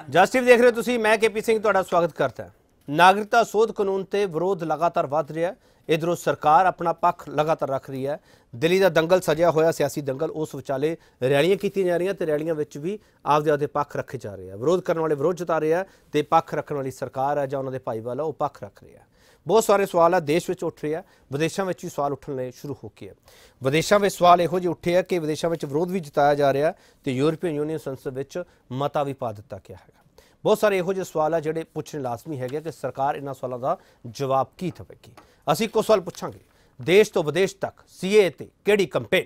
ਜਸ TV ਦੇਖ ਰਹੇ ਹੋ ਤੁਸੀਂ, मैं केपी सिंह ਤੁਹਾਡਾ ਸਵਾਗਤ ਕਰਦਾ ਹਾਂ। नागरिकता सोध कानून ਤੇ ਵਿਰੋਧ लगातार ਵੱਧ ਰਿਹਾ है। इधरों सरकार अपना पक्ष लगातार रख रही है। दिल्ली का दंगल सजिया होया सियासी दंगल, उस विचाले रैलियां की जा रही तो रैलियां भी आपदे आपदे पक्ष रखे जा रहे हैं। विरोध करने वाले विरोध जता रहे हैं तो पक्ष रखने वाली सरकार है जो उन्होंने भाईवाल है वह पक्ष रख रहे हैं। बहुत सारे सवाल है देश में उठ रहे हैं, विदेशों में भी सवाल उठने शुरू हो गए। विदेशों में सवाल यहो जिहे उठे है कि विदेशों में विरोध भी जताया जा रहा है तो यूरोपीयन यूनियन संसद में मता भी पा दिता गया है। बहुत सारे यहो जिहे सवाल है जिहड़े पुछने लाजमी है कि सरकार इन्हां सवालों का जवाब की देवेगी। असीं इक्को सवाल पुछांगे, देश तो विदेश तक सीए ते किहड़ी कंपेन।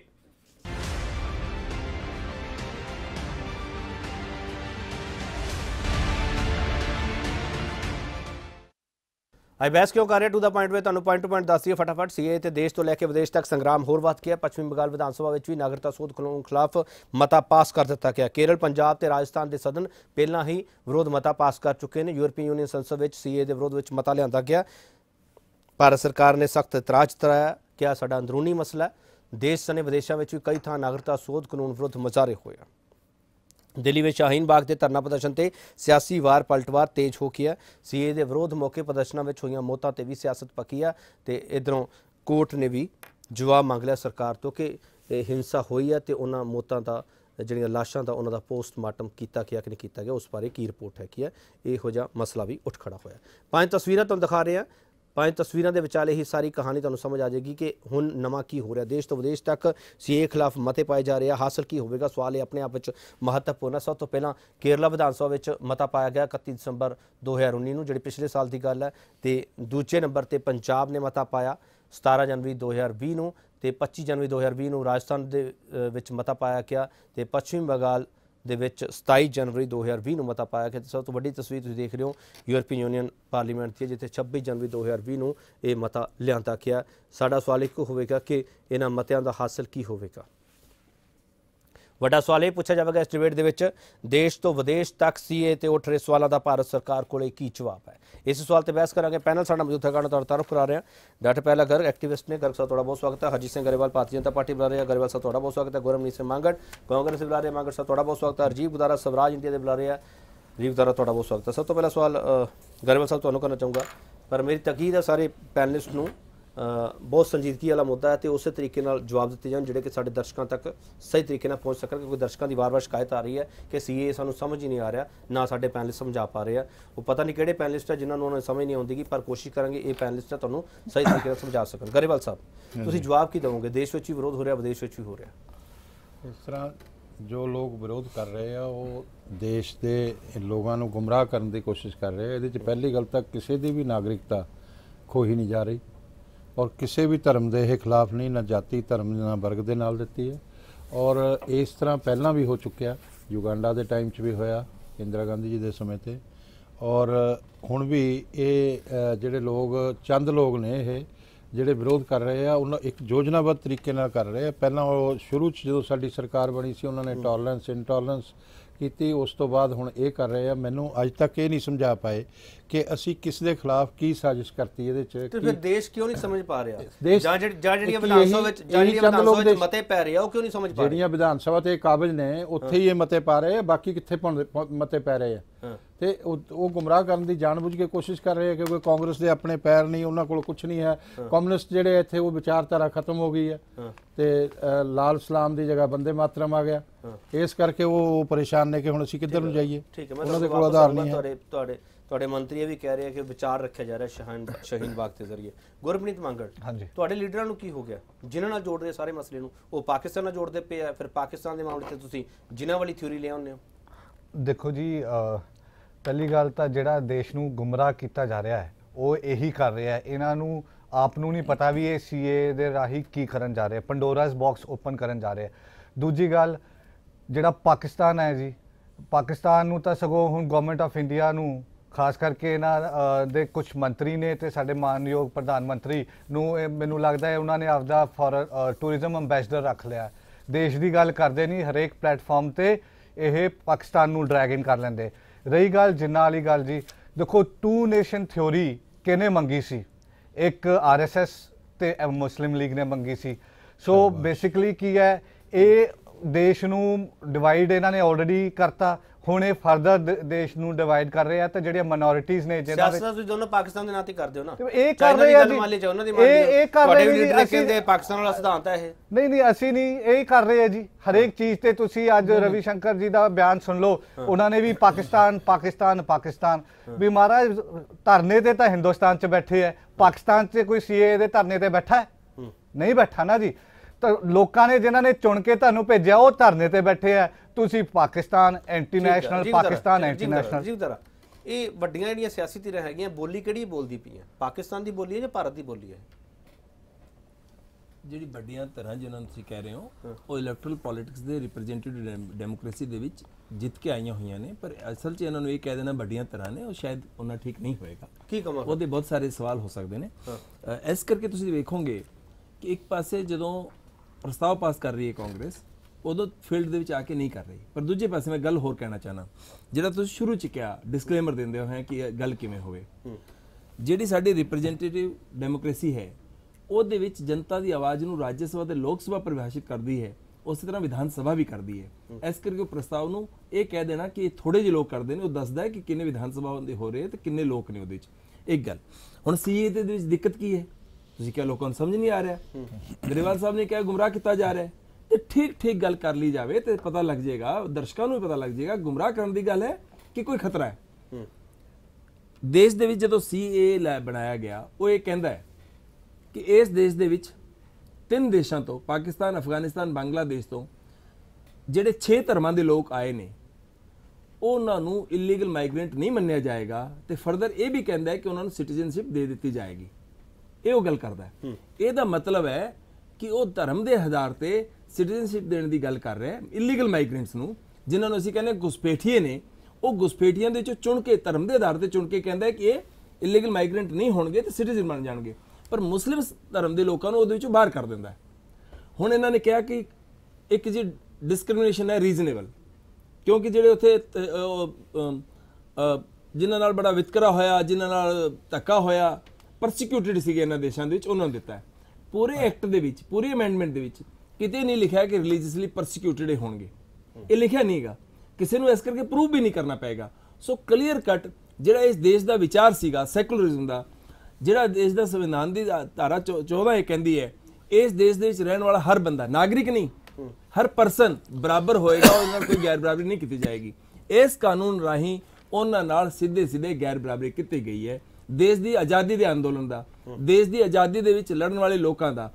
ਅੱਜ बहस क्यों कर रहे टू द पॉइंट में तुहानूं पॉइंट टू पॉइंट दस दिए फटाफट। सीए ते देश तो लैके विदेश तक संग्राम होर वध गया। पश्चिमी बंगाल विधान सभा में भी नागरिकता सोध कानून खिलाफ मता पास कर दिता गया। केरल, पंजाब ते राजस्थान के सदन पहला ही विरोध मता पास कर चुके हैं। यूरोपीयन यूनियन संसद में सीए के विरोध में मता लिया गया। भारत सरकार ने सख्त इतराज जताया, क्या साडा अंदरूनी मसला है। देश सने विदेशों में भी कई थां नागरिकता सोध कानून विरुद्ध मुजाहरे होए। दिल्ली में शाहीन बाग के धरना प्रदर्शन से सियासी वार पलटवार तेज हो गया। सीए के विरोध मौके प्रदर्शनों में हुई मौतों पर भी सियासत पकी है तो इधरों कोर्ट ने भी जवाब मंग लिया सरकार तो कि हिंसा हुई है तो उन्होंने मौतों का ਜਿਹੜੀਆਂ ਲਾਸ਼ਾਂ ਦਾ ਉਹਨਾਂ ਦਾ ਪੋਸਟਮਾਰਟਮ ਕੀਤਾ ਗਿਆ ਕਿ ਨਹੀਂ ਕੀਤਾ ਗਿਆ, ਉਸ ਬਾਰੇ ਕੀ ਰਿਪੋर्ट है कि ਇਹੋ ਜਿਹਾ ਮਸਲਾ ਵੀ ਉੱਠ ਖੜਾ ਹੋਇਆ। ਪੰਜ ਤਸਵੀਰਾਂ ਤੁਹਾਨੂੰ ਦਿਖਾ ਰਹੇ ਹਾਂ। ਪੰਜ ਤਸਵੀਰਾਂ ਦੇ ਵਿਚਾਲੇ ਹੀ ਸਾਰੀ ਕਹਾਣੀ ਤੁਹਾਨੂੰ ਸਮਝ ਆ ਜਾਏਗੀ ਕਿ ਹੁਣ ਨਵਾਂ ਕੀ ਹੋ ਰਿਹਾ। ਦੇਸ਼ ਤੋਂ ਵਿਦੇਸ਼ ਤੱਕ ਸੀਏ ਖਿਲਾਫ ਮਤੇ ਪਾਏ ਜਾ ਰਹੇ ਆ। ਹਾਸਲ ਕੀ ਹੋਵੇਗਾ, ਸਵਾਲ ਇਹ ਆਪਣੇ ਆਪ ਵਿੱਚ ਮਹੱਤਵਪੂਰਨ ਹੈ। ਸਭ ਤੋਂ ਪਹਿਲਾਂ ਕੇਰਲਾ ਵਿਧਾਨ ਸਭਾ ਵਿੱਚ ਮਤਾ ਪਾਇਆ ਗਿਆ 31 ਦਸੰਬਰ 2019 ਨੂੰ, ਜਿਹੜੀ ਪਿਛਲੇ ਸਾਲ ਦੀ ਗੱਲ ਹੈ। ਤੇ ਦੂਜੇ ਨੰਬਰ ਤੇ ਪੰਜਾਬ ਨੇ ਮਤਾ ਪਾਇਆ 17 ਜਨਵਰੀ 2020 ਨੂੰ ਤੇ 25 ਜਨਵਰੀ 2020 ਨੂੰ ਰਾਜਸਥਾਨ ਦੇ ਵਿੱਚ ਮਤਾ ਪਾਇਆ ਗਿਆ ਤੇ ਪੱਛਮੀ ਬੰਗਾਲ ਦੇ ਵਿੱਚ 27 ਜਨਵਰੀ 2020 ਨੂੰ ਮਤਾ ਪਾਇਆ ਗਿਆ। ਸਭ ਤੋਂ ਵੱਡੀ ਤਸਵੀਰ ਤੁਸੀਂ ਦੇਖ ਰਹੇ ਹੋ ਯੂਰਪੀਅਨ ਯੂਨੀਅਨ ਪਾਰਲੀਮੈਂਟ ਦੀ, ਜਿੱਥੇ 26 ਜਨਵਰੀ 2020 ਨੂੰ ਇਹ ਮਤਾ ਲਿਆਂਦਾ ਗਿਆ। ਸਾਡਾ ਸਵਾਲ ਇੱਕ ਹੋਵੇਗਾ ਕਿ ਇਹਨਾਂ ਮਤਿਆਂ ਦਾ ਹਾਸਲ ਕੀ ਹੋਵੇਗਾ। ਵੱਡਾ ਸਵਾਲ ਇਹ ਪੁੱਛਿਆ ਜਾਵੇਗਾ ਇਸ ਡਿਬੇਟ ਦੇ ਵਿੱਚ, ਦੇਸ਼ ਤੋਂ ਵਿਦੇਸ਼ ਤੱਕ ਸੀਏ ਤੇ ਉੱਠ ਰਹੇ ਸਵਾਲਾਂ ਦਾ ਭਾਰਤ ਸਰਕਾਰ ਕੋਲੇ ਕੀ ਜਵਾਬ ਹੈ। ਇਸ ਸਵਾਲ ਤੇ ਬਹਿਸ ਕਰਾਂਗੇ। ਪੈਨਲ ਸਾਡਾ ਮੌਜੂਦ ਹੈਗਾ, ਤੁਹਾਡਾ ਤਾਰਫ ਕਰਾ ਰਹੇ ਹਾਂ। ਡਾਕਟਰ ਪਹਿਲਾ ਗਰਗ ਐਕਟਿविस्ट ने, गर्ग साहब थोड़ा बहुत स्वागत है। हरजीत सिंह गरेवाल भारतीय जनता पार्टी बुला रहे हैं, गरेवाल साहब थोड़ा बहुत स्वागत है। गुरमनीत सिंह मांगड़ कांग्रेस से बुला रहे हैं, मांगड़ साहब थोड़ा बहुत स्वागत है। राजीव बुदारा स्वराज इंडिया के बुला रहे हैं, राजीव बुदारा थोड़ा बहुत स्वागत है। सब तो पहला सवाल गरेवाल साहब तुहानूं करना चाहूँगा, पर मेरी तकीद है सारे पैनलिस्ट ਨੂੰ बहुत संजीदगी वाला मुद्दा है तो उस तरीके जवाब दिते जान जिहड़े कि साडे दर्शकों तक सही तरीके पहुँच सकन, क्योंकि दर्शकों की बार बार शिकायत आ रही है कि सीए सानूं समझ ही नहीं आ रहा, ना साडे पैनलिस्ट समझा पा रहे हैं। वो पता नहीं किहड़े पैनलिस्ट है जिन्होंने उन्होंने समझ नहीं आउंदी, पर कोशिश करेंगे ये पैनलिस्ट है तुहानूं सही तरीके समझा सकन। गरेवाल साहब तुसीं जवाब की देवोगे, देश विच भी विरोध हो रहा, विदेश विच भी हो रहा। इस तरह जो लोग विरोध कर रहे हैं वो देश के लोगों को गुमराह करने की कोशिश कर रहे हैं। ये पहली गल तक किसी की भी नागरिकता खोही नहीं जा रही और किसी भी धर्म के खिलाफ नहीं, ना जाति धर्म ना वर्ग के नाल दिती है। और इस तरह पहला भी हो चुकिया, युगांडा के टाइम च भी होया इंदिरा गांधी जी के समय ते, और हुण भी ये जिहड़े लोग चंद लोग ने ये जिहड़े विरोध कर रहे हैं उन्होंने एक योजनाबद्ध तरीके नाल कर रहे हैं। पहला वो शुरू जो साडी सरकार बनी सी उन्होंने टॉलरेंस इंटॉलरेंस की, उस तो बाद हुण ये कर रहे हैं। मैनू अज तक ये नहीं समझा पाए कि असी किस दे खिलाफ की साजिश करती है। तो फिर देश क्यों नहीं समझ पा रहा, ਜਿਹੜੀਆਂ ਵਿਧਾਨ ਸਭਾ ਵਿੱਚ ਮਤੇ ਪੈ ਰਹੇ ਆ ਉਹ ਕਿਉਂ ਨਹੀਂ ਸਮਝ ਪਾ ਰਹੇ। ਜਿਹੜੀਆਂ ਵਿਧਾਨ ਸਭਾ ਤੇ ਕਾਬਜ ਨੇ ਉੱਥੇ ਹੀ ਇਹ ਮਤੇ ਪਾ ਰਹੇ ਆ, ਬਾਕੀ ਕਿੱਥੇ ਮਤੇ ਪੈ ਰਹੇ ਆ। ਤੇ ਉਹ ਗੁੰਮਰਾਹ ਕਰਨ ਦੀ ਜਾਣਬੁੱਝ ਕੇ ਕੋਸ਼ਿਸ਼ ਕਰ ਰਹੇ ਆ, ਕਿਉਂਕਿ ਕਾਂਗਰਸ ਦੇ ਆਪਣੇ ਪੈਰ ਨਹੀਂ, ਉਹਨਾਂ ਕੋਲ ਕੁਝ ਨਹੀਂ ਹੈ। ਕਮਿਊਨਿਸਟ ਜਿਹੜੇ ਇੱਥੇ ਉਹ ਵਿਚਾਰਧਾਰਾ ਖਤਮ ਹੋ ਗਈ ਹੈ ਤੇ ਲਾਲ ਸਲਾਮ ਦੀ ਜਗ੍ਹਾ ਬੰਦੇ ਮਾਤਰਮ ਆ ਗਿਆ। ਇਸ ਕਰਕੇ ਉਹ ਪਰੇਸ਼ਾਨ ਨੇ ਕਿ ਹੁਣ ਅਸੀਂ ਕਿੱਧਰ ਨੂੰ ਜਾਈਏ, ਉਹਨਾਂ ਦੇ ਕੋਲ ਆਧਾਰ ਨਹੀਂ ਹੈ। ਤੁਹਾਡੇ ਮੰਤਰੀ ਇਹ ਵੀ ਕਹਿ ਰਹੇ ਆ ਕਿ ਵਿਚਾਰ ਰੱਖਿਆ ਜਾ ਰਿਹਾ ਸ਼ਹੀਨ ਬਾਗ ਦੇ ਜ਼ਰੀਏ। ਗੁਰਪ੍ਰੀਤ ਮੰਗੜ, ਤੁਹਾਡੇ ਲੀਡਰਾਂ ਨੂੰ ਕੀ ਹੋ ਗਿਆ ਜਿਨ੍ਹਾਂ ਨਾਲ ਜੋੜ ਰਹੇ ਸਾਰੇ ਮਸਲੇ ਨੂੰ? ਉਹ ਪਾਕਿਸਤਾਨ ਨਾਲ ਜੋੜਦੇ ਪਏ ਆ, ਫਿਰ ਪਾਕਿਸਤਾਨ ਦੇ ਮਾਮਲੇ ਤੇ ਤੁਸੀਂ ਜਿਨ੍ਹਾਂ ਵਾਲੀ ਥਿਊਰੀ ਲੈ ਆਉਂਦੇ ਹੋ। ਦੇਖੋ ਜੀ, ਪਹਿਲੀ ਗੱਲ ਤਾਂ ਜਿਹੜਾ ਦੇਸ਼ ਨੂੰ ਗੁੰਮਰਾਹ ਕੀਤਾ ਜਾ ਰਿਹਾ ਹੈ ਉਹ ਇਹੀ ਕਰ ਰਿਹਾ ਹੈ। ਇਹਨਾਂ ਨੂੰ ਆਪ ਨੂੰ ਨਹੀਂ ਪਤਾ ਵੀ ਇਹ ਸੀਏ ਦੇ ਰਾਹੀਂ ਕੀ ਕਰਨ ਜਾ ਰਹੇ, ਪੰਡੋਰਾਸ ਬਾਕਸ ਓਪਨ ਕਰਨ ਜਾ ਰਹੇ। ਦੂਜੀ ਗੱਲ, ਜਿਹੜਾ ਪਾਕਿਸਤਾਨ ਹੈ ਜੀ, ਪਾਕਿਸਤਾਨ ਨੂੰ ਤਾਂ ਸਗੋਂ ਹੁਣ ਗਵਰਨਮੈਂਟ ਆਫ ਇੰਡੀਆ ਨੂੰ ਖਾਸ ਕਰਕੇ ਇਹਨਾਂ ਦੇ ਕੁਝ ਮੰਤਰੀ ਨੇ ਤੇ ਸਾਡੇ ਮਾਨਯੋਗ ਪ੍ਰਧਾਨ ਮੰਤਰੀ ਨੂੰ ਮੈਨੂੰ ਲੱਗਦਾ ਹੈ ਉਹਨਾਂ ਨੇ ਆਪਦਾ ਫੋਰਨ ਟੂਰਿਜ਼ਮ ਅੰਬੈਸਡਰ ਰੱਖ ਲਿਆ। ਦੇਸ਼ ਦੀ ਗੱਲ ਕਰਦੇ ਨਹੀਂ, ਹਰੇਕ ਪਲੇਟਫਾਰਮ ਤੇ ਇਹ ਪਾਕਿਸਤਾਨ ਨੂੰ ਡਰੈਗ ਇਨ ਕਰ ਲੈਂਦੇ। ਰਹੀ ਗੱਲ ਜਿੰਨਾ ਵਾਲੀ ਗੱਲ ਜੀ, ਦੇਖੋ ਟੂ ਨੇਸ਼ਨ ਥਿਓਰੀ ਕਿਹਨੇ ਮੰਗੀ ਸੀ? ਇੱਕ RSS ਤੇ ਮੁਸਲਿਮ ਲੀਗ ਨੇ ਮੰਗੀ ਸੀ। ਸੋ ਬੇਸਿਕਲੀ ਕੀ ਹੈ, ਇਹ ਦੇਸ਼ ਨੂੰ ਡਿਵਾਈਡ ਇਹਨਾਂ ਨੇ ਆਲਰੇਡੀ ਕਰਤਾ। ਹੁਣ ਇਹ ਫਰਦਰ ਦੇਸ਼ ਨੂੰ ਡਿਵਾਈਡ ਕਰ ਰਹੇ ਆ ਤੇ ਜਿਹੜੀਆਂ ਮਾਈਨੋਰਿਟੀਜ਼ ਨੇ ਜਿਹਨਾਂ ਸਿਆਸਤ ਤੁਸੀਂ ਦੋਨੋਂ ਪਾਕਿਸਤਾਨ ਦੇ ਨਾਂ ਤੇ ਕਰਦੇ ਹੋ ਨਾ, ਇਹ ਕਰ ਰਹੇ ਆ ਜੀ, ਮੰਨ ਲਈ ਚਾਹੋ ਉਹਨਾਂ ਦੀ ਇਹ ਕਰ ਰਹੇ ਨੇ ਜੀ। ਅਸੀਂ ਕਹਿੰਦੇ ਪਾਕਿਸਤਾਨ ਵਾਲਾ ਸਿਧਾਂਤ ਹੈ ਇਹ, ਨਹੀਂ ਅਸੀਂ ਨਹੀਂ, ਇਹ ਕਰ ਰਹੇ ਆ ਜੀ। ਹਰੇਕ ਚੀਜ਼ ਤੇ ਤੁਸੀਂ ਅੱਜ ਰਵੀ ਸ਼ੰਕਰ ਜੀ ਦਾ ਬਿਆਨ ਸੁਣ ਲਓ, ਉਹਨਾਂ ਨੇ ਵੀ ਪਾਕਿਸਤਾਨ ਪਾਕਿਸਤਾਨ ਪਾਕਿਸਤਾਨ ਵੀ ਮਹਾਰਾਜ ਧਰਨੇ ਤੇ ਤਾਂ ਹਿੰਦੁਸਤਾਨ 'ਚ ਬੈਠੇ ਹੈ, ਪਾਕਿਸਤਾਨ 'ਚ ਕੋਈ ਸੀਏ ਦੇ ਧਰਨੇ ਤੇ ਬੈਠਾ ਹੈ? ਨਹੀਂ ਬੈਠਾ ਨਾ ਜੀ। ਤਾਂ ਲੋਕਾਂ ਨੇ ਜਿਨ੍ਹਾਂ ਨੇ ਚੁਣ ਕੇ ਤੁਹਾਨੂੰ ਭੇਜਿਆ ਉਹ ਧਰਨੇ ਤੇ ਬੈਠੇ ਆ, ਤੁਸੀਂ Pakistan anti national, Pakistan anti national. ਜੀ ਤਰ੍ਹਾਂ ਇਹ ਵੱਡੀਆਂ ਜਿਹੜੀਆਂ ਸਿਆਸੀ ਧਿਰਾਂ ਹੈਗੀਆਂ, ਬੋਲੀ ਕਿਹੜੀ ਬੋਲਦੀ ਪਈਆਂ? ਪਾਕਿਸਤਾਨ ਦੀ ਬੋਲੀ ਹੈ ਜਾਂ ਭਾਰਤ ਦੀ ਬੋਲੀ ਹੈ? ਜਿਹੜੀ ਵੱਡੀਆਂ ਧਿਰਾਂ ਜਿਹਨਾਂ ਨੂੰ ਤੁਸੀਂ ਕਹਿ ਰਹੇ ਹੋ ਉਹ ਇਲੈਕਟਰਲ ਪੋਲਿਟਿਕਸ ਦੇ ਰਿਪਰੈਜ਼ੈਂਟੇਟਿਵ ਡੈਮੋਕ੍ਰੇਸੀ ਦੇ ਵਿੱਚ ਜਿੱਤ ਕੇ ਆਈਆਂ ਹੋਈਆਂ ਨੇ, ਪਰ ਅਸਲ 'ਚ ਇਹਨਾਂ ਨੂੰ ਇਹ ਕਹਿ ਦੇਣਾ ਵੱਡੀਆਂ ਧਿਰਾਂ ਨੇ, ਉਹ ਸ਼ਾਇਦ ਉਹਨਾਂ ਠੀਕ ਨਹੀਂ ਹੋਏਗਾ। ਕੀ ਕਮਾਂ ਉਹਦੇ ਬਹੁਤ ਸਾਰੇ ਸਵਾਲ ਹੋ ਸਕਦੇ ਨੇ। ਇਸ ਕਰਕੇ ਤੁਸੀਂ ਵੇਖੋਗੇ ਕਿ ਇੱਕ ਪਾਸੇ ਜਦੋਂ ਪ੍ਰਸਤਾਵ ਪਾਸ ਕਰ ਰਹੀ ਹੈ ਕਾਂਗਰਸ, ਉਦੋਂ ਫੀਲਡ ਦੇ ਵਿੱਚ ਆ ਕੇ ਨਹੀਂ ਕਰ ਰਹੀ, ਪਰ ਦੂਜੇ ਪਾਸੇ ਮੈਂ ਗੱਲ ਹੋਰ ਕਹਿਣਾ ਚਾਹਨਾ, ਜਿਹੜਾ ਤੁਸੀਂ ਸ਼ੁਰੂ 'ਚ ਕਿਹਾ ਡਿਸਕਲੇਮਰ ਦਿੰਦੇ ਹੋ ਕਿ ਇਹ ਗੱਲ ਕਿਵੇਂ ਹੋਵੇ। ਜਿਹੜੀ ਸਾਡੀ ਰਿਪਰੈਜ਼ੈਂਟੇਟਿਵ ਡੈਮੋਕ੍ਰੇਸੀ ਹੈ ਉਹਦੇ ਵਿੱਚ ਜਨਤਾ ਦੀ ਆਵਾਜ਼ ਨੂੰ ਰਾਜ ਸਭਾ ਤੇ ਲੋਕ ਸਭਾ ਪਰਿਭਾਸ਼ਿਤ ਕਰਦੀ ਹੈ, ਉਸੇ ਤਰ੍ਹਾਂ ਵਿਧਾਨ ਸਭਾ ਵੀ ਕਰਦੀ ਹੈ। ਇਸ ਕਰਕੇ ਉਹ ਪ੍ਰਸਤਾਵ ਨੂੰ ਇਹ ਕਹਿ ਦੇਣਾ ਕਿ ਇਹ ਥੋੜੇ ਜਿਹੇ ਲੋਕ ਕਰਦੇ ਨੇ, ਉਹ ਦੱਸਦਾ ਹੈ ਕਿ ਕਿੰਨੇ ਵਿਧਾਨ ਸਭਾ ਦੇ ਹੋ ਰਹੇ ਤੇ ਕਿੰਨੇ ਲੋਕ ਨੇ ਉਹਦੇ ਵਿੱਚ। ਇੱਕ ਗੱਲ ਹੁਣ ਸੀਏ ਦੇ ਵਿੱਚ ਦਿੱਕਤ ਕੀ ਹੈ, ਤੁਸੀਂ ਕਿਹਾ ਲੋਕਾਂ ਨੂੰ ਸਮਝ ਨਹੀਂ ਆ ਰਿਹਾ, ਗਰੇਵਾਲ ਸਾਹਿਬ ਨੇ ਕਿਹਾ ਗੁੰਮਰਾਹ ਕੀਤਾ ਜਾ ਰਿਹਾ ਹੈ, ਤੇ ਠੀਕ ਗੱਲ ਕਰ ਲਈ ਜਾਵੇ ਤੇ ਪਤਾ ਲੱਗ ਜਾਏਗਾ, ਦਰਸ਼ਕਾਂ ਨੂੰ ਵੀ ਪਤਾ ਲੱਗ ਜਾਏਗਾ ਗੁੰਮਰਾਹ ਕਰਨ ਦੀ ਗੱਲ ਹੈ ਕਿ ਕੋਈ ਖਤਰਾ ਹੈ। ਦੇਸ਼ ਦੇ ਵਿੱਚ ਜਦੋਂ ਸੀਏ ਬਣਾਇਆ ਗਿਆ, ਉਹ ਇਹ ਕਹਿੰਦਾ ਹੈ ਕਿ ਇਸ ਦੇਸ਼ ਦੇ ਵਿੱਚ 3 ਦੇਸ਼ਾਂ ਤੋਂ, ਪਾਕਿਸਤਾਨ, ਅਫਗਾਨਿਸਤਾਨ, ਬੰਗਲਾਦੇਸ਼ ਤੋਂ ਜਿਹੜੇ 6 ਧਰਮਾਂ ਦੇ ਲੋਕ ਆਏ ਨੇ, ਉਹਨਾਂ ਨੂੰ ਇਲੀਗਲ ਮਾਈਗ੍ਰੈਂਟ ਨਹੀਂ ਮੰਨਿਆ ਜਾਏਗਾ, ਤੇ ਫਰਦਰ ਇਹ ਵੀ ਕਹਿੰਦਾ ਹੈ ਕਿ ਉਹਨਾਂ ਨੂੰ ਸਿਟੀਜ਼ਨਸ਼ਿਪ ਦੇ ਦਿੱਤੀ ਜਾਏਗੀ। ਇਹ ਉਹ ਗੱਲ ਕਰਦਾ ਹੈ। ਇਹਦਾ ਮਤਲਬ ਹੈ ਕਿ ਉਹ ਧਰਮ ਦੇ ਆਧਾਰ ਤੇ ਸਿਟੀਜ਼ਨਸ਼ਿਪ ਦੇਣ ਦੀ ਗੱਲ ਕਰ ਰਿਹਾ ਹੈ ਇਲੀਗਲ ਮਾਈਗ੍ਰੈਂਟਸ ਨੂੰ, ਜਿਨ੍ਹਾਂ ਨੂੰ ਅਸੀਂ ਕਹਿੰਦੇ ਘੁਸਪੈਠੀਏ ਨੇ। ਉਹ ਘੁਸਪੈਠੀਆਂ ਦੇ ਵਿੱਚੋਂ ਚੁਣ ਕੇ, ਧਰਮ ਦੇ ਆਧਾਰ ਤੇ ਚੁਣ ਕੇ ਕਹਿੰਦਾ ਹੈ ਕਿ ਇਹ ਇਲੀਗਲ ਮਾਈਗ੍ਰੈਂਟ ਨਹੀਂ ਹੋਣਗੇ ਤੇ ਸਿਟੀਜ਼ਨ ਬਣ ਜਾਣਗੇ, ਪਰ ਮੁਸਲਿਮ ਧਰਮ ਦੇ ਲੋਕਾਂ ਨੂੰ ਉਹਦੇ ਵਿੱਚੋਂ ਬਾਹਰ ਕਰ ਦਿੰਦਾ ਹੈ। ਹੁਣ ਇਹਨਾਂ ਨੇ ਕਿਹਾ ਕਿ ਇੱਕ ਜੀ ਡਿਸਕ੍ਰਿਮੀਨੇਸ਼ਨ ਹੈ ਰੀਜ਼ਨੇਬਲ, ਕਿਉਂਕਿ ਜਿਹੜੇ ਉੱਥੇ ਜਿਨ੍ਹਾਂ ਨਾਲ ਬੜਾ ਵਿਤਕਰਾ ਹੋਇਆ, ਜਿਨ੍ਹਾਂ ਨਾਲ ਧੱਕਾ ਹੋਇਆ, ਪਰਸੀਕਿਊਟਡ ਸੀਗੇ ਇਹਨਾਂ ਦੇਸ਼ਾਂ ਦੇ ਵਿੱਚ, ਉਹਨਾਂ ਨੂੰ ਦਿੱਤਾ ਹੈ। ਪੂਰੇ ਐਕਟ ਦੇ ਵਿੱਚ, ਪੂਰੀ ਅਮੈਂਡਮੈਂਟ ਦੇ ਵਿੱਚ ਕਿਤੇ ਨਹੀਂ ਲਿਖਿਆ ਕਿ ਰਿਲੀਜੀਅਸਲੀ ਪਰਸੀਕਿਊਟਡ ਹੋਣਗੇ, ਇਹ ਲਿਖਿਆ ਨਹੀਂਗਾ। ਕਿਸੇ ਨੂੰ ਇਸ ਕਰਕੇ ਪ੍ਰੂਵ ਵੀ ਨਹੀਂ ਕਰਨਾ ਪਏਗਾ। ਸੋ ਕਲੀਅਰ ਕੱਟ ਜਿਹੜਾ ਇਸ ਦੇਸ਼ ਦਾ ਵਿਚਾਰ ਸੀਗਾ ਸੈਕੂਲਰਿਜ਼ਮ ਦਾ, ਜਿਹੜਾ ਦੇਸ਼ ਦਾ ਸੰਵਿਧਾਨ ਦੀ ਧਾਰਾ 14 ਇਹ ਕਹਿੰਦੀ ਹੈ ਇਸ ਦੇਸ਼ ਦੇ ਵਿੱਚ ਰਹਿਣ ਵਾਲਾ ਹਰ ਬੰਦਾ, ਨਾਗਰਿਕ ਨਹੀਂ, ਹਰ ਪਰਸਨ ਬਰਾਬਰ ਹੋਏਗਾ, ਉਹਨਾਂ ਨਾਲ ਕੋਈ ਗੈਰ ਬਰਾਬਰੀ ਨਹੀਂ ਕੀਤੀ ਜਾਏਗੀ। ਇਸ ਕਾਨੂੰਨ ਰਾਹੀਂ ਉਹਨਾਂ ਨਾਲ ਸਿੱਧੇ ਗੈਰ ਬਰਾਬਰੀ ਕੀਤੀ ਗਈ ਹੈ। ਦੇਸ਼ ਦੀ ਆਜ਼ਾਦੀ ਦੇ ਅੰਦੋਲਨ ਦਾ, ਦੇਸ਼ ਦੀ ਆਜ਼ਾਦੀ ਦੇ ਵਿੱਚ ਲੜਨ ਵਾਲੇ ਲੋਕਾਂ ਦਾ,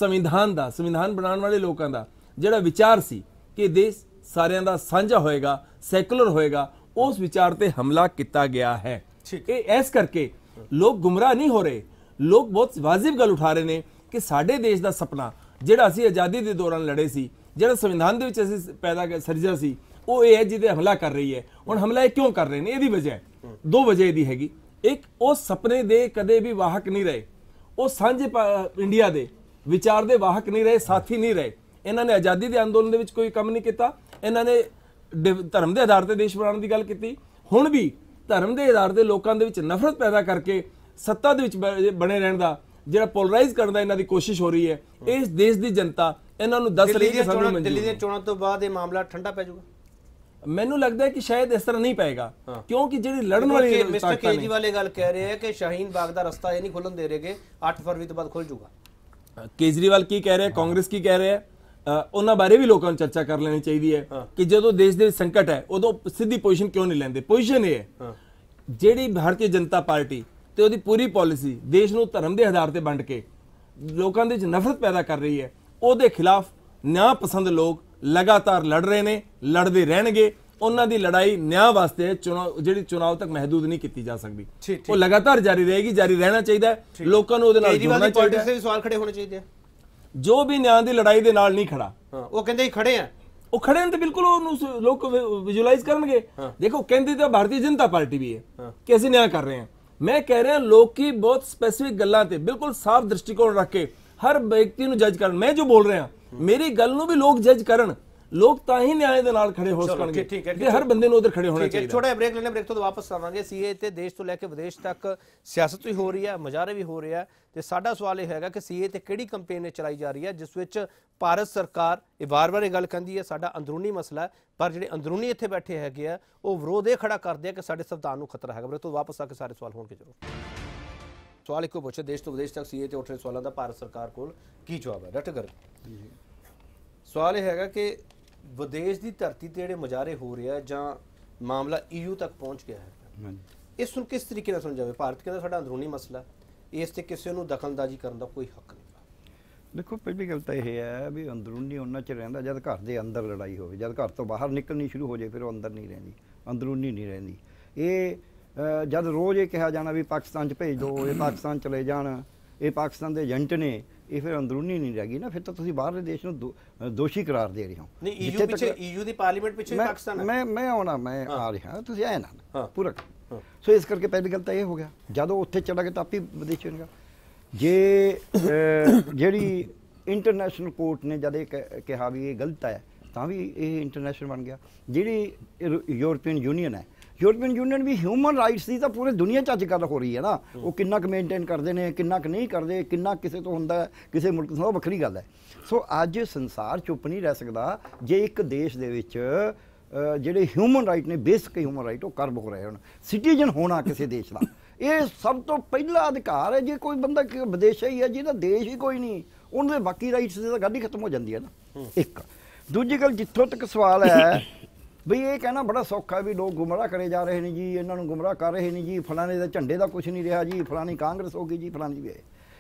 ਸੰਵਿਧਾਨ ਬਣਾਉਣ ਵਾਲੇ ਲੋਕਾਂ ਦਾ ਜਿਹੜਾ ਵਿਚਾਰ ਸੀ ਕਿ ਦੇਸ਼ ਸਾਰਿਆਂ ਦਾ ਸਾਂਝਾ ਹੋਏਗਾ, ਸੈਕੂਲਰ ਹੋਏਗਾ, ਉਸ ਵਿਚਾਰ ਤੇ ਹਮਲਾ ਕੀਤਾ ਗਿਆ ਹੈ। ਇਹ ਇਸ ਕਰਕੇ ਲੋਕ ਗੁੰਮਰਾਹ ਨਹੀਂ ਹੋ ਰਹੇ, ਲੋਕ ਬਹੁਤ ਵਾਜਿਬ ਗੱਲ ਉਠਾ ਰਹੇ ਨੇ ਕਿ ਸਾਡੇ ਦੇਸ਼ ਦਾ ਸੁਪਨਾ ਜਿਹੜਾ ਅਸੀਂ ਆਜ਼ਾਦੀ ਦੇ ਦੌਰਾਨ ਲੜੇ ਸੀ, ਜਿਹੜਾ ਸੰਵਿਧਾਨ ਦੇ ਵਿੱਚ ਅਸੀਂ ਪੈਦਾ ਸਿਰਜਿਆ ਸੀ, ਉਹ ਇਹ ਹੈ ਜਿਹਦੇ ਹਮਲਾ ਕਰ ਰਹੀ ਹੈ। ਹੁਣ ਹਮਲਾ ਇਹ ਕਿਉਂ ਕਰ ਰਹੇ ਨੇ? ਇਹਦੀ ਵਜ੍ਹਾ ਦੋ ਵਜ੍ਹਾ ਇਹਦੀ ਹੈਗੀ। ਇੱਕ, ਉਹ ਸੁਪਨੇ ਦੇ ਕਦੇ ਵੀ ਵਾਹਕ ਨਹੀਂ ਰਹੇ, ਉਹ ਸਾਂਝੇ ਇੰਡੀਆ ਦੇ ਵਿਚਾਰ ਦੇ ਵਾਹਕ ਨਹੀਂ ਰਹੇ, ਸਾਥੀ ਨਹੀਂ ਰਹੇ। ਇਹਨਾਂ ਨੇ ਆਜ਼ਾਦੀ ਦੇ ਅੰਦੋਲਨ ਦੇ ਵਿੱਚ ਕੋਈ ਕੰਮ ਨਹੀਂ ਕੀਤਾ, ਇਹਨਾਂ ਨੇ ਧਰਮ ਦੇ ਆਧਾਰ ਤੇ ਦੇਸ਼ ਬਣਾਉਣ ਦੀ ਗੱਲ ਕੀਤੀ। ਹੁਣ ਵੀ ਧਰਮ ਦੇ ਆਧਾਰ ਤੇ ਲੋਕਾਂ ਦੇ ਵਿੱਚ ਨਫ਼ਰਤ ਪੈਦਾ ਕਰਕੇ ਸੱਤਾ ਦੇ ਵਿੱਚ ਬਣੇ ਰਹਿਣ ਦਾ ਜਿਹੜਾ ਪੋਲਰਾਈਜ਼ ਕਰਨ ਦਾ ਇਹਨਾਂ ਦੀ ਕੋਸ਼ਿਸ਼ ਹੋ ਰਹੀ ਹੈ। ਇਸ ਦੇਸ਼ ਦੀ ਜਨਤਾ ਇਹਨਾਂ ਨੂੰ ਦੱਸ ਰਹੀ ਹੈ ਕਿ ਸਾਨੂੰ ਮਨਜ਼ੂਰ ਦਿੱਲੀ ਦੀਆਂ ਚੋਣਾਂ ਤੋਂ ਬਾਅਦ ਇਹ ਮਾਮਲਾ ਠੰਡਾ ਪੈ ਜਾਊਗਾ। ਮੈਨੂੰ ਲੱਗਦਾ ਹੈ ਕਿ ਸ਼ਾਇਦ ਇਸ ਤਰ੍ਹਾਂ ਨਹੀਂ ਪਏਗਾ, ਕਿਉਂਕਿ ਜਿਹੜੀ ਲੜਨ ਵਾਲੀ ਮਿਸਟਰ ਕੇਜਰੀਵਾਲ ਇਹ ਗੱਲ ਕਹਿ ਰਹੇ ਹੈ ਕਿ ਸ਼ਾਹੀਨ ਬਾਗ ਦਾ ਰਸਤਾ ਇਹ ਨਹੀਂ ਖੁੱਲਣ ਦੇ ਰਹੇਗੇ, 8 ਫਰਵਰੀ ਤੋਂ ਬਾਅਦ ਖੁੱਲ ਜਾਊਗਾ। ਕੇਜਰੀਵਾਲ ਕੀ ਕਹਿ ਰਿਹਾ, ਕਾਂਗਰਸ ਕੀ ਕਹਿ ਰਿਹਾ, ਉਹਨਾਂ ਬਾਰੇ ਵੀ ਲੋਕਾਂ ਨੂੰ ਚਰਚਾ ਕਰ ਲੈਣੀ ਚਾਹੀਦੀ ਹੈ ਕਿ ਜਦੋਂ ਦੇਸ਼ ਦੇ ਸੰਕਟ ਹੈ ਉਦੋਂ ਸਿੱਧੀ ਪੋਜੀਸ਼ਨ ਕਿਉਂ ਨਹੀਂ ਲੈਂਦੇ। ਪੋਜੀਸ਼ਨ ਇਹ ਹੈ ਜਿਹੜੀ ਭਾਰਤੀ ਜਨਤਾ ਪਾਰਟੀ ਤੇ ਉਹਦੀ ਪੂਰੀ ਪਾਲਿਸੀ ਦੇਸ਼ ਨੂੰ ਧਰਮ ਦੇ ਆਧਾਰ ਤੇ ਵੰਡ ਕੇ ਲੋਕਾਂ ਦੇ ਵਿੱਚ ਨਫ਼ਰਤ ਪੈਦਾ ਕਰ ਰਹੀ ਹੈ, ਉਹਦੇ ਖਿਲਾਫ ਨਿਆਂ ਪਸੰਦ ਲੋਕ ਲਗਾਤਾਰ ਲੜ ਰਹੇ ਨੇ, ਲੜਦੇ ਰਹਿਣਗੇ। ਉਹਨਾਂ ਦੀ ਲੜਾਈ ਨਿਆਂ ਵਾਸਤੇ ਜਿਹੜੀ ਚੁਣਾਵ ਤੱਕ ਮਹਦੂਦ ਨਹੀਂ ਕੀਤੀ ਜਾ ਸਕਦੀ, ਉਹ ਲਗਾਤਾਰ ਜਾਰੀ ਰਹੇਗੀ, ਜਾਰੀ ਰਹਿਣਾ ਚਾਹੀਦਾ ਹੈ। ਲੋਕਾਂ ਨੂੰ ਉਹਦੇ ਨਾਲ ਜੁੜਨਾ ਚਾਹੀਦਾ ਹੈ। ਸਵਾਲ ਖੜੇ ਹੋਣੇ ਚਾਹੀਦੇ ਆ। ਜੋ ਵੀ ਨਿਆਂ ਦੀ ਲੜਾਈ ਦੇ ਨਾਲ ਨਹੀਂ ਖੜਾ, ਉਹ ਕਹਿੰਦੇ ਹੀ ਖੜੇ ਆ, ਉਹ ਖੜੇ ਨੇ ਤੇ ਬਿਲਕੁਲ ਉਹਨੂੰ ਲੋਕ ਵਿਜ਼ੂਅਲਾਈਜ਼ ਕਰਨਗੇ। ਦੇਖੋ, ਕਹਿੰਦੀ ਤਾਂ ਭਾਰਤੀ ਜਨਤਾ ਪਾਰਟੀ ਵੀ ਹੈ ਕਿ ਅਸੀਂ ਨਿਆਂ ਕਰ ਰਹੇ ਹਾਂ। ਮੈਂ ਕਹਿ ਰਿਹਾ ਲੋਕੀ ਬਹੁਤ ਸਪੈਸੀਫਿਕ ਗੱਲਾਂ ਤੇ ਬਿਲਕੁਲ ਸਾਫ਼ ਦ੍ਰਿਸ਼ਟੀਕੋਣ ਰੱਖ ਕੇ ਹਰ ਵਿਅਕਤੀ ਨੂੰ ਜੱਜ ਕਰਨ। ਮੈਂ ਜੋ ਬੋਲ ਰਿਹਾ ਮੇਰੀ ਗੱਲ ਨੂੰ ਵੀ ਲੋਕ ਜੱਜ ਕਰਨ, ਲੋਕ ਤਾਂ ਹੀ ਨਿਆਂ ਦੇ ਨਾਲ ਖੜੇ ਹੋ ਸਕਣਗੇ ਜੇ ਹਰ ਬੰਦੇ ਨੂੰ ਉਧਰ ਖੜੇ ਹੋਣਾ ਚਾਹੀਦਾ। ਛੋਟਾ ਬ੍ਰੇਕ ਲੈਣੇ, ਬ੍ਰੇਕ ਤੋਂ ਵਾਪਸ ਆਵਾਂਗੇ। ਸੀਏ ਤੇ ਦੇਸ਼ ਤੋਂ ਲੈ ਕੇ ਵਿਦੇਸ਼ ਤੱਕ ਸਿਆਸਤ ਵੀ ਹੋ ਰਹੀ ਹੈ, ਮੁਜ਼ਾਹਰੇ ਵੀ ਹੋ ਰਿਹਾ ਤੇ ਸਾਡਾ ਸਵਾਲ ਇਹ ਹੈਗਾ ਕਿ ਸੀਏ ਤੇ ਕਿਹੜੀ ਕੰਪੇਨ ਚਲਾਈ ਜਾ ਰਹੀ ਹੈ ਜਿਸ ਵਿੱਚ ਭਾਰਤ ਸਰਕਾਰ ਇਹ ਵਾਰ-ਵਾਰ ਇਹ ਗੱਲ ਕਹਿੰਦੀ ਹੈ ਸਾਡਾ ਅੰਦਰੂਨੀ ਮਸਲਾ ਹੈ, ਪਰ ਜਿਹੜੇ ਅੰਦਰੂਨੀ ਇੱਥੇ ਬੈਠੇ ਹੈਗੇ ਆ ਉਹ ਵਿਰੋਧ ਇਹ ਖੜਾ ਕਰਦੇ ਆ ਕਿ ਸਾਡੇ ਸੰਵਿਧਾਨ ਨੂੰ ਖਤਰਾ ਹੈਗਾ। ਬ੍ਰੇਕ ਤੋਂ ਵਾਪਸ ਆ ਕੇ ਸਾਰੇ ਸਵਾਲ ਹੋਣਗੇ ਜ਼ਰੂਰ। ਸਵਾਲ ਇੱਕੋ ਪੁੱਛੇ, ਦੇਸ਼ ਤੋਂ ਵਿਦੇਸ਼ ਤੱਕ ਸੀਏ ਤੇ ਉੱਠ ਰਹੇ ਸਵਾਲਾਂ ਦਾ ਭਾਰਤ ਸਰਕਾਰ ਕੋਲ ਕੀ ਜਵਾਬ ਹੈ? ਡਾਕਟਰ ਗਰਗ, ਸਵਾਲ ਇਹ ਹੈਗਾ ਕਿ ਵਿਦੇਸ਼ ਦੀ ਧਰਤੀ ਤੇ ਜਿਹੜੇ ਮੁਜ਼ਾਹਰੇ ਹੋ ਰਹੇ ਆ ਜਾਂ ਮਾਮਲਾ EU ਤੱਕ ਪਹੁੰਚ ਗਿਆ ਹੈ, ਇਸ ਨੂੰ ਕਿਸ ਤਰੀਕੇ ਨਾਲ ਸਮਝਾਵੇ? ਭਾਰਤ ਕਹਿੰਦਾ ਸਾਡਾ ਅੰਦਰੂਨੀ ਮਸਲਾ, ਇਸ ਤੇ ਕਿਸੇ ਨੂੰ ਦਖਲਅੰਦਾਜ਼ੀ ਕਰਨ ਦਾ ਕੋਈ ਹੱਕ ਨਹੀਂ। ਦੇਖੋ, ਪਹਿਲੀ ਗੱਲ ਤਾਂ ਇਹ ਹੈ ਵੀ ਅੰਦਰੂਨੀ ਉਹਨਾਂ 'ਚ ਰਹਿੰਦਾ ਜਦ ਘਰ ਦੇ ਅੰਦਰ ਲੜਾਈ ਹੋਵੇ, ਜਦ ਘਰ ਤੋਂ ਬਾਹਰ ਨਿਕਲਣੀ ਸ਼ੁਰੂ ਹੋ ਜਾਏ ਫਿਰ ਉਹ ਅੰਦਰ ਨਹੀਂ ਰਹਿੰਦੀ, ਅੰਦਰੂਨੀ ਨਹੀਂ ਰਹਿੰਦੀ। ਇਹ ਜਦ ਰੋਜ਼ ਇਹ ਕਿਹਾ ਜਾਣਾ ਵੀ ਪਾਕਿਸਤਾਨ 'ਚ ਭੇਜ ਦਿਓ, ਇਹ ਪਾਕਿਸਤਾਨ ਚਲੇ ਜਾਣ, ਇਹ ਪਾਕਿਸਤਾਨ ਦੇ ਏਜੰਟ ਨੇ, ਇਹ ਫਿਰ ਅੰਦਰੂਨੀ ਨਹੀਂ ਰਹਿ ਗਈ ਨਾ, ਫਿਰ ਤਾਂ ਤੁਸੀਂ ਬਾਹਰਲੇ ਦੇਸ਼ ਨੂੰ ਦੋਸ਼ੀ ਕਰਾਰ ਦੇ ਰਹੇ ਹੋ। ਨਹੀਂ, EU ਪਿੱਛੇ, EU ਦੀ ਪਾਰਲੀਮੈਂਟ ਪਿੱਛੇ ਪਾਕਿਸਤਾਨ ਹੈ। ਮੈਂ ਆ ਰਿਹਾ, ਤੁਸੀਂ ਆਏ ਨਾ ਪੂਰਾ। ਸੋ ਇਸ ਕਰਕੇ ਪਹਿਲੀ ਗੱਲ ਤਾਂ ਇਹ ਹੋ ਗਿਆ, ਜਦੋਂ ਉੱਥੇ ਚਲਾ ਗਿਆ ਤਾਂ ਆਪੀ ਵਿਦੇਸ਼ੀ ਹੋਣਗਾ। ਜੇ ਜਿਹੜੀ ਇੰਟਰਨੈਸ਼ਨਲ ਕੋਰਟ ਨੇ ਜਦ ਇਹ ਕਿਹਾ ਵੀ ਇਹ ਗਲਤ ਹੈ ਤਾਂ ਵੀ ਇਹ ਇੰਟਰਨੈਸ਼ਨਲ ਬਣ ਗਿਆ। ਜਿਹੜੀ ਯੂਰਪੀਅਨ ਯੂਨੀਅਨ ਹੈ, ਯੂਰਪੀਅਨ ਯੂਨੀਅਨ ਵੀ ਹਿਊਮਨ ਰਾਈਟਸ ਦੀ ਤਾਂ ਪੂਰੇ ਦੁਨੀਆ 'ਚ ਅੱਜ ਗੱਲ ਹੋ ਰਹੀ ਹੈ ਨਾ, ਉਹ ਕਿੰਨਾ ਕੁ ਮੇਨਟੇਨ ਕਰਦੇ ਨੇ, ਕਿੰਨਾ ਕੁ ਨਹੀਂ ਕਰਦੇ, ਕਿੰਨਾ ਕਿਸੇ ਤੋਂ ਹੁੰਦਾ ਕਿਸੇ ਮੁਲਕ ਤੋਂ, ਉਹ ਵੱਖਰੀ ਗੱਲ ਹੈ। ਸੋ ਅੱਜ ਸੰਸਾਰ ਚੁੱਪ ਨਹੀਂ ਰਹਿ ਸਕਦਾ ਜੇ ਇੱਕ ਦੇਸ਼ ਦੇ ਵਿੱਚ ਜਿਹੜੇ ਹਿਊਮਨ ਰਾਈਟ ਨੇ, ਬੇਸਿਕ ਹਿਊਮਨ ਰਾਈਟ, ਉਹ ਕਰਬ ਹੋ ਰਹੇ ਹੋਣ। ਸਿਟੀਜ਼ਨ ਹੋਣਾ ਕਿਸੇ ਦੇਸ਼ ਦਾ ਇਹ ਸਭ ਤੋਂ ਪਹਿਲਾ ਅਧਿਕਾਰ ਹੈ। ਜੇ ਕੋਈ ਬੰਦਾ ਵਿਦੇਸ਼ੀ ਹੈ ਜਿਹਦਾ ਦੇਸ਼ ਹੀ ਕੋਈ ਨਹੀਂ, ਉਹਨਾਂ ਦੇ ਬਾਕੀ ਰਾਈਟਸ ਦੀ ਤਾਂ ਗੱਲ ਹੀ ਖਤਮ ਹੋ ਜਾਂਦੀ ਹੈ ਨਾ। ਇੱਕ ਦੂਜੀ ਗੱਲ, ਜਿੱਥੋਂ ਤੱਕ ਸਵਾਲ ਹੈ ਬਈ ਇਹ ਕਹਿਣਾ ਬੜਾ ਸੌਖਾ ਵੀ ਲੋਕ ਗੁੰਮਰਾਹ ਕਰੇ ਜਾ ਰਹੇ ਨੇ ਜੀ, ਇਹਨਾਂ ਨੂੰ ਗੁੰਮਰਾਹ ਕਰ ਰਹੇ ਨੇ ਜੀ, ਫਲਾਣੇ ਦੇ ਝੰਡੇ ਦਾ ਕੁਝ ਨਹੀਂ ਰਿਹਾ ਜੀ, ਫਲਾਣੀ ਕਾਂਗਰਸ ਹੋ ਗਈ ਜੀ, ਫਲਾਣੀ ਵੀ ਹੈ।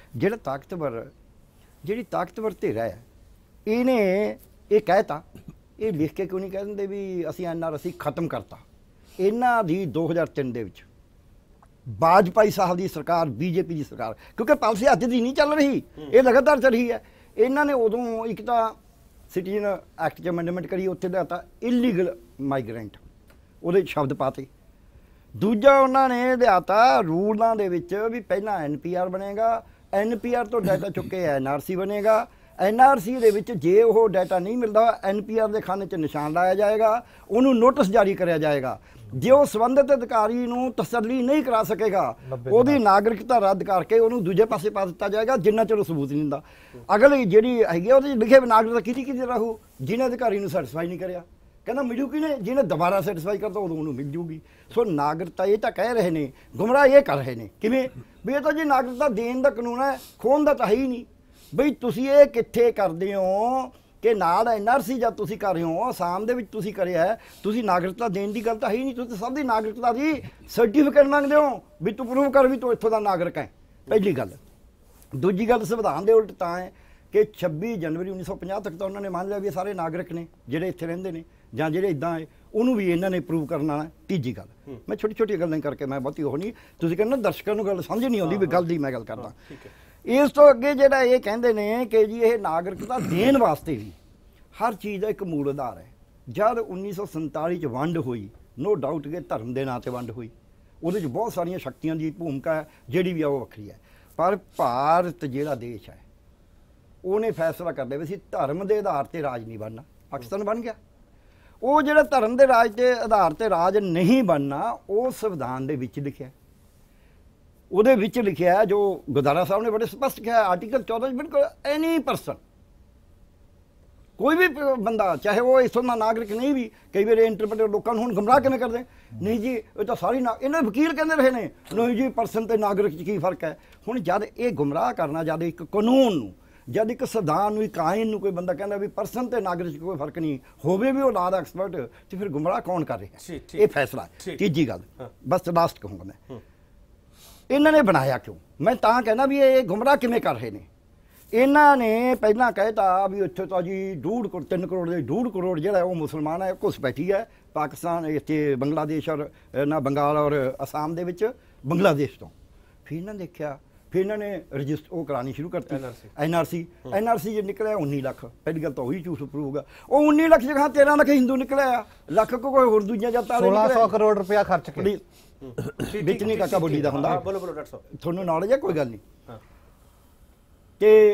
ਜਿਹੜੀ ਤਾਕਤਵਰ ਧਿਰ ਹੈ ਇਹਨੇ ਇਹ ਕਹਿਤਾ, ਇਹ ਲਿਖ ਕੇ ਕਿਉਂ ਨਹੀਂ ਕਹਿ ਦਿੰਦੇ ਵੀ ਅਸੀਂ NRC ਖਤਮ ਕਰਤਾ? ਇਹਨਾਂ ਦੀ 2003 ਦੇ ਵਿੱਚ ਵਾਜਪਾਈ ਸਾਹਿਬ ਦੀ ਸਰਕਾਰ, BJP ਦੀ ਸਰਕਾਰ, ਕਿਉਂਕਿ ਪਾਲਿਸੀ ਅੱਜ ਦੀ ਨਹੀਂ ਚੱਲ ਰਹੀ, ਇਹ ਲਗਾਤਾਰ ਚੱਲ ਰਹੀ ਹੈ। ਇਹਨਾਂ ਨੇ ਉਦੋਂ ਇੱਕ ਤਾਂ ਸਿਟੀਜ਼ਨ ਐਕਟ 'ਚ ਅਮੈਂਡਮੈਂਟ ਕਰੀ, ਉੱਥੇ ਦਾ ਤਾਂ ਇਲੀਗਲ ਮਾਈਗਰੈਂਟ, ਉਹਦੇ ਸ਼ਬਦ ਪਾਤੇ। ਦੂਜਾ ਉਹਨਾਂ ਨੇ ਲਿਆਤਾ ਰੂਲਾਂ ਦੇ ਵਿੱਚ ਵੀ ਪਹਿਲਾਂ NPR ਬਣੇਗਾ, NPR ਤੋਂ ਡਾਟਾ ਚੁੱਕ ਕੇ NRC ਬਣੇਗਾ, NRC ਦੇ ਵਿੱਚ ਜੇ ਉਹ ਡਾਟਾ ਨਹੀਂ ਮਿਲਦਾ NPR ਦੇ ਖਾਨੇ 'ਚ ਨਿਸ਼ਾਨ ਲਾਇਆ ਜਾਏਗਾ, ਉਹਨੂੰ ਨੋਟਿਸ ਜਾਰੀ ਕਰਿਆ ਜਾਏਗਾ। ਜੇ ਉਹ ਸੰਬੰਧਿਤ ਅਧਿਕਾਰੀ ਨੂੰ ਤਸੱਲੀ ਨਹੀਂ ਕਰਾ ਸਕੇਗਾ, ਉਹਦੀ ਨਾਗਰਿਕਤਾ ਰੱਦ ਕਰਕੇ ਉਹਨੂੰ ਦੂਜੇ ਪਾਸੇ ਪਾ ਦਿੱਤਾ ਜਾਏਗਾ ਜਿੰਨਾ ਚਿਰ ਸਬੂਤ ਨਹੀਂ ਹੁੰਦਾ। ਅਗਲੀ ਜਿਹੜੀ ਹੈਗੀ ਉਹਦੇ 'ਚ ਲਿਖੇ ਨਾਗਰਿਕਤਾ ਕਿਹਦੀ ਰਹੂ? ਜਿਹਨੇ ਅਧਿਕਾਰੀ ਨੂੰ ਸੈਟੀਸਫਾਈ ਨਹੀਂ ਕਰਿਆ, ਕਹਿੰਦਾ ਮਿਲੂ ਕਿਹਨੇ? ਜਿਹਨੇ ਦੁਬਾਰਾ ਸੈਟੀਸਫਾਈ ਕਰਤਾ ਉਦੋਂ ਉਹਨੂੰ ਮਿਲ ਜੂਗੀ। ਸੋ ਨਾਗਰਿਕਤਾ ਇਹ ਤਾਂ ਕਹਿ ਰਹੇ ਨੇ, ਗੁੰਮਰਾਹ ਇਹ ਕਰ ਰਹੇ ਨੇ। ਕਿਵੇਂ? ਵੀ ਇਹ ਤਾਂ ਜੀ ਨਾਗਰਿਕਤਾ ਦੇਣ ਦਾ ਕਾਨੂੰਨ ਹੈ, ਖੋਹਣ ਦਾ ਤਾਂ ਹੈ ਹੀ ਨਹੀਂ। ਬਈ ਤੁਸੀਂ ਇਹ ਕਿੱਥੇ ਕਰਦੇ ਹੋ ਕਿ ਨਾਲ NRC ਜਦ ਤੁਸੀਂ ਕਰ ਰਹੇ ਹੋ, ਅਸਾਮ ਦੇ ਵਿੱਚ ਤੁਸੀਂ ਕਰਿਆ, ਤੁਸੀਂ ਨਾਗਰਿਕਤਾ ਦੇਣ ਦੀ ਗੱਲ ਤਾਂ ਹੈ ਹੀ ਨਹੀਂ। ਤੁਸੀਂ ਸਭ ਦੀ ਨਾਗਰਿਕਤਾ ਦੀ ਸਰਟੀਫਿਕੇਟ ਮੰਗਦੇ ਹੋ ਵੀ ਤੂੰ ਪ੍ਰੂਵ ਕਰ ਵੀ ਤੂੰ ਇੱਥੋਂ ਦਾ ਨਾਗਰਿਕ ਹੈ, ਪਹਿਲੀ ਗੱਲ। ਦੂਜੀ ਗੱਲ, ਸੰਵਿਧਾਨ ਦੇ ਉਲਟ ਤਾਂ ਹੈ ਕਿ 26 ਜਨਵਰੀ 1950 ਤੱਕ ਤਾਂ ਉਹਨਾਂ ਨੇ ਮੰਨ ਲਿਆ ਵੀ ਇਹ ਸਾਰੇ ਨਾਗਰਿਕ ਨੇ ਜਿਹੜੇ ਇੱਥੇ ਰਹਿੰਦੇ ਨੇ ਜਾਂ ਜਿਹੜੇ ਇੱਦਾਂ ਹੈ, ਉਹਨੂੰ ਵੀ ਇਹਨਾਂ ਨੇ ਪ੍ਰੂਵ ਕਰਨਾ ਹੈ। ਤੀਜੀ ਗੱਲ, ਮੈਂ ਛੋਟੀ ਛੋਟੀ ਗੱਲਾਂ ਕਰਕੇ ਮੈਂ ਬਹੁਤੀ ਉਹ ਨਹੀਂ, ਤੁਸੀਂ ਕਹਿੰਦੇ ਦਰਸ਼ਕਾਂ ਨੂੰ ਗੱਲ ਸਮਝ ਨਹੀਂ ਆਉਂਦੀ ਵੀ ਗੱਲ ਦੀ ਮੈਂ ਗੱਲ ਕਰਦਾ। ਇਸ ਤੋਂ ਅੱਗੇ ਜਿਹੜਾ ਇਹ ਕਹਿੰਦੇ ਨੇ ਕਿ ਜੀ ਇਹ ਨਾਗਰਿਕਤਾ ਦੇਣ ਵਾਸਤੇ ਵੀ ਹਰ ਚੀਜ਼ ਦਾ ਇੱਕ ਮੂਲ ਆਧਾਰ ਹੈ। ਜਦ 1947 'ਚ ਵੰਡ ਹੋਈ, ਨੋ ਡਾਊਟ ਕਿ ਧਰਮ ਦੇ ਨਾਂ 'ਤੇ ਵੰਡ ਹੋਈ, ਉਹਦੇ 'ਚ ਬਹੁਤ ਸਾਰੀਆਂ ਸ਼ਕਤੀਆਂ ਦੀ ਭੂਮਿਕਾ ਹੈ, ਜਿਹੜੀ ਵੀ ਆ ਉਹ ਵੱਖਰੀ ਹੈ। ਪਰ ਭਾਰਤ ਜਿਹੜਾ ਦੇਸ਼ ਹੈ ਉਹਨੇ ਫੈਸਲਾ ਕਰ ਲਿਆ ਵੀ ਅਸੀਂ ਧਰਮ ਦੇ ਆਧਾਰ 'ਤੇ ਰਾਜ ਨਹੀਂ ਬਣਨਾ। ਪਾਕਿਸਤਾਨ ਬਣ ਗਿਆ। ਉਹ ਜਿਹੜਾ ਧਰਮ ਦੇ ਰਾਜ ਦੇ ਆਧਾਰ 'ਤੇ ਰਾਜ ਨਹੀਂ ਬਣਨਾ, ਉਹ ਸੰਵਿਧਾਨ ਦੇ ਵਿੱਚ ਲਿਖਿਆ। ਉਹਦੇ ਵਿੱਚ ਲਿਖਿਆ ਜੋ ਗੁਰਦੁਆਰਾ ਸਾਹਿਬ ਨੇ ਬੜੇ ਸਪਸ਼ਟ ਕਿਹਾ, ਆਰਟੀਕਲ 14 'ਚ ਬਿਲਕੁਲ ਐਨੀ ਪਰਸਨ, ਕੋਈ ਵੀ ਬੰਦਾ, ਚਾਹੇ ਉਹ ਇੱਥੋਂ ਦਾ ਨਾਗਰਿਕ ਨਹੀਂ ਵੀ, ਕਈ ਵਾਰ ਇੰਟਰਪ੍ਰੀਟਰ ਲੋਕਾਂ ਨੂੰ ਹੁਣ ਗੁੰਮਰਾਹ ਕਿਵੇਂ ਕਰਦੇ, ਨਹੀਂ ਜੀ ਇਹ ਤਾਂ ਸਾਰੀ ਇਹਨਾਂ ਦੇ ਵਕੀਲ ਕਹਿੰਦੇ ਰਹੇ ਨੇ, ਨਹੀਂ ਜੀ ਪਰਸਨ ਤੇ ਨਾਗਰਿਕ 'ਚ ਕੀ ਫਰਕ ਹੈ। ਹੁਣ ਜਦ ਇਹ ਗੁੰਮਰਾਹ ਕਰਨਾ, ਜਦ ਇੱਕ ਕਾਨੂੰਨ ਨੂੰ, ਜਦ ਇੱਕ ਸੰਵਿਧਾਨ ਨੂੰ, ਇੱਕ ਆਇਨ ਨੂੰ ਕੋਈ ਬੰਦਾ ਕਹਿੰਦਾ ਵੀ ਪਰਸਨ ਤੇ ਨਾਗਰਿਕ 'ਚ ਕੋਈ ਫਰਕ ਨਹੀਂ, ਹੋਵੇ ਵੀ ਉਹ ਲਾਅ ਦਾ ਐਕਸਪਰਟ, ਤੇ ਫਿਰ ਗੁੰਮਰਾਹ ਕੌਣ ਕਰ ਰਿਹਾ? ਇਹ ਫੈਸਲਾ। ਤੀਜੀ ਗੱਲ, ਬਸ ਲਾਸਟ ਕਹੂੰਗਾ ਮੈਂ, ਇਹਨਾਂ ਨੇ ਬਣਾਇਆ ਕਿਉਂ? ਮੈਂ ਤਾਂ ਕਹਿੰਦਾ ਵੀ ਇਹ ਗੁੰਮਰਾਹ ਕਿਵੇਂ ਕਰ ਰਹੇ ਨੇ। ਇਹਨਾਂ ਨੇ ਪਹਿਲਾਂ ਕਹਿਤਾ ਵੀ ਇੱਥੇ ਤਾਂ ਜੀ 3 ਕਰੋੜ ਦੇ 1.5 ਕਰੋੜ ਜਿਹੜਾ ਉਹ ਮੁਸਲਮਾਨ ਹੈ, ਘੁਸ ਬੈਠੀ ਹੈ ਪਾਕਿਸਤਾਨ, ਇੱਥੇ ਬੰਗਲਾਦੇਸ਼ ਔਰ ਨਾ ਬੰਗਾਲ ਔਰ ਅਸਾਮ ਦੇ ਵਿੱਚ, ਬੰਗਲਾਦੇਸ਼ ਤੋਂ। ਫਿਰ ਇਹਨਾਂ ਦੇਖਿਆ, ਫਿਰ ਇਹਨਾਂ ਨੇ ਰਜਿਸਟਰ ਉਹ ਕਰਾਉਣੀ ਸ਼ੁਰੂ ਕਰਤੀ, NRC ਜੇ ਨਿਕਲਿਆ 19 ਲੱਖ। ਪਹਿਲੀ ਗੱਲ ਤਾਂ ਉਹੀ ਝੂਠ ਪ੍ਰੂਵ, ਉਹ 19 ਲੱਖ ਜਗ੍ਹਾ 13 ਲੱਖ ਹਿੰਦੂ ਨਿਕਲਿਆ, ਲੱਖ ਕੋਈ ਹੋਰ ਦੂਜੀਆਂ ਜਾਤਾਂ 1600 ਕਰੋੜ ਰੁਪਇਆ ਖਰਚ ਕੇ ਵਿੱਚ ਨਹੀਂ ਕਾਕਾ ਬੋਲੀ ਦਾ ਹੁੰਦਾ। ਬੋਲੋ ਡਾਕਟਰ ਸਾਹਿਬ, ਤੁਹਾਨੂੰ ਨੌਲੇਜ ਹੈ? ਕੋਈ ਗੱਲ ਨਹੀਂ। ਤੇ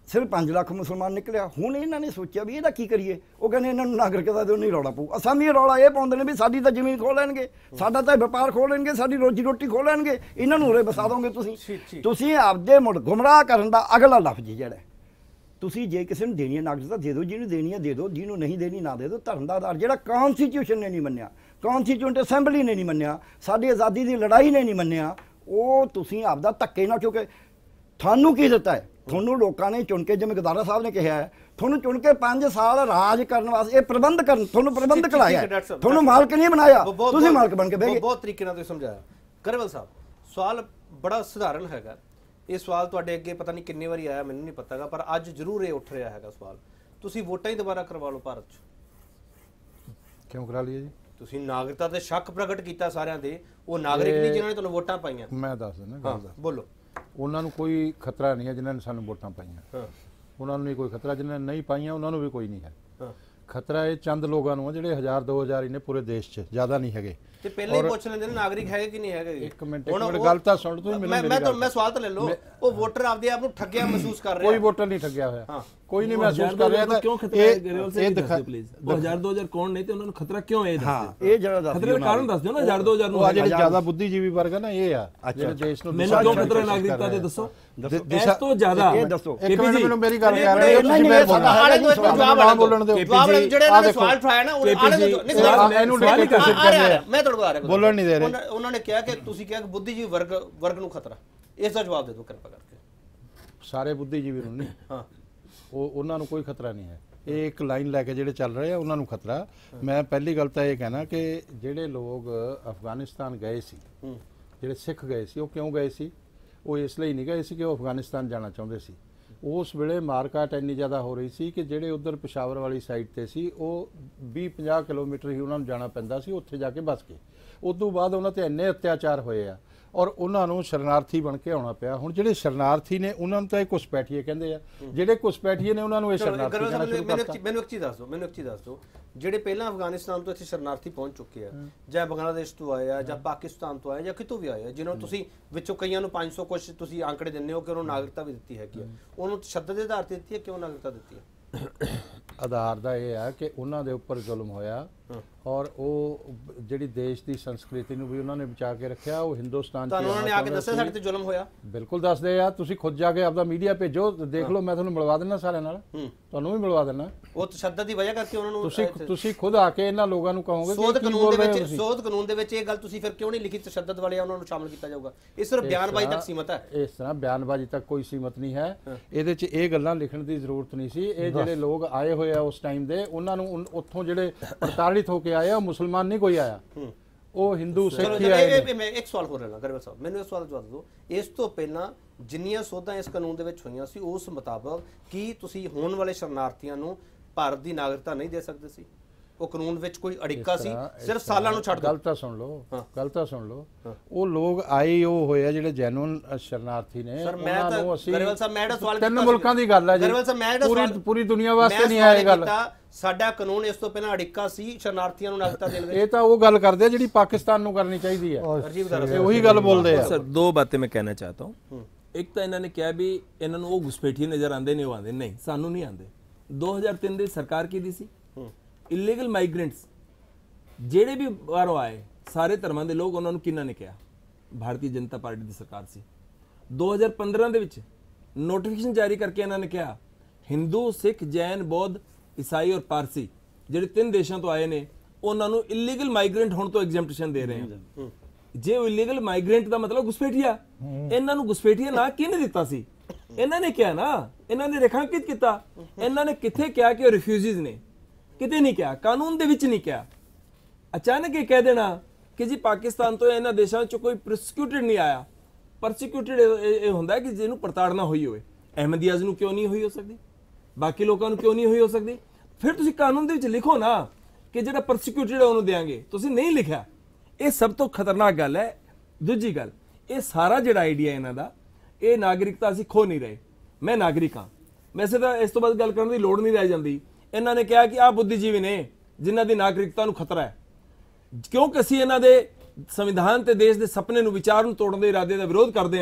ਸਿਰਫ 5 ਲੱਖ ਮੁਸਲਮਾਨ ਨਿਕਲਿਆ। ਹੁਣ ਇਹਨਾਂ ਨੇ ਸੋਚਿਆ ਵੀ ਇਹਦਾ ਕੀ ਕਰੀਏ, ਉਹ ਕਹਿੰਦੇ ਇਹਨਾਂ ਨੂੰ ਨਾਗਰਿਕਤਾ ਦਿਓ, ਨਹੀਂ ਰੌਲਾ ਪਊ। ਅਸਾਮੀ ਰੌਲਾ ਇਹ ਪਾਉਂਦੇ ਨੇ ਵੀ ਸਾਡੀ ਤਾਂ ਜ਼ਮੀਨ ਖੋਹ ਲੈਣਗੇ, ਸਾਡਾ ਤਾਂ ਵਪਾਰ ਖੋਹ ਲੈਣਗੇ, ਸਾਡੀ ਰੋਜੀ ਰੋਟੀ ਖੋਹ ਲੈਣਗੇ, ਇਹਨਾਂ ਨੂੰ ਉਰੇ ਵਸਾ ਦੋਗੇ ਤੁਸੀਂ ਆਪਦੇ ਮੁੜ ਗੁੰਮਰਾਹ ਕਰਨ ਦਾ ਅਗਲਾ ਲਫ਼ਜ਼ ਜਿਹੜਾ ਤੁਸੀਂ ਜੇ ਕਿਸੇ ਨੂੰ ਦੇਣੀ ਹੈ ਨਾਗਰਿਕਤਾ ਦੇ ਦਿਓ, ਜਿਹਨੂੰ ਦੇਣੀ ਹੈ ਦੇ ਦਿਓ, ਜਿਹਨੂੰ ਨਹੀਂ ਦੇਣੀ ਨਾ ਦੇ ਦਿਓ। ਧਰਮ ਦਾ ਆਧਾਰ ਜਿਹੜਾ ਕੌਨਸਟੀਟਿਊਸ਼ਨ ਨੇ ਨਹੀਂ ਮੰਨਿਆ, ਕੌਨਸਟੀਟਿਊਂਟ ਅਸੈਂਬਲੀ ਨੇ ਨਹੀਂ ਮੰਨਿਆ, ਸਾਡੀ ਆਜ਼ਾਦੀ ਦੀ ਲੜਾਈ ਨੇ ਨਹੀਂ ਮੰਨਿਆ, ਉਹ ਤੁਸੀਂ ਆਪਦਾ ਧੱਕੇ ਨਾਲ, ਕਿਉਂਕਿ ਤੁਹਾਨੂੰ ਕੀ ਦਿੱਤਾ ਹੈ, ਤੁਹਾਨੂੰ ਲੋਕਾਂ ਨੇ ਚੁਣ ਕੇ, ਜਿਵੇਂ ਗਦਾਰਾ ਸਾਹਿਬ ਨੇ ਕਿਹਾ ਹੈ, ਤੁਹਾਨੂੰ ਚੁਣ ਕੇ 5 ਸਾਲ ਰਾਜ ਕਰਨ ਵਾਸਤੇ, ਇਹ ਪ੍ਰਬੰਧ ਕਰਨ, ਤੁਹਾਨੂੰ ਪ੍ਰਬੰਧਕ ਲਾਇਆ, ਤੁਹਾਨੂੰ ਮਾਲਕ ਨਹੀਂ ਬਣਾਇਆ, ਤੁਸੀਂ ਮਾਲਕ ਬਣ ਕੇ ਬਹਿ ਗਏ। ਬਹੁਤ ਤਰੀਕੇ ਨਾਲ ਤੁਸੀਂ ਸਮਝਾਇਆ। ਗਰੇਵਾਲ ਸਾਹਿਬ, ਸਵਾਲ ਬੜਾ ਸਧਾਰਨ ਹੈਗਾ, ਇਹ ਸਵਾਲ ਤੁਹਾਡੇ ਅੱਗੇ ਪਤਾ ਨਹੀਂ ਕਿੰਨੀ ਵਾਰੀ ਆਇਆ, ਮੈਨੂੰ ਨਹੀਂ ਪਤਾਗਾ, ਪਰ ਅੱਜ ਜ਼ਰੂਰ ਇਹ ਉੱਠ ਰਿਹਾ ਹੈਗਾ ਸਵਾਲ। ਤੁਸੀਂ ਵੋਟਾਂ ਹੀ ਦੁਬਾਰਾ ਕਰਵਾ ਲਓ ਭਾਰਤ 'ਚ। ਕਿਉਂ ਕਰਾ ਲਈਏ ਜੀ? ਤੁਸੀਂ ਨਾਗਰਿਕਤਾ ਤੇ ਸ਼ੱਕ ਪ੍ਰਗਟ ਕੀਤਾ ਸਾਰਿਆਂ ਦੇ, ਉਹ ਨਾਗਰਿਕ ਨਹੀਂ ਜਿਨ੍ਹਾਂ ਨੇ ਤੁਹਾਨੂੰ ਵੋਟਾਂ ਪਾਈਆਂ। ਮੈਂ ਦੱਸ ਦਿੰਦਾ ਗੱਲ ਦਾ, ਬੋਲੋ। ਉਹਨਾਂ ਨੂੰ ਕੋਈ ਖਤਰਾ ਨਹੀਂ ਹੈ ਜਿਨ੍ਹਾਂ ਨੇ ਸਾਨੂੰ ਵੋਟਾਂ ਪਾਈਆਂ, ਉਹਨਾਂ ਨੂੰ ਨਹੀਂ ਕੋਈ ਖਤਰਾ, ਜਿਨ੍ਹਾਂ ਨੇ ਨਹੀਂ ਪਾਈਆਂ ਉਹਨਾਂ ਨੂੰ ਵੀ ਕੋਈ ਨਹੀਂ ਹੈ। ਖਤਰਾ ਇਹ ਚੰਦ ਲੋਕਾਂ ਨੂੰ ਆ ਜਿਹੜੇ 1000-2000 ਹੀ ਨੇ ਪੂਰੇ ਦੇਸ਼ 'ਚ, ਜ਼ਿਆਦਾ ਨਹੀਂ ਹੈਗੇ। ਤੇ ਪਹਿਲਾਂ ਹੀ ਪੁੱਛ ਲੈਂਦੇ ਨੇ ਨਾਗਰਿਕ ਹੈਗੇ ਕਿ ਨਹੀਂ ਹੈਗੇ। ਇੱਕ ਮਿੰਟ ਗੱਲ ਤਾਂ ਸੁਣ ਤੁਸੀਂ ਮੈਨੂੰ। ਮੈਂ ਸਵਾਲ ਤਾਂ ਲੈ ਲਓ। ਉਹ ਵੋਟਰ ਆਪਦੇ ਆਪ ਨੂੰ ਠੱਗਿਆ ਮਹਿਸੂਸ ਕਰ ਰਿਹਾ। ਕੋਈ ਵੋਟਰ ਨਹੀਂ ਠੱਗਿਆ ਹੋਇਆ, ਕੋਈ ਨਹੀਂ ਮਹਿਸੂਸ ਕਰ ਰਿਹਾ। ਕਿਉਂ ਖਤਰਾ ਹੈ ਗਰੇਵਾਲ ਸਾਹਿਬ, ਇਹ ਦੱਸੋ ਪਲੀਜ਼। 1000-2000 ਕੌਣ ਨਹੀਂ ਤੇ ਉਹਨਾਂ ਨੂੰ ਖਤਰਾ ਕਿਉਂ ਹੈ, ਇਹ ਦੱਸ ਦਿਓ। ਇਹ ਜਿਹੜਾ ਦੱਸ ਖਤਰੇ ਦਾ ਕਾਰਨ ਦੱਸ ਦਿਓ ਨਾ। 1000-2000 ਨੂੰ ਜਿਹੜੇ ਜ਼ਿਆਦਾ ਬੁੱਧੀਜੀਵੀ ਵਰਗ ਹੈ ਨਾ, ਇਹ ਆ ਜਿਹੜੇ ਦੇਸ਼ ਨੂੰ ਮੈਨੂੰ ਕਿਉਂ ਖਤਰਾ ਨਾਗਰਿਕਤਾ ਦੇ ਦੱਸੋ। ਇਸ ਤੋਂ ਜ਼ਿਆਦਾ ਇਹ ਦੱਸੋ। ਇੱਕ ਮਿੰਟ ਮੈਨੂੰ ਮੇਰੀ ਗੱਲ ਕਰ ਰਹੇ ਹੋ, ਜਵਾਬ ਬੋਲਣ ਦਿਓ। ਜਿਹੜੇ ਨੇ ਸਵਾਲ ਉਠਾਇਆ ਨਾ, ਇਹਨੂੰ ਲੈ ਕੇ ਮੈਂ ਤੁਹਾਡੇ ਕੋਲ ਆ ਰਿਹਾ, ਬੋਲਣ ਨਹੀਂ ਦੇ ਰਹੇ। ਉਹਨਾਂ ਨੇ ਕਿਹਾ ਕਿ ਤੁਸੀਂ ਕਿਹਾ ਕਿ ਬੁੱਧੀਜੀਵੀ ਵਰਗ ਨੂੰ ਖਤਰਾ, ਇਸ ਦਾ ਜਵਾਬ ਦੇ ਦਿਓ ਕਿਰਪਾ ਕਰਕੇ। ਸਾਰੇ ਬੁੱਧੀਜੀਵੀ ਨੂੰ ਨਹੀਂ, ਉਹਨਾਂ ਨੂੰ ਕੋਈ ਖਤਰਾ ਨਹੀਂ ਹੈ। ਇਹ ਇੱਕ ਲਾਈਨ ਲੈ ਕੇ ਜਿਹੜੇ ਚੱਲ ਰਹੇ ਆ ਉਹਨਾਂ ਨੂੰ ਖਤਰਾ। ਮੈਂ ਪਹਿਲੀ ਗੱਲ ਤਾਂ ਇਹ ਕਹਿਣਾ ਕਿ ਜਿਹੜੇ ਲੋਕ ਅਫਗਾਨਿਸਤਾਨ ਗਏ ਸੀ, ਜਿਹੜੇ ਸਿੱਖ ਗਏ ਸੀ, ਉਹ ਕਿਉਂ ਗਏ ਸੀ? ਉਹ ਇਸ ਲਈ ਨਹੀਂ ਗਏ ਸੀ ਕਿ ਉਹ ਅਫਗਾਨਿਸਤਾਨ ਜਾਣਾ ਚਾਹੁੰਦੇ ਸੀ। ਉਸ ਵੇਲੇ ਮਾਰਕਾਟ ਇੰਨੀ ਜ਼ਿਆਦਾ ਹੋ ਰਹੀ ਸੀ ਕਿ ਜਿਹੜੇ ਉਧਰ ਪਿਸ਼ਾਵਰ ਵਾਲੀ ਸਾਈਡ ਤੇ ਸੀ, ਉਹ 20-50 ਕਿਲੋਮੀਟਰ ਹੀ ਉਹਨਾਂ ਨੂੰ ਜਾਣਾ ਪੈਂਦਾ ਸੀ, ਉੱਥੇ ਜਾ ਕੇ ਬਸ ਗਏ। ਉਸ ਤੋਂ ਬਾਅਦ ਉਹਨਾਂ ਤੇ ਇੰਨੇ ਅਤਿਆਚਾਰ ਹੋਏ ਆ ਔਰ ਉਹਨਾਂ ਨੂੰ ਸ਼ਰਨਾਰਥੀ ਬਣ ਕੇ ਆਉਣਾ ਪਿਆ। ਹੁਣ ਜਿਹੜੇ ਸ਼ਰਨਾਰਥੀ ਨੇ ਉਹਨਾਂ ਨੂੰ ਤਾਂ ਇਹ ਘੁਸਪੈਠੀਏ ਕਹਿੰਦੇ ਆ, ਜਿਹੜੇ ਘੁਸਪੈਠੀਏ ਨੇ ਉਹਨਾਂ ਨੂੰ ਇਹ ਸ਼ਰਨਾਰਥੀ ਕਹਿਣਾ ਸ਼ੁਰੂ ਕਰਤਾ। ਮੈਨੂੰ ਇੱਕ ਚੀਜ਼ ਦੱਸ ਦਿਓ, ਜਿਹੜੇ ਪਹਿਲਾਂ ਅਫਗਾਨਿਸਤਾਨ ਤੋਂ ਇੱਥੇ ਸ਼ਰਨਾਰਥੀ ਪਹੁੰਚ ਚੁੱਕੇ ਆ, ਜਾਂ ਬੰਗਲਾਦੇਸ਼ ਤੋਂ ਆਏ ਆ, ਜਾਂ ਪਾਕਿਸਤਾਨ ਤੋਂ ਆਏ, ਜਾਂ ਕਿਤੋਂ ਵੀ ਆਏ ਆ, ਜਿਨ੍ਹਾਂ ਨੂੰ ਤੁਸੀਂ ਵਿੱਚੋਂ ਕਈਆਂ ਨੂੰ 500 ਕੁਛ ਤੁਸੀਂ ਆંકੜੇ ਦਿੰਦੇ ਹੋ ਕਿ ਉਹਨਾਂ ਨੂੰ ਨਾਗਰਿਕਤਾ ਵੀ ਦਿੱਤੀ ਹੈਗੀ ਆ, ਉਹਨੂੰ ਤਸ਼ੱਦਦ ਦੇ ਆਧਾਰ ਤੇ ਦਿੱਤੀ ਹੈ, ਕਿਉਂ ਨਾਗਰਿਕਤਾ ਦਿੱਤੀ ਹੈ? ਆਧਾਰ ਦਾ ਇਹ ਆ ਕਿ ਉਹਨਾਂ ਦੇ ਉੱਪਰ ਜ਼ੁਲਮ ਹੋਇਆ ਔਰ ਉਹ ਜਿਹੜੀ ਦੇਸ਼ ਦੀ ਸੰਸਕ੍ਰਿਤੀ ਨੂੰ ਵੀ ਉਹਨਾਂ ਨੇ ਬਚਾ ਕੇ ਰੱਖਿਆ। ਉਹ ਹਿੰਦੁਸਤਾਨ 'ਚ ਤੁਹਾਨੂੰ ਉਹਨਾਂ ਨੇ ਆ ਕੇ ਦੱਸਿਆ ਸਾਡੇ ਤੇ ਜ਼ੁਲਮ ਹੋਇਆ? ਬਿਲਕੁਲ ਦੱਸਦੇ ਆ, ਤੁਸੀਂ ਖੁਦ ਜਾ ਕੇ ਆਪਦਾ ਮੀਡੀਆ ਭੇਜੋ, ਦੇਖ ਲਓ, ਮੈਂ ਤੁਹਾਨੂੰ ਮਿਲਵਾ ਦਿੰਦਾ ਸਾਰਿਆਂ ਨਾਲ, ਤੁਹਾਨੂੰ ਵੀ ਮਿਲਵਾ ਦਿੰਦਾ। ਉਹ ਤਸ਼ੱਦਦ ਦੀ ਵਜ੍ਹਾ ਕਰਕੇ ਉਹਨਾਂ ਨੂੰ ਤੁਸੀਂ ਖੁਦ ਆ ਕੇ ਇਹਨਾਂ ਲੋਕਾਂ ਨੂੰ ਕਹੋਗੇ ਸੋਧ ਕਾਨੂੰਨ ਦੇ ਵਿੱਚ ਇਹ ਗੱਲ ਤੁਸੀਂ ਫਿਰ ਕਿਉਂ ਨਹੀਂ ਲਿਖੀ ਤਸ਼ੱਦਦ ਵਾਲੇ ਉਹਨਾਂ ਨੂੰ ਸ਼ਾਮਲ ਕੀਤਾ ਜਾਊਗਾ? ਇਹ ਸਿਰਫ ਬਿਆਨਬਾਜ਼ੀ ਤੱਕ ਸੀਮਤ ਹੈ। ਇਸ ਤਰ੍ਹਾਂ ਬਿਆਨਬਾਜ਼ੀ ਤੱਕ ਕੋਈ ਸੀਮਤ ਨਹੀਂ ਹੈ, ਇਹਦੇ 'ਚ ਇਹ ਗੱਲਾਂ ਲਿਖਣ ਦੀ ਜ਼ਰੂਰਤ ਨਹੀਂ ਸੀ। ਇਹ ਜਿਹੜੇ ਲੋਕ ਆਏ ਹੋਏ ਆ ਉਸ ਟਾਈਮ ਦੇ, ਉਹਨਾਂ ਨੂੰ ਉੱਥੋਂ ਜਿਹੜੇ ਪ੍ਰਤਾੜਿਤ ਹੋ ਕੇ ਆਏ ਆ, ਮੁਸਲਮਾਨ ਨਹੀਂ ਕੋਈ ਆਇਆ, ਉਹ ਹਿੰਦੂ ਸਿੱਖ ਹੀ ਆਏ ਨੇ। ਮੈਂ ਇੱਕ ਸਵਾਲ ਹੋਰ ਲੈਣਾ ਗਰੇਵਾਲ ਸਾਹਿਬ, ਮੈਨੂੰ ਇਸ ਸਵਾਲ ਦਾ ਜਵਾਬ ਦਿਓ। ਇਸ ਤੋਂ ਪਹਿਲਾਂ ਜਿੰਨੀਆਂ ਸੋਧਾਂ ਇਸ ਕਾਨੂੰਨ ਦੇ ਵਿੱਚ ਹੋਈਆਂ ਸੀ, ਉਸ ਮੁਤਾਬਕ ਕੀ ਤੁਸੀਂ ਹੋਣ ਵਾਲੇ ਸ਼ਰਨਾਰਥੀਆਂ ਨੂੰ ਭਾਰਤ ਦੀ ਨਾਗਰਿਕਤਾ ਨਹੀਂ ਦੇ ਸਕਦੇ ਸੀ? ਉਹ ਕਾਨੂੰਨ ਵਿੱਚ ਕੋਈ ਅੜਿੱਕਾ ਸੀ? ਸਿਰਫ ਸਾਲਾਂ ਨੂੰ ਛੱਡ ਦਿਓ। ਗੱਲ ਤਾਂ ਸੁਣ ਲਓ, ਉਹ ਲੋਕ ਆਏ ਉਹ ਹੋਏ ਆ ਜਿਹੜੇ ਜੈਨੂਨ ਸ਼ਰਨਾਰਥੀ ਨੇ। ਉਹਨਾਂ ਨੂੰ ਅਸੀਂ ਗਰੇਵਾਲ ਸਾਹਿਬ, ਮੈਂ ਇਹਦਾ ਸਵਾਲ ਤਿੰਨ ਮੁਲਕਾਂ ਦੀ ਗੱਲ ਹੈ ਜੀ, ਗਰੇਵਾਲ ਸਾਹਿਬ, ਮੈਂ ਇਹਦਾ ਸਵਾਲ ਪੂਰੀ ਦੁਨੀਆ ਵਾਸਤੇ ਨਹੀਂ ਹੈ ਇਹ ਗੱਲ। ਸਾਡਾ ਕਾਨੂੰਨ ਇਸ ਤੋਂ ਪਹਿਲਾਂ ਅੜਿੱਕਾ ਸੀ ਸ਼ਰਨਾਰਥੀਆਂ ਨੂੰ ਨਾਗਰਿਕਤਾ ਦੇਣ ਵਿੱਚ। ਇਹ ਤਾਂ ਉਹ ਗੱਲ ਕਰਦੇ ਆ ਜਿਹੜੀ ਪਾਕਿਸਤਾਨ ਨੂੰ ਕਰਨੀ ਚਾਹੀਦੀ ਹੈ, ਉਹੀ ਗੱਲ ਬੋਲਦੇ ਆ। ਸਰ, ਦੋ ਬਾतें मैं कहना चाहता हूँ। ਇੱਕ ਤਾਂ ਇਹਨਾਂ ਨੇ ਕਿਹਾ ਵੀ ਇਹਨਾਂ ਨੂੰ ਉਹ ਘੁਸਪੈਠੀ ਨਜ਼ਰ ਆਉਂਦੇ ਨੇ, ਉਹ ਆਉਂਦੇ ਨਹੀਂ, ਸਾਨੂੰ ਨਹੀਂ ਆਉਂਦੇ। 2003 ਦੀ ਸਰਕਾਰ ਕੀ ਦੀ ਸੀ? ਇਲੀਗਲ ਮਾਈਗ੍ਰੈਂਟਸ ਜਿਹੜੇ ਵੀ ਬਾਹਰੋਂ ਆਏ, ਸਾਰੇ ਧਰਮਾਂ ਦੇ ਲੋਕ, ਉਹਨਾਂ ਨੂੰ ਕਿਹਨਾਂ ਨੇ ਕਿਹਾ? ਭਾਰਤੀ ਜਨਤਾ ਪਾਰਟੀ ਦੀ ਸਰਕਾਰ ਸੀ। 2015 ਦੇ ਵਿੱਚ ਨੋਟੀਫਿਕੇਸ਼ਨ ਜਾਰੀ ਕਰਕੇ ਇਹਨਾਂ ਨੇ ਕਿਹਾ ਹਿੰਦੂ, ਸਿੱਖ, ਜੈਨ, ਬੌਧ, ਈਸਾਈ ਔਰ ਪਾਰਸੀ ਜਿਹੜੇ 3 ਦੇਸ਼ਾਂ ਤੋਂ ਆਏ ਨੇ, ਉਹਨਾਂ ਨੂੰ ਇਲੀਗਲ ਮਾਈਗ੍ਰੈਂਟ ਹੋਣ ਤੋਂ ਐਗਜ਼ੈਂਪਸ਼ਨ ਦੇ ਰਹੇ ਹਾਂ। ਜੇ ਉਹ ਇਲੀਗਲ ਮਾਈਗ੍ਰੈਂਟ ਦਾ ਮਤਲਬ ਘੁਸਪੈਠੀਆ, ਇਹਨਾਂ ਨੂੰ ਘੁਸਪੈਠੀਆ ਨਾ ਕਿਹਨੇ ਦਿੱਤਾ ਸੀ? ਇਹਨਾਂ ਨੇ ਕਿਹਾ ਨਾ, ਇਹਨਾਂ ਨੇ ਰੇਖਾਂਕਿਤ ਕੀਤਾ। ਇਹਨਾਂ ਨੇ ਕਿੱਥੇ ਕਿਹਾ ਕਿ ਉਹ ਰਿਫਿਊਜੀਜ਼ ਨੇ? ਕਿਤੇ ਨਹੀਂ ਕਿਹਾ, ਕਾਨੂੰਨ ਦੇ ਵਿੱਚ ਨਹੀਂ ਕਿਹਾ। ਅਚਾਨਕ ਇਹ ਕਹਿ ਦੇਣਾ ਕਿ ਜੀ ਪਾਕਿਸਤਾਨ ਤੋਂ ਇਹਨਾਂ ਦੇਸ਼ਾਂ 'ਚ ਕੋਈ ਪ੍ਰੋਸੀਕਿਊਟਡ ਨਹੀਂ ਆਇਆ। ਪ੍ਰੋਸੀਕਿਊਟਡ ਇਹ ਹੁੰਦਾ ਕਿ ਜਿਹਨੂੰ ਪ੍ਰਤਾੜਨਾ ਹੋਈ ਹੋਵੇ। ਅਹਿਮਦੀਆਜ਼ ਨੂੰ ਕਿਉਂ ਨਹੀਂ ਹੋਈ ਹੋ ਸਕਦੀ? ਬਾਕੀ ਲੋਕਾਂ ਨੂੰ ਕਿਉਂ ਨਹੀਂ ਹੋਈ ਹੋ ਸਕਦੀ? ਫਿਰ ਤੁਸੀਂ ਕਾਨੂੰਨ ਦੇ ਵਿੱਚ ਲਿਖੋ ਨਾ ਕਿ ਜਿਹੜਾ ਪ੍ਰੋਸੀਕਿਊਟਡ ਹੈ ਉਹਨੂੰ ਦੇਾਂਗੇ। ਤੁਸੀਂ ਨਹੀਂ ਲਿਖਿਆ। ਇਹ ਸਭ ਤੋਂ ਖਤਰਨਾਕ ਗੱਲ ਹੈ। ਦੂਜੀ ਗੱਲ, ਇਹ ਸਾਰਾ ਜਿਹੜਾ ਆਈਡੀਆ ਇਹਨਾਂ ਦਾ, ਇਹ ਨਾਗਰਿਕਤਾ ਅਸੀਂ ਖੋ ਨਹੀਂ ਰਹੇ। ਮੈਂ ਨਾਗਰਿਕ ਹਾਂ, ਵੈਸੇ ਤਾਂ ਇਸ ਤੋਂ ਬਾਅਦ ਗੱਲ ਕਰਨ ਦੀ ਲੋੜ ਨਹੀਂ ਰਹਿ ਜਾਂਦੀ। ਇਹਨਾਂ ਨੇ ਕਿਹਾ ਕਿ ਆਹ ਬੁੱਧੀਜੀਵੀ ਨੇ ਜਿਨ੍ਹਾਂ ਦੀ ਨਾਗਰਿਕਤਾ ਨੂੰ ਖਤਰਾ ਹੈ, ਕਿਉਂਕਿ ਅਸੀਂ ਇਹਨਾਂ ਦੇ ਸੰਵਿਧਾਨ ਤੇ ਦੇਸ਼ ਦੇ ਸੁਪਨੇ ਨੂੰ, ਵਿਚਾਰ ਨੂੰ ਤੋੜਨ ਦੇ ਇਰਾਦੇ ਦਾ ਵਿਰੋਧ ਕਰਦੇ ਹਾਂ।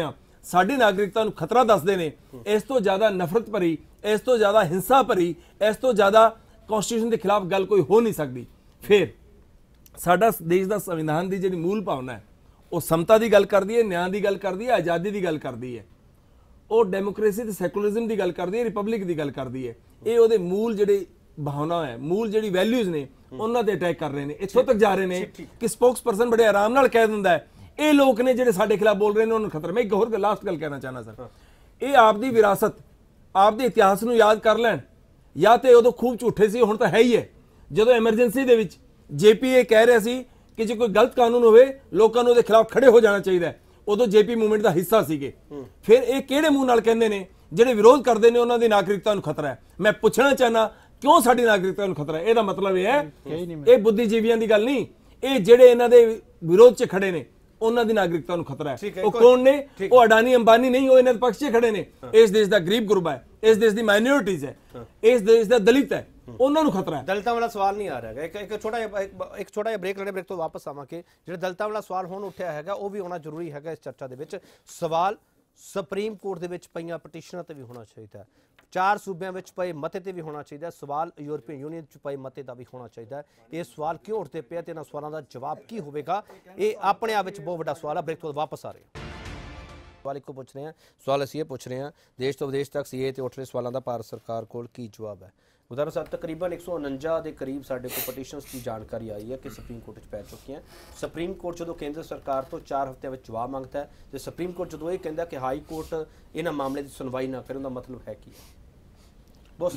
ਸਾਡੀ ਨਾਗਰਿਕਤਾ ਨੂੰ ਖਤਰਾ ਦੱਸਦੇ ਨੇ। ਇਸ ਤੋਂ ਜ਼ਿਆਦਾ ਨਫ਼ਰਤ ਭਰੀ, ਇਸ ਤੋਂ ਜ਼ਿਆਦਾ ਹਿੰਸਾ ਭਰੀ, ਇਸ ਤੋਂ ਜ਼ਿਆਦਾ ਕਨਸਟੀਟਿਊਸ਼ਨ ਦੇ ਖਿਲਾਫ ਗੱਲ ਕੋਈ ਹੋ ਨਹੀਂ ਸਕਦੀ। ਫਿਰ ਸਾਡਾ ਦੇਸ਼ ਦਾ ਸੰਵਿਧਾਨ ਦੀ ਜਿਹੜੀ ਮੂਲ ਭਾਵਨਾ ਹੈ ਉਹ ਸਮਤਾ ਦੀ ਗੱਲ ਕਰਦੀ ਹੈ, ਨਿਆਂ ਦੀ ਗੱਲ ਕਰਦੀ ਹੈ, ਆਜ਼ਾਦੀ ਦੀ ਗੱਲ ਕਰਦੀ ਹੈ, ਉਹ ਡੈਮੋਕ੍ਰੇਸੀ ਤੇ ਸੈਕੂਲਰਿਜ਼ਮ ਦੀ ਗੱਲ ਕਰਦੀ ਹੈ, ਰਿਪਬਲਿਕ ਦੀ ਗੱਲ ਕਰਦੀ ਹੈ। ਇਹ ਉਹਦੇ ਮੂਲ ਜਿਹੜੇ ਭਾਵਨਾ ਹੈ, ਮੂਲ ਜਿਹੜੀ ਵੈਲਿਊਜ਼ ਨੇ ਉਹਨਾਂ ਤੇ ਅਟੈਕ ਕਰ ਰਹੇ ਨੇ। ਇੱਥੋਂ ਤੱਕ ਜਾ ਰਹੇ ਨੇ ਕਿ ਸਪੋਕਸਪਰਸਨ ਬੜੇ ਆਰਾਮ ਨਾਲ ਕਹਿ ਦਿੰਦਾ ਹੈ ਇਹ ਲੋਕ ਨੇ ਜਿਹੜੇ ਸਾਡੇ ਖਿਲਾਫ ਬੋਲ ਰਹੇ ਨੇ ਉਹਨਾਂ ਨੂੰ ਖਤਰਾ। ਮੈਂ ਇੱਕ ਹੋਰ ਲਾਸਟ ਗੱਲ ਕਹਿਣਾ ਚਾਹਨਾ ਸਰ, ਇਹ ਆਪਦੀ ਵਿਰਾਸਤ, ਆਪਦੇ ਇਤਿਹਾਸ ਨੂੰ ਯਾਦ ਕਰ ਲੈਣ। ਜਾਂ ਤੇ ਉਦੋਂ ਖੂਬ ਝੂਠੇ ਸੀ, ਹੁਣ ਤਾਂ ਹੈ ਹੀ ਹੈ। ਜਦੋਂ ਐਮਰਜੈਂਸੀ ਦੇ ਵਿੱਚ ਜੇਪੀਏ ਕਹਿ ਰਿਹਾ ਸੀ ਕਿ ਜੇ ਕੋਈ ਗਲਤ ਕਾਨੂੰਨ ਹੋਵੇ ਲੋਕਾਂ ਨੂੰ ਉਹਦੇ ਖਿਲਾਫ ਖੜੇ ਹੋ ਜਾਣਾ ਚਾਹੀਦਾ ਹੈ, ਉਦੋਂ ਜੇਪੀ ਮੂਵਮੈਂਟ ਦਾ ਹਿੱਸਾ ਸੀਗੇ। ਫਿਰ ਇਹ ਕਿਹੜੇ ਮੂੰਹ ਨਾਲ ਕਹਿੰਦੇ ਨੇ ਜਿਹੜੇ ਵਿਰੋਧ ਕਰਦੇ ਨੇ ਉਹਨਾਂ ਦੀ ਨਾਗਰਿਕਤਾ ਨੂੰ ਖਤਰਾ ਹੈ? ਮੈਂ ਪੁੱਛਣਾ ਚਾਹਨਾ ਕਿਉਂ ਸਾਡੀ ਨਾਗਰਿਕਤਾ ਨੂੰ ਖਤਰਾ ਹੈ? ਇਹਦਾ ਮਤਲਬ ਇਹ ਹੈ ਇਹ ਬੁੱਧੀਜੀਵੀਆਂ ਦੀ ਗੱਲ ਨਹੀਂ, ਇਹ ਜਿਹੜੇ ਇਹਨਾਂ ਦੇ ਵਿਰੋਧ 'ਚ ਖੜੇ ਨੇ ਉਹਨਾਂ ਦੀ ਨਾਗਰਿਕਤਾ ਨੂੰ ਖਤਰਾ ਹੈ। ਉਹ ਕੌਣ ਨੇ? ਉਹ ਅਡਾਨੀ ਅੰਬਾਨੀ ਨਹੀਂ, ਉਹ ਇਹਨਾਂ ਦੇ ਪੱਖ 'ਚ ਖੜੇ ਨੇ। ਇਸ ਦੇਸ਼ ਦਾ ਗਰੀਬ ਗੁਰਬਾ ਹੈ, ਇਸ ਦੇਸ਼ ਦੀ ਮਾਈਨੋਰਿਟੀਜ਼ ਹੈ, ਇਸ ਦੇਸ਼ ਦਾ ਦਲਿਤ ਹੈ, ਉਹਨਾਂ ਨੂੰ ਖਤਰਾ ਹੈ। ਦਲਿਤਾਂ ਵਾਲਾ ਸਵਾਲ ਨਹੀਂ ਆ ਰਿਹਾ ਹੈਗਾ। ਇੱਕ ਛੋਟਾ ਜਿਹਾ ਬ੍ਰੇਕ ਲੈਣੇ, ਬ੍ਰੇਕ ਤੋਂ ਵਾਪਸ ਆਵਾਂਗੇ। ਜਿਹੜਾ ਦਲਿਤਾਂ ਵਾਲਾ ਸਵਾਲ ਹੁਣ ਉੱਠਿਆ ਹੈਗਾ ਉਹ ਵੀ ਹੋਣਾ ਜ਼ਰੂਰੀ ਹੈਗਾ ਇਸ ਚਰਚਾ ਦੇ ਵਿੱਚ। ਸਵਾਲ ਸੁਪਰੀਮ ਕੋਰਟ ਦੇ ਵਿੱਚ ਪਈਆਂ ਪਟੀਸ਼ਨਾਂ ਤੇ ਵੀ ਹੋਣਾ ਚਾਹੀਦਾ ਹੈ, 4 ਸੂਬਿਆਂ ਵਿੱਚ ਪਏ ਮਤੇ ਤੇ ਵੀ ਹੋਣਾ ਚਾਹੀਦਾ ਹੈ, ਸਵਾਲ ਯੂਰਪੀਅਨ ਯੂਨੀਅਨ 'ਚ ਪਏ ਮਤੇ ਦਾ ਵੀ ਹੋਣਾ ਚਾਹੀਦਾ ਹੈ। ਇਹ ਸਵਾਲ ਕਿਉਂ ਉੱਠਦੇ ਪਏ ਤੇ ਇਹਨਾਂ ਸਵਾਲਾਂ ਦਾ ਜਵਾਬ ਕੀ ਹੋਵੇਗਾ, ਇਹ ਆਪਣੇ ਆਪ ਵਿੱਚ ਬਹੁਤ ਵੱਡਾ ਸਵਾਲ ਹੈ। ਬ੍ਰੇਕ ਤੋਂ ਵਾਪਸ ਆ ਰਹੇ ਹਾਂ। ਸਵਾਲ ਇੱਕੋ ਪੁੱਛ ਰਹੇ ਹਾਂ, ਸਵਾਲ ਅਸੀਂ ਇਹ ਪੁੱਛ ਰਹੇ ਹਾਂ ਦੇਸ਼ ਤੋਂ ਵਿਦੇਸ਼ ਤੱਕ ਸੀਏ ਤੇ ਉੱਠ ਰਹੇ ਸਵਾਲਾਂ ਦਾ ਭਾਰਤ ਸਰਕਾਰ ਕੋਲ ਕੀ ਜਵਾਬ ਹੈ। ਉਦਾਹਰਨ ਸਾਹਿਬ ਤਕਰੀਬਨ 149 ਦੇ ਕਰੀਬ ਸਾਡੇ ਕੋਲ ਪਟੀਸ਼ਨਸ ਦੀ ਜਾਣਕਾਰੀ ਆਈ ਹੈ ਕਿ ਸੁਪਰੀਮ ਕੋਰਟ 'ਚ ਪੈ ਚੁੱਕੀਆਂ। ਸੁਪਰੀਮ ਕੋਰਟ ਜਦੋਂ ਕੇਂਦਰ ਸਰਕਾਰ ਤੋਂ 4 ਹਫ਼ਤਿਆਂ ਵਿੱਚ ਜਵਾਬ ਮੰਗਦਾ ਹੈ ਤੇ ਸੁਪਰੀਮ ਕੋਰਟ ਜਦੋਂ ਇਹ ਕਹਿੰਦਾ ਕਿ ਹਾਈ ਕੋਰਟ ਇਹਨਾਂ ਮਾਮਲੇ ਦੀ ਸੁਣਵਾਈ ਨਾ ਕਰਨ ਦਾ ਮਤਲਬ ਹੈ ਕੀ ਹੈ? ਬਹੁਤ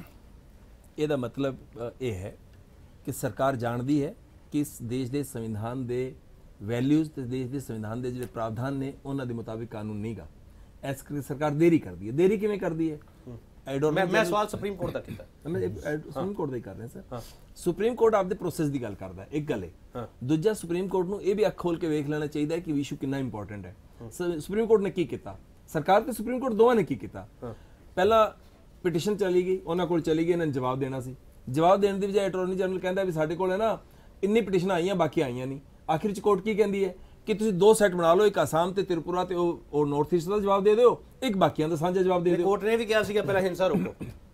ਸੰਖੇਪ। ਇਹਦਾ ਮਤਲਬ ਇਹ ਹੈ ਕਿ ਸਰਕਾਰ ਜਾਣਦੀ ਹੈ ਕਿ ਇਸ ਦੇਸ਼ ਦੇ ਸੰਵਿਧਾਨ ਦੇ ਵੈਲਿਊਜ਼ ਤੇ ਦੇਸ਼ ਦੇ ਸੰਵਿਧਾਨ ਦੇ ਜਿਹੜੇ ਪ੍ਰਾਵਧਾਨ ਨੇ ਉਹਨਾਂ ਦੇ ਮੁਤਾਬਿਕ ਕਾਨੂੰਨ ਨਹੀਂਗਾ। ਇਸ ਕਰਕੇ ਸਰਕਾਰ ਦੇਰੀ ਕਰਦੀ ਹੈ। ਦੇਰੀ ਕਿਵੇਂ ਕਰਦੀ ਹੈ? ਮੈਂ ਸਵਾਲ ਸੁਪਰੀਮ ਕੋਰਟ ਦਾ ਕੀਤਾ, ਮੈਂ ਸੁਪਰੀਮ ਕੋਰਟ ਦਾ ਹੀ ਕਰ ਰਿਹਾ ਸਰ। ਸੁਪਰੀਮ ਕੋਰਟ ਆਪਦੇ ਪ੍ਰੋਸੈਸ ਦੀ ਗੱਲ ਕਰਦਾ ਹੈ, ਇੱਕ ਗੱਲ ਹੈ। ਦੂਜਾ, ਸੁਪਰੀਮ ਕੋਰਟ ਨੂੰ ਇਹ ਵੀ ਅੱਖ ਖੋਲ ਕੇ ਵੇਖ ਲੈਣਾ ਚਾਹੀਦਾ ਹੈ ਕਿ ਇਸ਼ੂ ਕਿੰਨਾ ਇੰਪੋਰਟੈਂਟ ਹੈ। ਸੁਪਰੀਮ ਕੋਰਟ ਨੇ ਕੀ ਕੀਤਾ, ਸਰਕਾਰ ਤੇ ਸੁਪਰੀਮ ਕੋਰਟ ਦੋਵਾਂ ਨੇ ਕੀ ਕੀਤਾ? ਪਹਿਲਾਂ ਪਿਟੀਸ਼ਨ ਚਲੀ ਗਈ, ਉਹਨਾਂ ਕੋਲ ਚਲੀ ਗਈ, ਇਹਨਾਂ ਨੇ ਜਵਾਬ ਦੇਣਾ ਸੀ। ਜਵਾਬ ਦੇਣ ਦੀ ਬਜਾਏ ਅਟਾਰਨੀ ਜਨਰਲ ਕਹਿੰਦਾ ਵੀ ਸਾਡੇ ਕੋਲ ਹੈ ਨਾ ਇੰਨੀ ਪਿਟੀਸ਼ਨਾਂ ਆਈਆਂ, ਬਾਕੀ ਆਈਆਂ ਨਹੀਂ। ਆਖਿਰ ਚ ਕੋਰਟ ਕੀ ਕਹਿੰਦੀ ਹੈ ਕਿ ਤੁਸੀਂ 2 ਸੈੱਟ ਬਣਾ ਲਓ, ਇੱਕ ਆਸਾਮ ਤੇ ਤ੍ਰਿਪੁਰਾ ਤੇ ਉਹ ਨਾਰਥ ਈਸਟ ਦਾ ਜਵਾਬ ਦੇ ਦਿਓ, ਇੱਕ ਬਾਕੀਆਂ ਦਾ ਸਾਂਝਾ ਜਵਾਬ ਦੇ ਦਿਓ। ਕੋਰਟ ਨੇ ਵੀ ਕਿਹਾ ਸੀਗਾ ਪਹਿਲਾਂ ਹਿੰਸਾ ਰੋਕੋ।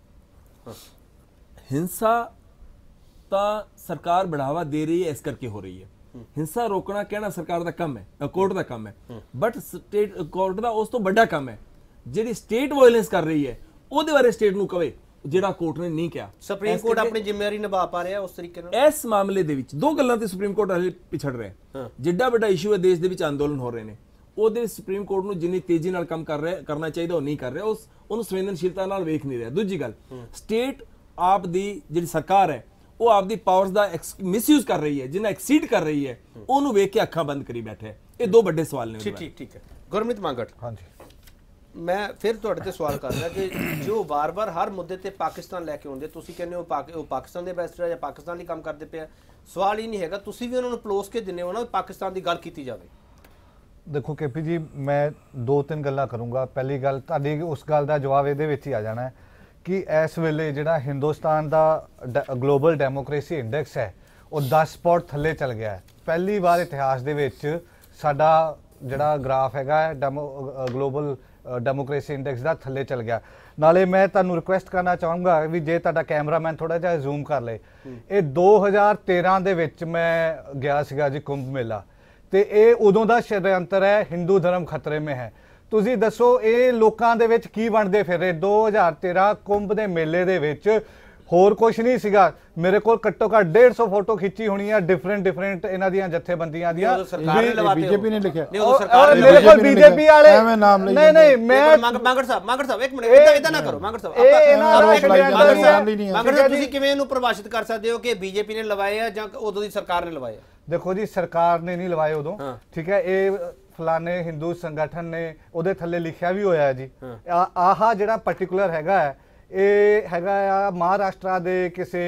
ਹਿੰਸਾ ਤਾਂ ਸਰਕਾਰ बढ़ावा दे रही है, इस करके हो रही है। हिंसा रोकना कहना सरकार का काम है, कोर्ट का काम है, बट स्टेट कोर्ट का उस तो बड़ा काम है ਜਿਹੜੀ ਸਟੇਟ ਵਾਇਲੈਂਸ ਕਰ ਰਹੀ ਹੈ ਉਹਦੇ ਬਾਰੇ ਸਟੇਟ ਨੂੰ ਕਵੇ, ਜਿਹੜਾ ਕੋਰਟ ਨੇ ਨਹੀਂ ਕਿਹਾ। ਸੁਪਰੀਮ ਕੋਰਟ ਆਪਣੀ ਜ਼ਿੰਮੇਵਾਰੀ ਨਿਭਾ ਪਾ ਰਿਹਾ ਉਸ ਤਰੀਕੇ ਨਾਲ। ਇਸ ਮਾਮਲੇ ਦੇ ਵਿੱਚ ਦੋ ਗੱਲਾਂ ਤੇ ਸੁਪਰੀਮ ਕੋਰਟ ਹਲੇ ਪਿਛੜ ਰਿਹਾ। ਜਿੱਡਾ ਵੱਡਾ ਇਸ਼ੂ ਹੈ ਦੇਸ਼ ਦੇ ਵਿੱਚ ਅੰਦੋਲਨ ਹੋ ਰਹੇ ਨੇ, ਉਹਦੇ ਸੁਪਰੀਮ ਕੋਰਟ ਨੂੰ ਜਿੰਨੀ ਤੇਜ਼ੀ ਨਾਲ ਕੰਮ ਕਰਨਾ ਚਾਹੀਦਾ ਉਹ ਨਹੀਂ ਕਰ ਰਿਹਾ, ਉਹਨੂੰ ਸੰਵੇਦਨਸ਼ੀਲਤਾ ਨਾਲ ਵੇਖ ਨਹੀਂ ਰਿਹਾ। ਦੂਜੀ ਗੱਲ, ਸਟੇਟ ਆਪ ਦੀ ਜਿਹੜੀ ਸਰਕਾਰ ਹੈ ਉਹ ਆਪਦੀ ਪਾਵਰਸ ਦਾ ਮਿਸਯੂਜ਼ ਕਰ ਰਹੀ ਹੈ, ਜਿੰਨਾ ਐਕਸੀਡ ਕਰ ਰਹੀ ਹੈ ਉਹਨੂੰ ਵੇਖ ਕੇ ਅੱਖਾਂ ਬੰਦ ਕਰੀ ਬੈਠੇ। ਇਹ ਦੋ ਵੱਡੇ ਸਵਾਲ ਨੇ। ਠੀਕ ਹੈ। ਗੁਰਮੀਤ ਮੰਗਟ, ਹਾਂਜੀ, ਮੈਂ ਫਿਰ ਤੁਹਾਡੇ ਤੇ ਸਵਾਲ ਕਰਦਾ ਕਿ ਜੋ ਵਾਰ-ਵਾਰ ਹਰ ਮੁੱਦੇ ਤੇ ਪਾਕਿਸਤਾਨ ਲੈ ਕੇ ਆਉਂਦੇ, ਤੁਸੀਂ ਕਹਿੰਦੇ ਹੋ ਉਹ ਪਾਕਿਸਤਾਨ ਦੇ ਐਮਬੈਸਡਰ ਜਾਂ ਪਾਕਿਸਤਾਨ ਲਈ ਕੰਮ ਕਰਦੇ ਪਿਆ। ਸਵਾਲ ਹੀ ਨਹੀਂ ਹੈਗਾ, ਤੁਸੀਂ ਵੀ ਉਹਨਾਂ ਨੂੰ ਪਲੋਸ ਕੇ ਦਿੰਦੇ ਹੋ ਨਾ ਪਾਕਿਸਤਾਨ ਦੀ ਗੱਲ ਕੀਤੀ ਜਾਵੇ। ਦੇਖੋ ਕੇਪੀ ਜੀ, ਮੈਂ 2-3 ਗੱਲਾਂ ਕਰੂੰਗਾ। ਪਹਿਲੀ ਗੱਲ, ਤੁਹਾਡੀ ਉਸ ਗੱਲ ਦਾ ਜਵਾਬ ਇਹਦੇ ਵਿੱਚ ਹੀ ਆ ਜਾਣਾ ਹੈ ਕਿ ਇਸ ਵੇਲੇ ਜਿਹੜਾ ਹਿੰਦੁਸਤਾਨ ਦਾ ਗਲੋਬਲ ਡੈਮੋਕ੍ਰੇਸੀ ਇੰਡੈਕਸ ਹੈ ਉਹ 10 ਸਪੌਟ ਥੱਲੇ ਚਲ ਗਿਆ ਹੈ। ਪਹਿਲੀ ਵਾਰ ਇਤਿਹਾਸ ਦੇ ਵਿੱਚ ਸਾਡਾ ਜਿਹੜਾ ਗ੍ਰਾਫ ਹੈਗਾ ਗਲੋਬਲ ਡੈਮੋਕ੍ਰੇਸੀ ਇੰਡੈਕਸ ਦਾ ਥੱਲੇ ਚਲ ਗਿਆ। ਨਾਲੇ ਮੈਂ ਤੁਹਾਨੂੰ ਰਿਕੁਐਸਟ ਕਰਨਾ ਚਾਹੂੰਗਾ ਵੀ ਜੇ ਤੁਹਾਡਾ ਕੈਮਰਾਮੈਨ ਥੋੜਾ ਜਿਹਾ ਜ਼ੂਮ ਕਰ ਲੇ, ਇਹ 2013 ਦੇ ਵਿੱਚ ਮੈਂ ਗਿਆ ਸੀਗਾ ਜੀ ਕੁੰਭ ਮੇਲਾ, ਤੇ ਇਹ ਉਦੋਂ ਦਾ ਸ਼ੜਯੰਤਰ ਹੈ, ਹਿੰਦੂ ਧਰਮ ਖਤਰੇ ਮੇ ਹੈ। ਤੁਸੀਂ ਦੱਸੋ ਇਹ ਲੋਕਾਂ ਦੇ ਵਿੱਚ ਕੀ ਬਣਦੇ ਫਿਰ ਰਹੇ? 2013 ਕੁੰਭ ਦੇ ਮੇਲੇ ਦੇ ਵਿੱਚ ਹੋਰ ਕੁਝ ਨਹੀਂ ਸੀਗਾ। ਮੇਰੇ ਕੋਲ ਘੱਟੋ ਘੱਟ 150 ਫੋਟੋ ਖਿੱਚੀ ਹੋਣੀ ਆ ਡਿਫਰੈਂਟ ਇਹਨਾਂ ਦੀਆਂ ਜਥੇਬੰਦੀਆਂ ਦੀਆਂ। ਬੀਜੇਪੀ ਨੇ ਲਿਖਿਆ, ਮੇਰੇ ਕੋਲ ਬੀਜੇਪੀ ਵਾਲੇ ਨਹੀਂ ਮੈਂ ਮੰਗੜ ਸਾਹਿਬ ਇੱਕ ਮਿੰਟ, ਇਦਾਂ ਨਾ ਕਰੋ ਮੰਗੜ ਸਾਹਿਬ। ਤੁਸੀਂ ਕਿਵੇਂ ਇਹਨੂੰ ਪਰਿਭਾਸ਼ਿਤ ਕਰ ਸਕਦੇ ਹੋ ਕਿ ਬੀਜੇਪੀ ਨੇ ਲਵਾਏ ਆ ਜਾਂ ਉਦੋਂ ਦੀ ਸਰਕਾਰ ਨੇ ਲਵਾਏ ਆ? ਦੇਖੋ ਜੀ, ਸਰਕਾਰ ਨੇ ਨਹੀਂ ਲਵਾਏ ਉਦੋਂ, ਠੀਕ ਹੈ। ਇਹ ਫਲਾਣੇ ਹਿੰਦੂ ਸੰਗਠਨ ਨੇ ਉਹਦੇ ਥੱਲੇ ਲਿਖਿਆ ਵੀ ਹੋਇਆ ਜੀ। ਆਹ ਜਿਹੜਾ ਪਾਰਟਿਕੂਲਰ ਹੈਗਾ ਹੈ, ਇਹ ਹੈਗਾ ਆ ਮਹਾਰਾਸ਼ਟਰ ਦੇ ਕਿਸੇ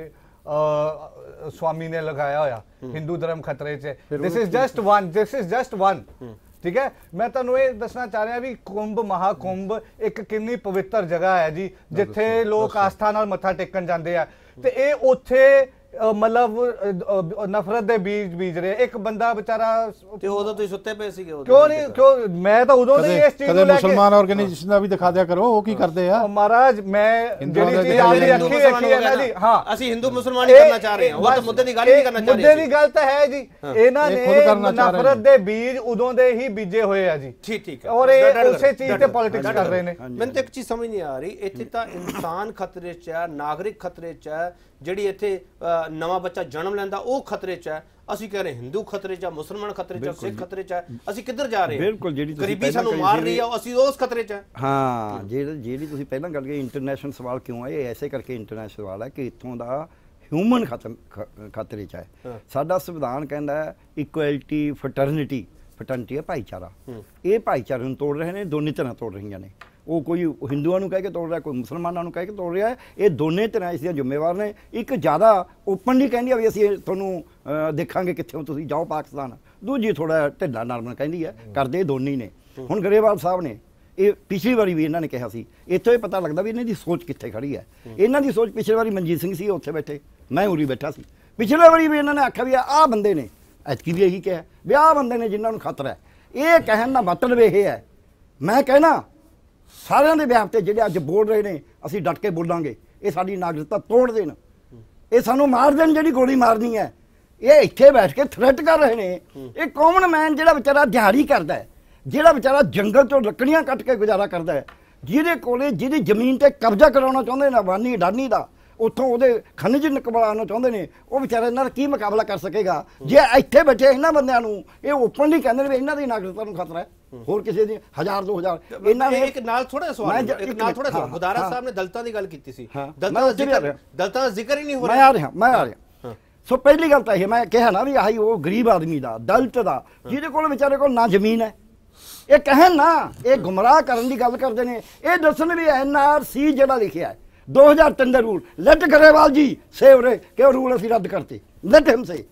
ਸਵਾਮੀ ਨੇ ਲਗਾਇਆ ਹੋਇਆ, ਹਿੰਦੂ ਧਰਮ ਖਤਰੇ 'ਚ। ਦਿਸ ਇਜ਼ ਜਸਟ ਵਨ ਠੀਕ ਹੈ। ਮੈਂ ਤੁਹਾਨੂੰ ਇਹ ਦੱਸਣਾ ਚਾਹ ਰਿਹਾ ਵੀ ਕੁੰਭ ਮਹਾਕੁੰਭ ਇੱਕ ਕਿੰਨੀ ਪਵਿੱਤਰ ਜਗ੍ਹਾ ਹੈ ਜੀ, ਜਿੱਥੇ ਲੋਕ ਆਸਥਾ ਨਾਲ ਮੱਥਾ ਟੇਕਣ ਜਾਂਦੇ ਆ, ਤੇ ਇਹ ਉੱਥੇ ਮਤਲਬ ਨਫ਼ਰਤ ਦੇ ਬੀਜ ਬੀਜ ਰਹੇ। ਇੱਕ ਬੰਦਾ ਵਿਚਾਰਾ ਤੇ ਉਦੋਂ ਤੁਸੀਂ ਸੁੱਤੇ ਪਏ ਸੀਗੇ ਕਿਉਂ ਨਹੀਂ, ਕਿਉਂ ਮੈਂ ਤਾਂ ਉਦੋਂ ਦੇ ਇਸ ਚੀਜ਼ ਕਦੇ ਨੂੰ ਲੈ ਕੇ ਮੁਸਲਮਾਨ ਆਰਗੇਨਾਈਜੇਸ਼ਨ ਦਾ ਵੀ ਦਿਖਾ ਦਿਆ ਕਰੋ ਉਹ ਕੀ ਕਰਦੇ ਆ। ਮਹਾਰਾਜ ਮੈਂ ਜਿਹੜੀ ਚੀਜ਼ ਆਪਣੀ ਅੱਖੀ ਵੇਖੀ ਹੈ ਨਾ ਜੀ, ਹਾਂ ਅਸੀਂ ਹਿੰਦੂ ਮੁਸਲਮਾਨ ਹੀ ਕਰਨਾ ਚਾਹ ਰਹੇ ਹਾਂ, ਉਹ ਤਾਂ ਮੁੱਦੇ ਦੀ ਗੱਲ ਨਹੀਂ ਕਰਨਾ ਚਾਹ ਰਹੇ। ਮੁੱਦੇ ਦੀ ਗੱਲ ਤਾਂ ਹੈ ਜੀ, ਇਹਨਾਂ ਨੇ ਨਫ਼ਰਤ ਦੇ ਬੀਜ ਉਦੋਂ ਦੇ ਹੀ ਬੀਜੇ ਹੋਏ ਆ ਜੀ। ਠੀਕ ਹੈ, ਔਰ ਇਹ ਉਸੇ ਚੀਜ਼ ਤੇ ਪੋਲਿਟਿਕਸ ਕਰ ਰਹੇ ਨੇ। ਮੈਨੂੰ ਤਾਂ ਇੱਕ ਚੀਜ਼ ਸਮਝ ਨਹੀਂ ਆ ਰਹੀ, ਇੱਥੇ ਤਾਂ ਇਨਸਾਨ ਖਤਰੇ 'ਚ ਹੈ, ਨਾਗਰਿਕ ਖਤਰੇ 'ਚ ਹੈ, ਜਿਹੜੀ ਇੱਥੇ ਨਵਾਂ ਬੱਚਾ ਜਨਮ ਲੈਂਦਾ ਉਹ ਖਤਰੇ 'ਚ ਹੈ। ਅਸੀਂ ਕਹਿ ਰਹੇ ਹਿੰਦੂ ਖਤਰੇ 'ਚ, ਮੁਸਲਮਾਨ ਖਤਰੇ 'ਚ, ਸਿੱਖ ਖਤਰੇ 'ਚ ਹੈ। ਅਸੀਂ ਕਿੱਧਰ ਜਾ ਰਹੇ ਹਾਂ? ਬਿਲਕੁਲ, ਜਿਹੜੀ ਤੁਸੀਂ ਗਰੀਬੀ ਸਾਨੂੰ ਮਾਰ ਰਹੀ ਆ, ਅਸੀਂ ਉਸ ਖਤਰੇ 'ਚ ਹੈ। ਹਾਂ, ਜਿਹੜੀ ਤੁਸੀਂ ਪਹਿਲਾਂ ਗੱਲ ਕੀਤੀ ਇੰਟਰਨੈਸ਼ਨਲ ਸਵਾਲ ਕਿਉਂ ਹੈ, ਇਹ ਐਸੇ ਕਰਕੇ ਇੰਟਰਨੈਸ਼ਨਲ ਸਵਾਲ ਹੈ ਕਿ ਇੱਥੋਂ ਦਾ ਹਿਊਮਨ ਖਤਰੇ 'ਚ ਹੈ। ਸਾਡਾ ਸੰਵਿਧਾਨ ਕਹਿੰਦਾ ਹੈ ਇਕੁਐਲਿਟੀ, ਫਟਰਨਿਟੀ ਹੈ ਭਾਈਚਾਰਾ। ਇਹ ਭਾਈਚਾਰੇ ਨੂੰ ਤੋੜ ਰਹੇ ਨੇ, ਦੋਨੇ ਤਰ੍ਹਾਂ ਤੋੜ ਰਹੀਆਂ ਨੇ। ਉਹ ਕੋਈ ਹਿੰਦੂਆਂ ਨੂੰ ਕਹਿ ਕੇ ਤੋੜ ਰਿਹਾ, ਕੋਈ ਮੁਸਲਮਾਨਾਂ ਨੂੰ ਕਹਿ ਕੇ ਤੋੜ ਰਿਹਾ ਹੈ। ਇਹ ਦੋਨੇ ਤਰ੍ਹਾਂ ਇਸ ਦੀਆਂ ਜ਼ਿੰਮੇਵਾਰ ਨੇ। ਇੱਕ ਜ਼ਿਆਦਾ ਓਪਨਲੀ ਕਹਿੰਦੀ ਆ ਵੀ ਅਸੀਂ ਤੁਹਾਨੂੰ ਦੇਖਾਂਗੇ ਕਿੱਥੇ ਹੋ ਤੁਸੀਂ, ਜਾਓ ਪਾਕਿਸਤਾਨ। ਦੂਜੀ ਥੋੜਾ ਢਿੱਲਾ ਨਰਮ ਕਹਿੰਦੀ ਹੈ, ਕਰਦੇ ਦੋਨੇ ਹੀ ਨੇ। ਹੁਣ ਗਰੇਵਾਲ ਸਾਹਿਬ ਨੇ ਇਹ ਪਿਛਲੀ ਵਾਰੀ ਵੀ ਇਹਨਾਂ ਨੇ ਕਿਹਾ ਸੀ, ਇੱਥੋਂ ਇਹ ਪਤਾ ਲੱਗਦਾ ਵੀ ਇਹਨਾਂ ਦੀ ਸੋਚ ਕਿੱਥੇ ਖੜੀ ਹੈ। ਇਹਨਾਂ ਦੀ ਸੋਚ ਪਿਛਲੀ ਵਾਰੀ ਮਨਜੀਤ ਸਿੰਘ ਸੀ ਉੱਥੇ ਬੈਠੇ, ਮੈਂ ਉਰੀ ਬੈਠਾ ਸੀ। ਪਿਛਲੇ ਵਾਰੀ ਵੀ ਇਹਨਾਂ ਨੇ ਆਖਿਆ ਵੀ ਆਹ ਬੰਦੇ ਨੇ, ਐਤਕੀ ਵੀ ਇਹੀ ਕਿਹਾ ਵੀ ਆਹ ਬੰਦੇ ਨੇ ਜਿਨ੍ਹਾਂ ਨੂੰ ਖਤਰਾ ਹੈ। ਇਹ ਕਹਿਣ ਦਾ ਮਤਲਬ ਇਹ ਹੈ, ਮੈਂ ਕਹਿਣਾ ਸਾਰਿਆਂ ਦੇ ਬਿਆਨ ਤੇ ਜਿਹੜੇ ਅੱਜ ਬੋਲ ਰਹੇ ਨੇ ਅਸੀਂ ਡਟ ਕੇ ਬੋਲਾਂਗੇ, ਇਹ ਸਾਡੀ ਨਾਗਰਿਕਤਾ ਤੋੜ ਦੇਣ, ਇਹ ਸਾਨੂੰ ਮਾਰ ਦੇਣ, ਜਿਹੜੀ ਗੋਲੀ ਮਾਰਨੀ ਹੈ। ਇਹ ਇੱਥੇ ਬੈਠ ਕੇ ਥ੍ਰੈਟ ਕਰ ਰਹੇ ਨੇ। ਇਹ ਕਾਮਨ ਮੈਨ ਜਿਹੜਾ ਵਿਚਾਰਾ ਦਿਹਾੜੀ ਕਰਦਾ ਹੈ, ਜਿਹੜਾ ਵਿਚਾਰਾ ਜੰਗਲ ਤੋਂ ਲੱਕੜੀਆਂ ਕੱਟ ਕੇ ਗੁਜ਼ਾਰਾ ਕਰਦਾ ਹੈ, ਜਿਹਦੇ ਕੋਲੇ ਜਿਹਦੀ ਜ਼ਮੀਨ ਤੇ ਕਬਜ਼ਾ ਕਰਾਉਣਾ ਚਾਹੁੰਦੇ ਨੇ ਅਬਾਨੀ ਅਡਾਨੀ ਦਾ, ਉੱਥੋਂ ਉਹਦੇ ਖਣਿਜ ਨਿਕਲਵਾਉਣਾ ਚਾਹੁੰਦੇ ਨੇ, ਉਹ ਵਿਚਾਰਾ ਇਹਨਾਂ ਦਾ ਕੀ ਮੁਕਾਬਲਾ ਕਰ ਸਕੇਗਾ ਜੇ ਇੱਥੇ ਬੈਠੇ ਇਹਨਾਂ ਬੰਦਿਆਂ ਨੂੰ ਇਹ ਓਪਨਲੀ ਕਹਿੰਦੇ ਨੇ ਵੀ ਇਹਨਾਂ ਦੀ ਨਾਗਰਿਕਤਾ ਨੂੰ ਖਤਰਾ ਹੈ, ਹੋਰ ਕਿਸੇ ਦੀ 1000 2000 ਇਹਨਾਂ ਨੇ। ਇੱਕ ਨਾਲ ਥੋੜਾ ਸਵਾਲ, ਗੁਦਾਰਾ ਸਾਹਿਬ ਨੇ ਦਲਤਾਂ ਦੀ ਗੱਲ ਕੀਤੀ ਸੀ, ਦਲਤਾਂ ਦਾ ਜ਼ਿਕਰ ਹੀ ਨਹੀਂ ਹੋ ਰਿਹਾ। ਮੈਂ ਆ ਰਿਹਾ। ਸੋ ਪਹਿਲੀ ਗੱਲ ਤਾਂ ਇਹ ਮੈਂ ਕਿਹਾ ਨਾ ਵੀ ਆਹੀ ਉਹ ਗਰੀਬ ਆਦਮੀ ਦਾ, ਦਲਿਤ ਦਾ, ਜਿਹਦੇ ਕੋਲ ਵਿਚਾਰੇ ਕੋਲ ਨਾ ਜ਼ਮੀਨ ਹੈ। ਇਹ ਕਹਿਣ ਨਾ, ਇਹ ਗੁੰਮਰਾਹ ਕਰਨ ਦੀ ਗੱਲ ਕਰਦੇ ਨੇ। ਇਹ ਦੱਸਣ ਵੀ NRC ਜਿਹੜਾ ਲਿਖਿਆ ਹੈ 2003 ਦੇ ਰੂਲ, ਲੈਟ ਗਰੇਵਾਲ ਜੀ ਸੇਵ ਰੇ ਕਿ ਉਹ ਰੂਲ ਅਸੀਂ ਰੱਦ ਕਰਤੇ, ਲੈਟ ਹਿਮ ਸੇ।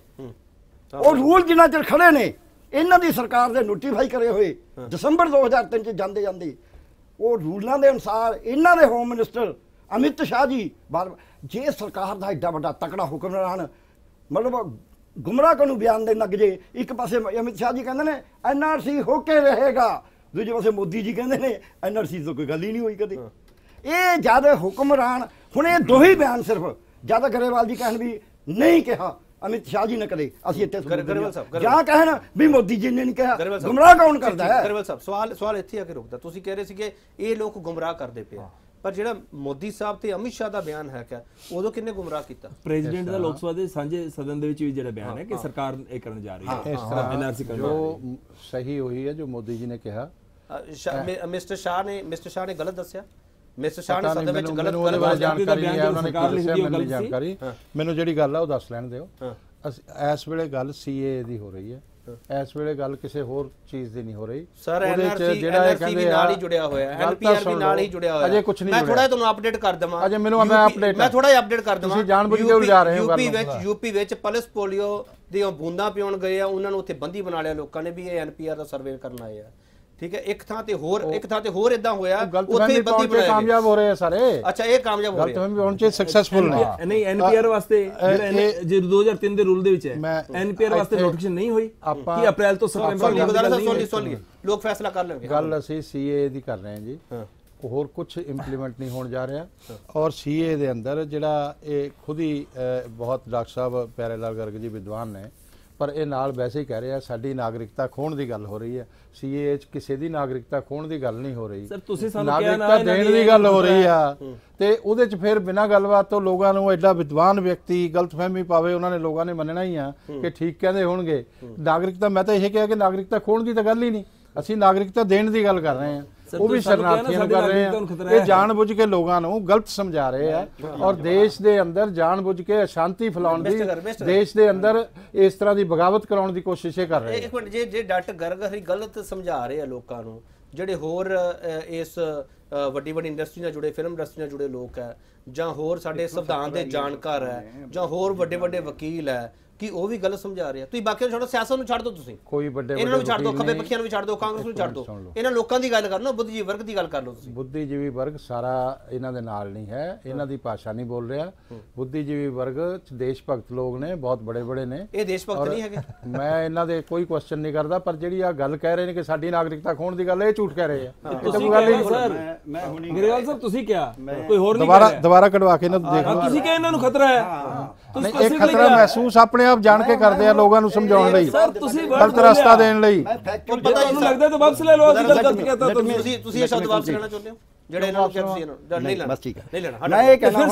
ਉਹ ਰੂਲ ਜਿੰਨਾ ਚਿਰ ਖੜੇ ਨੇ ਇਹਨਾਂ ਦੀ ਸਰਕਾਰ ਦੇ ਨੋਟੀਫਾਈ ਕਰੇ ਹੋਏ ਦਸੰਬਰ 2003 ਚ ਜਾਂਦੇ ਜਾਂਦੇ, ਉਹ ਰੂਲਾਂ ਦੇ ਅਨੁਸਾਰ ਇਹਨਾਂ ਦੇ ਹੋਮ ਮਿਨਿਸਟਰ ਅਮਿਤ ਸ਼ਾਹ ਜੀ ਜੇ ਸਰਕਾਰ ਦਾ ਐਡਾ ਵੱਡਾ ਤਕੜਾ ਹੁਕਮਰਾਨ ਮਤਲਬ ਗੁੰਮਰਾਹ ਨੂੰ ਬਿਆਨ ਦੇਣ ਲੱਗ ਜੇ, ਇੱਕ ਪਾਸੇ ਅਮਿਤ ਸ਼ਾਹ ਜੀ ਕਹਿੰਦੇ ਨੇ NRC ਹੋ ਕੇ ਰਹੇਗਾ, ਦੂਜੇ ਪਾਸੇ ਮੋਦੀ ਜੀ ਕਹਿੰਦੇ ਨੇ NRC ਤੋਂ ਕੋਈ ਗੱਲ ਹੀ ਨਹੀਂ ਹੋਈ ਕਦੇ। ਇਹ ਜਦ ਹੁਕਮਰਾਨ, ਹੁਣ ਇਹ ਦੋ ਹੀ ਬਿਆਨ ਸਿਰਫ, ਜਦ ਗਰੇਵਾਲ ਜੀ ਕਹਿਣ ਵੀ ਨਹੀਂ ਕਿਹਾ ਅਮਿਤ ਸ਼ਾਹ ਜੀ ਨੇ ਕਦੇ, ਅਸੀਂ ਇੱਥੇ ਜਾਂ ਕਹਿਣ ਵੀ ਮੋਦੀ ਜੀ ਨੇ ਨਹੀਂ ਕਿਹਾ, ਗੁੰਮਰਾਹ ਕੌਣ ਕਰਦਾ ਹੈ? ਗਰੇਵਾਲ ਸਾਹਿਬ ਸਵਾਲ ਇੱਥੇ ਆ ਕੇ ਰੁਕਦਾ। ਤੁਸੀਂ ਕਹਿ ਰਹੇ ਸੀਗੇ ਇਹ ਲੋਕ ਗੁੰਮਰਾਹ ਕਰਦੇ ਪਏ, ਪਰ ਜਿਹੜਾ ਮੋਦੀ ਸਾਹਿਬ ਤੇ ਅਮਿਤ ਸ਼ਾਹ ਦਾ ਬਿਆਨ ਹੈ ਕਿ ਉਦੋਂ ਕਿੰਨੇ ਗੁੰਮਰਾਹ ਕੀਤਾ? ਪ੍ਰੈਜ਼ੀਡੈਂਟ ਦਾ ਲੋਕ ਸਭਾ ਦੇ ਸਾਂਝੇ ਸਦਨ ਦੇ ਵਿੱਚ ਵੀ ਜਿਹੜਾ ਬਿਆਨ ਹੈ ਕਿ ਸਰਕਾਰ ਇਹ ਕਰਨ ਜਾ ਰਹੀ ਹੈ, ਇਸ ਤਰ੍ਹਾਂ NRC ਕਰਨ ਜੋ ਸਹੀ ਹੋਈ ਹੈ ਜੋ ਮੋਦੀ ਜੀ ਨੇ ਕਿਹਾ। ਮਿਸਟਰ ਸ਼ਾਹ ਨੇ ਗਲਤ ਦੱਸਿਆ। ਮਿਸਟਰ ਸ਼ਾਹ ਨੇ ਸਦਨ ਵਿੱਚ ਗਲਤ ਜਾਣਕਾਰੀ ਨਹੀਂ ਹੈ, ਉਹਨਾਂ ਨੇ ਮੈਨੂੰ ਜਾਣਕਾਰੀ, ਮੈਨੂੰ ਜਿਹੜੀ ਗੱਲ ਆ ਉਹ ਦੱਸ ਲੈਣ ਦਿਓ। ਇਸ ਵੇਲੇ ਗੱਲ CAA ਦੀ ਹੋ ਰਹੀ ਹੈ, ਇਸ ਵੇਲੇ ਗੱਲ ਕਿਸੇ ਹੋਰ ਚੀਜ਼ ਦੀ ਨਹੀਂ ਹੋ ਰਹੀ। ਸਰ NRC ਵੀ ਨਾਲ ਹੀ ਜੁੜਿਆ ਹੋਇਆ ਹੈ, NPR ਵੀ ਨਾਲ ਹੀ ਜੁੜਿਆ ਹੋਇਆ ਹੈ। ਅਜੇ ਕੁਝ ਨਹੀਂ, ਮੈਂ ਥੋੜਾ ਤੁਹਾਨੂੰ ਅਪਡੇਟ ਕਰ ਦਵਾਂ। ਅਜੇ ਮੈਨੂੰ ਮੈਂ ਥੋੜਾ ਜਿਹਾ ਅਪਡੇਟ ਕਰ ਦਵਾਂ। ਤੁਸੀਂ ਜਾਣਬੁੱਝ ਕੇ ਉਲਝਾ ਰਹੇ ਹੋ। ਯੂਪੀ ਵਿੱਚ ਪਲਸ ਪੋਲੀਓ ਦੀਆਂ ਬੂੰਦਾਂ ਪਿਉਣ ਗਏ ਆ, ਉਹਨਾਂ ਨੂੰ ਉੱਥੇ ਬੰਦੀ ਬਣਾ ਲਿਆ ਲੋਕਾਂ ਨੇ ਵੀ ਇਹ NPR ਦਾ ਸਰਵੇ ਕਰਨ ਆਏ ਆ। ਠੀਕ ਹੈ, ਇੱਕ ਥਾਂ ਤੇ ਹੋਰ ਇਦਾਂ ਹੋਇਆ, ਉੱਥੇ ਬੰਦੀ ਬਣਾਇਆ, ਕਾਮਯਾਬ ਹੋ ਰਹੇ ਆ ਸਾਰੇ। ਅੱਛਾ, ਇਹ ਕਾਮਯਾਬ ਹੋ ਰਿਹਾ, ਗਲਤਫਹਿਮੀ ਪਹੁੰਚ ਚ ਸਕਸੈਸਫੁਲ ਨੇ। ਨਹੀਂ, NPR ਵਾਸਤੇ ਜੇ 2003 ਦੇ ਰੂਲ ਦੇ ਵਿੱਚ ਹੈ, NPR ਵਾਸਤੇ ਨੋਟੀਫਿਕੇਸ਼ਨ ਨਹੀਂ ਹੋਈ ਕਿ ਅਪ੍ਰੈਲ ਤੋਂ ਸਤੰਬਰ ਸੁਣ ਲੋਕ ਫੈਸਲਾ ਕਰ ਲੈਣਗੇ। ਗੱਲ ਅਸੀਂ CAA ਦੀ ਕਰ ਰਹੇ ਹਾਂ ਜੀ, ਹੋਰ ਕੁਝ ਇੰਪਲੀਮੈਂਟ ਨਹੀਂ ਹੋਣ ਜਾ ਰਿਹਾ। ਔਰ CAA ਦੇ ਅੰਦਰ ਜਿਹੜਾ ਇਹ ਖੁਦ ਹੀ ਬਹੁਤ ਡਾਕਟਰ ਸਾਹਿਬ ਪਿਆਰੇ ਲਾਲ ਗਰਗ ਜੀ ਵਿਦਵਾਨ ਨੇ, ਪਰ ਇਹ ਨਾਲ ਵੈਸੇ ਹੀ ਕਹਿ ਰਹੇ ਆ ਸਾਡੀ ਨਾਗਰਿਕਤਾ ਖੋਣ ਦੀ ਗੱਲ ਹੋ ਰਹੀ ਹੈ। CAA 'ਚ ਕਿਸੇ ਦੀ ਨਾਗਰਿਕਤਾ ਖੋਣ ਦੀ ਗੱਲ ਨਹੀਂ ਹੋ ਰਹੀ, ਸਰ ਤੁਸੀਂ ਸਾਨੂੰ ਨਾਗਰਿਕਤਾ ਦੇਣ ਦੀ ਗੱਲ ਹੋ ਰਹੀ ਆ। ਤੇ ਉਹਦੇ 'ਚ ਫਿਰ ਬਿਨਾਂ ਗੱਲਬਾਤ ਤੋਂ ਲੋਕਾਂ ਨੂੰ ਐਡਾ ਵਿਦਵਾਨ ਵਿਅਕਤੀ ਗਲਤਫਹਿਮੀ ਪਾਵੇ, ਉਹਨਾਂ ਨੇ ਲੋਕਾਂ ਨੇ ਮੰਨਣਾ ਹੀ ਆ ਕਿ ਠੀਕ ਕਹਿੰਦੇ ਹੋਣਗੇ। ਨਾਗਰਿਕਤਾ, ਮੈਂ ਤਾਂ ਇਹ ਕਿਹਾ ਕਿ ਨਾਗਰਿਕਤਾ ਖੋਣ ਦੀ ਤਾਂ ਗੱਲ ਹੀ ਨਹੀਂ, ਅਸੀਂ ਨਾਗਰਿਕਤਾ ਦੇਣ ਦੀ ਗੱਲ ਕਰ ਰਹੇ ਹਾਂ। ਉਹ ਵੀ ਸ਼ਰਨਾਰਥੀਆਂ ਨੂੰ ਕਰ ਰਹੇ ਆ। ਇਹ ਜਾਣਬੁੱਝ ਕੇ ਲੋਕਾਂ ਨੂੰ ਗਲਤ ਸਮਝਾ ਰਹੇ ਆ ਔਰ ਦੇਸ਼ ਦੇ ਅੰਦਰ ਜਾਣਬੁੱਝ ਕੇ ਅਸ਼ਾਂਤੀ ਫੈਲਾਉਣ ਦੀ, ਦੇਸ਼ ਦੇ ਅੰਦਰ ਇਸ ਤਰ੍ਹਾਂ ਦੀ ਬਗਾਵਤ ਕਰਾਉਣ ਦੀ ਕੋਸ਼ਿਸ਼ ਕਰ ਰਹੇ ਆ। ਇੱਕ ਮਿੰਟ, ਜੇ ਡਾਕਟਰ ਗਰਗ ਹਰੀ ਗਲਤ ਸਮਝਾ ਰਹੇ ਆ ਲੋਕਾਂ ਨੂੰ, ਜਿਹੜੇ ਹੋਰ ਇਸ ਵੱਡੀ ਇੰਡਸਟਰੀ ਨਾਲ ਜੁੜੇ, ਫਿਲਮ ਇੰਡਸਟਰੀ ਨਾਲ ਜੁੜੇ ਲੋਕ ਹੈ, ਜਾਂ ਹੋਰ ਸਾਡੇ ਸੰਵਿਧਾਨ ਦੇ ਜਾਣਕਾਰ ਹੈ, ਜਾਂ ਹੋਰ ਵੱਡੇ ਵਕੀਲ ਹੈ, ਕਿ ਉਹ ਵੀ ਗਲਤ ਸਮਝਾ ਰਹੇ ਆ। ਤੁਸੀਂ ਬਾਕੀਆਂ ਨੂੰ ਛੱਡੋ, ਸਿਆਸਤ ਨੂੰ ਛੱਡ ਦਿਓ, ਤੁਸੀਂ ਕੋਈ ਵੱਡੇ ਇਹਨਾਂ ਨੂੰ ਵੀ ਛੱਡ ਦਿਓ, ਖੱਬੇ ਪੱਖੀਆਂ ਨੂੰ ਵੀ ਛੱਡ ਦਿਓ, ਕਾਂਗਰਸ ਨੂੰ ਛੱਡ ਦਿਓ, ਇਹਨਾਂ ਲੋਕਾਂ ਦੀ ਗੱਲ ਕਰ ਲਓ, ਬੁੱਧੀਜੀਵੀ ਵਰਗ ਦੀ ਗੱਲ ਕਰ ਲਓ ਤੁਸੀਂ। ਬੁੱਧੀਜੀਵੀ ਵਰਗ ਸਾਰਾ ਇਹਨਾਂ ਦੇ ਨਾਲ ਨਹੀਂ ਹੈ, ਇਹਨਾਂ ਦੀ ਭਾਸ਼ਾ ਨਹੀਂ ਬੋਲ ਰਿਹਾ। ਬੁੱਧੀਜੀਵੀ ਵਰਗ ਦੇਸ਼ ਭਗਤ ਲੋਕ ਨੇ, ਬਹੁਤ ਬੜੇ ਨੇ। ਇਹ ਦੇਸ਼ ਭਗਤ ਨਹੀਂ ਹੈਗੇ। ਮੈਂ ਇਹਨਾਂ ਦੇ ਕੋਈ ਕੁਐਸਚਨ ਨਹੀਂ ਕਰਦਾ, ਪਰ ਜਿਹੜੀ ਆ ਗੱਲ ਕਹਿ ਰਹੇ ਨੇ ਕਿ ਸਾਡੀ ਨਾਗਰਿਕਤਾ ਖੋਣ ਦੀ ਗੱਲ, ਇਹ ਝੂਠ ਕਹਿ ਰਹੇ ਆ। ਤੁਸੀਂ ਗੱਲ ਨਹੀਂ ਸਰ, ਗਰੇਵਾਲ ਸਾਹਿਬ ਤੁਸੀਂ ਕਿਹਾ, ਕੋਈ ਹੋਰ ਨਹੀਂ ਦੁਬਾਰਾ ਕਢਵਾ ਕੇ ਇਹਨਾਂ ਨੂੰ ਦੇਖ ਲਓ। ਤੁਸੀਂ ਕਿਹਾ ਇਹਨਾਂ ਨੂੰ ਖਤਰਾ ਹੈ, ਨਹੀਂ, ਇੱਕ ਖਤਰਾ ਮਹਿਸੂਸ ਆਪਣੇ ਆਪ ਜਾਣ ਕੇ ਕਰਦੇ ਆ, ਲੋਕਾਂ ਨੂੰ ਸਮਝਾਉਣ ਲਈ, ਗਲਤ ਰਸਤਾ ਦੇਣ ਲਈ। ਤੁਹਾਨੂੰ ਲੱਗਦਾ ਤਾਂ ਵਾਪਸ ਲੈ ਲਓ, ਅਸੀਂ ਗਲਤ ਕਹਤਾ। ਤੁਸੀਂ ਇਹ ਸ਼ਬਦ ਵਾਪਸ ਲੈਣਾ ਚਾਹੁੰਦੇ ਹੋ ਜਿਹੜੇ ਇਹਨਾਂ ਨੂੰ ਕਿਹਾ ਤੁਸੀਂ ਇਹਨਾਂ ਨੂੰ? ਨਹੀਂ ਲੈਣਾ, ਬਸ ਠੀਕ ਹੈ। ਨਹੀਂ ਲੈਣਾ। ਮੈਂ ਇਹ ਕਹਿਣਾ